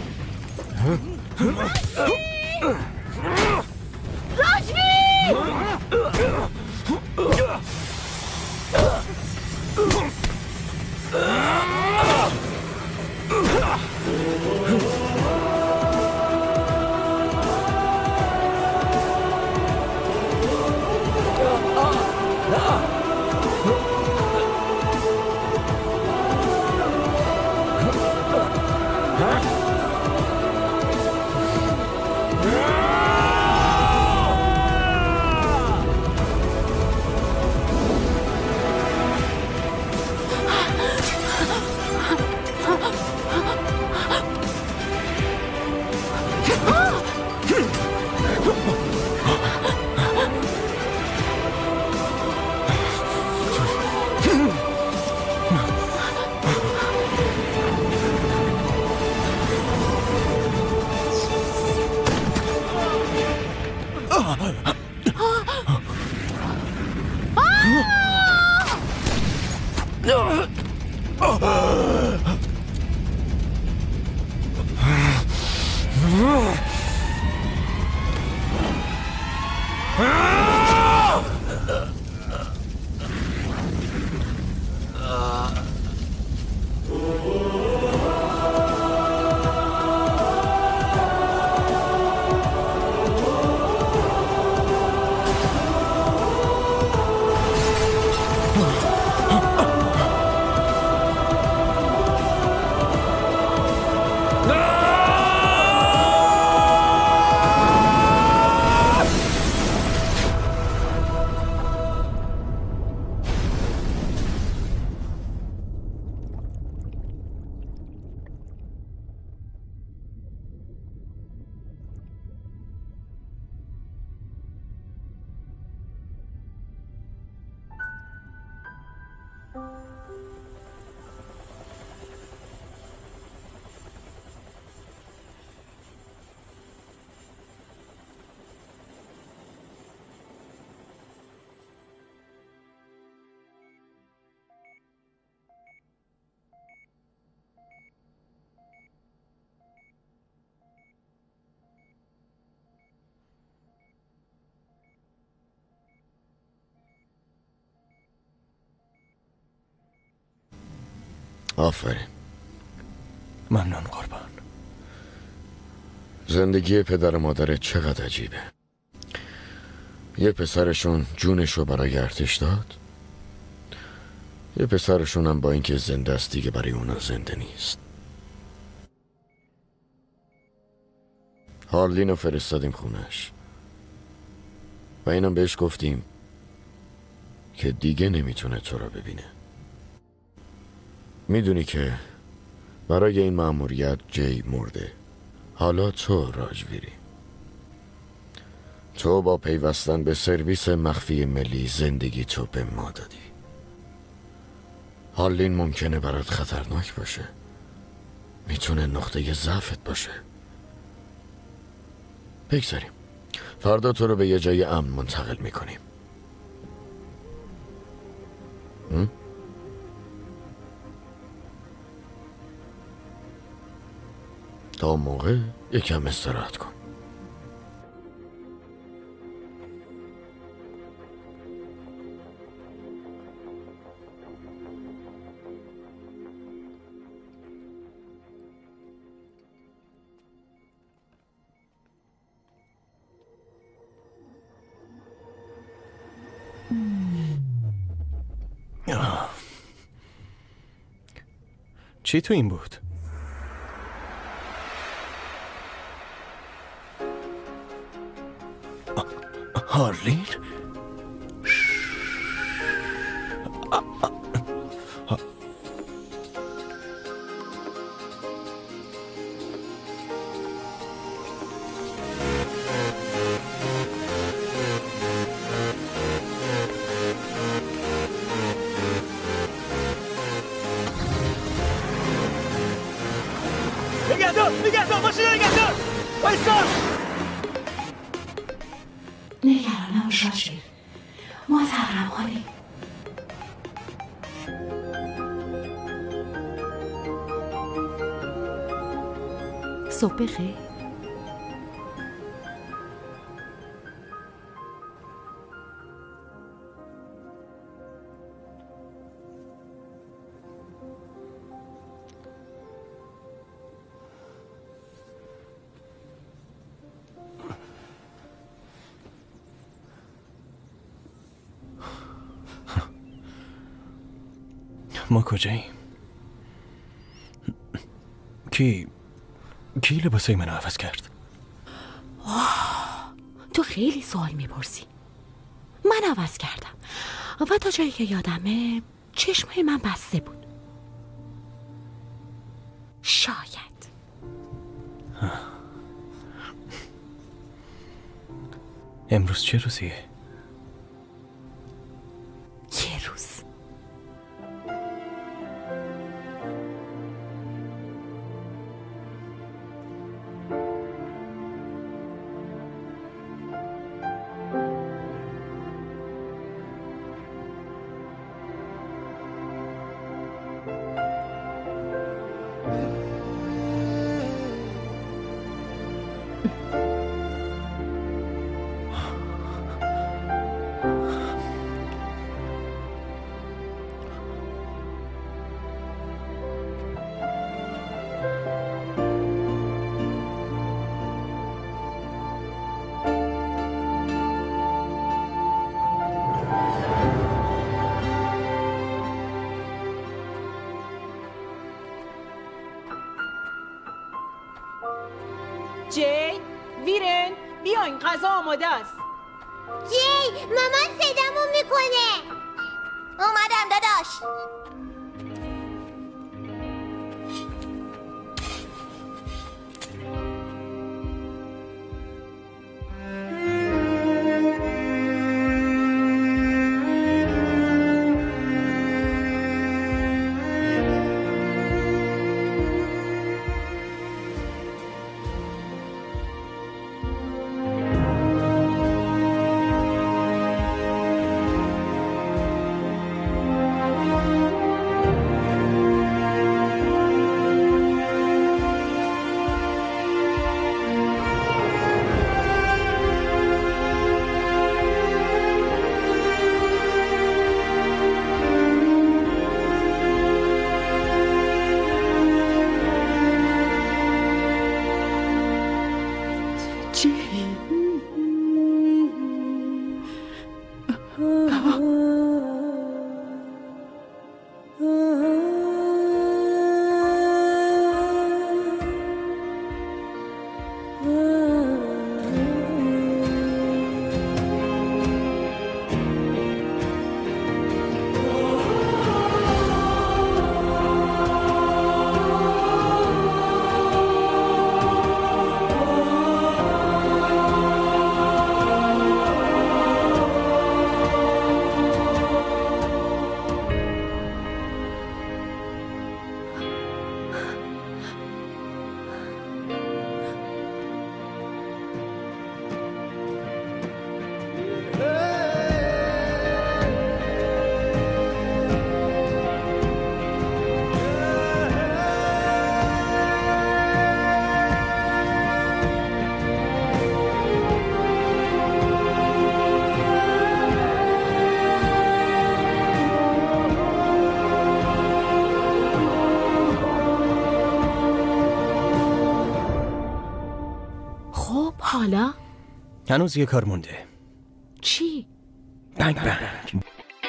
آفرین. ممنون قربان. زندگی پدر و مادرت چقدر عجیبه. یه پسرشون جونش رو برای ارتش داد، یه پسرشون هم با اینکه زنده است دیگه برای اونا زنده نیست. هارلین رو فرستادیم خونش و اینم بهش گفتیم که دیگه نمیتونه تو رو ببینه. میدونی که برای این مأموریت جی مرده. حالا تو راجویری، تو با پیوستن به سرویس مخفی ملی زندگی تو به ما دادی. هارلین ممکنه برات خطرناک باشه، میتونه نقطه ضعفت باشه. بگذاریم فردا تو رو به یه جای امن منتقل میکنیم. تا اون موقع یکم استراحت کن. چی تو این بود؟ هارلین؟ نگهدار نگهدار ماشین نگهدار بایستا. نگران نباش راجی، ما تقرم حالی. صبح بخیر. ما کجاییم؟ کی کی لباسای منو عوض کرد؟ تو خیلی سوال میپرسی. من عوض کردم و تا جایی که یادمه چشمای من بسته بود. شاید. امروز چه روزیه؟ یه روز. جی، ویرن، بیاین غذا آماده است. جی، مامان صدامون میکنه. اومدم داداش. حالا؟ هنوز یه کار مونده. چی؟ بنگ بنگ.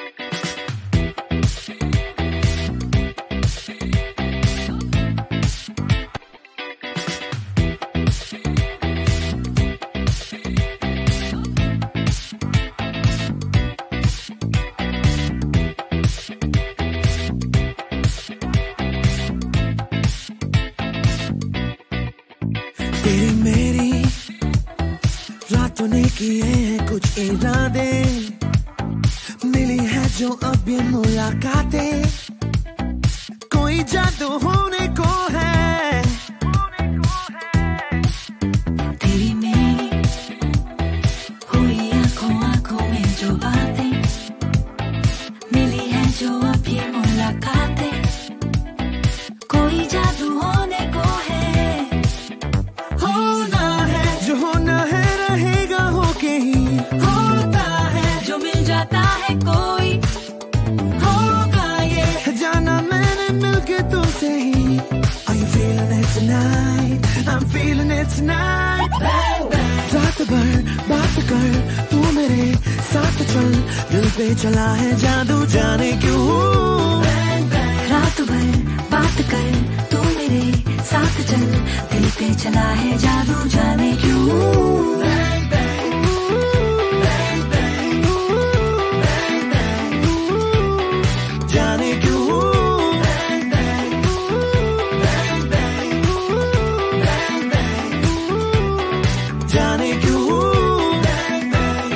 तेरी मेरी रातों ने किए हैं कुछ इरादे, मिली है जो अब ये मुलाकातें, कोई जादू होने को है। तेरी मेरी हुई आंखों आंखों में जो बातें, मिली है जो अब ये मुलाकातें, कोई जादू होने को है। होना है जो होना है रहेगा होके ही, होता है जो मिल जाता है कोई, होगा ये जाना मैंने मिलके तुमसे ही। Are you feeling it tonight? I'm feeling it tonight. Bang, bang. रात भर बात कर तू मेरे साथ चल, दिल पे चला है जादू जाने क्यों। Bang, bang. रात भर बात कर तू मेरे साथ चल, दिल पे चला है जादू जाने क्यों। Bang, bang. Bang, bang. Bang, bang. जाने क्यों। Bang, bang. Bang, bang. Bang, bang. जाने क्यों। Bang, bang.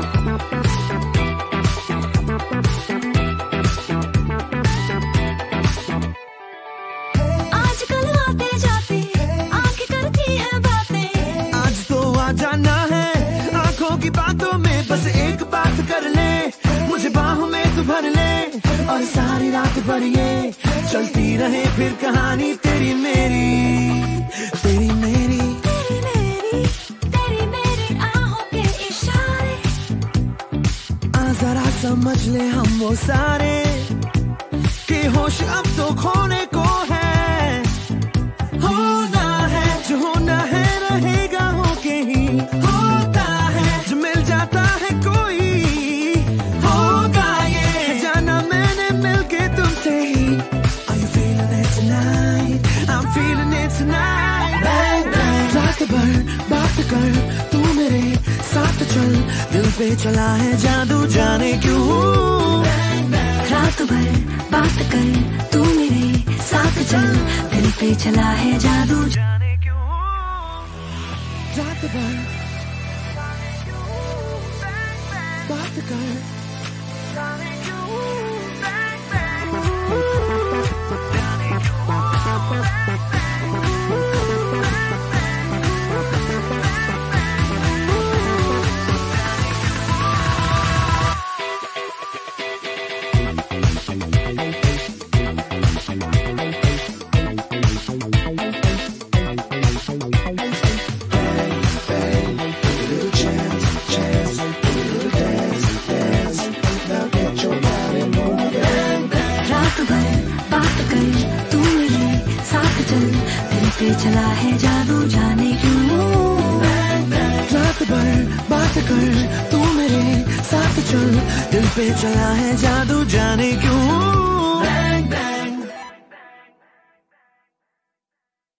आजकल आते जाते आंखें करती है बातें, आज तो आ जाना है आंखों की बातों में, बस एक बात कर ले मुझे बाहों में तू भर ले, और सारी रात भर ये चलती रहे फिर कहानी तेरी मेरी, तेरी मेरी। तेरी मेरी तेरी मेरी आहों के इशारे, आ जरा समझ ले हम वो सारे कि होश अब तो खोने को है। होना है जो होना है रहेगा होके ही, होता है जो मिल जाता है कोई, होगा ये जाना मैंने मिलके तुमसे ही। Are you feeling it tonight? I'm feeling it tonight. Bang, bang. रात भर बात कर तू मेरे साथ चल, दिल पे चला है जादू जाने क्यों। रात भर बात कर तू मेरे साथ चल, दिल पे चला है जादू जाने क्यों। रात भर बात कर जाने क्यों। पे चला है जादू जाने क्यों। रात भर बात कर तू मेरे साथ चल, दिल पे चला है जादू जाने क्यों।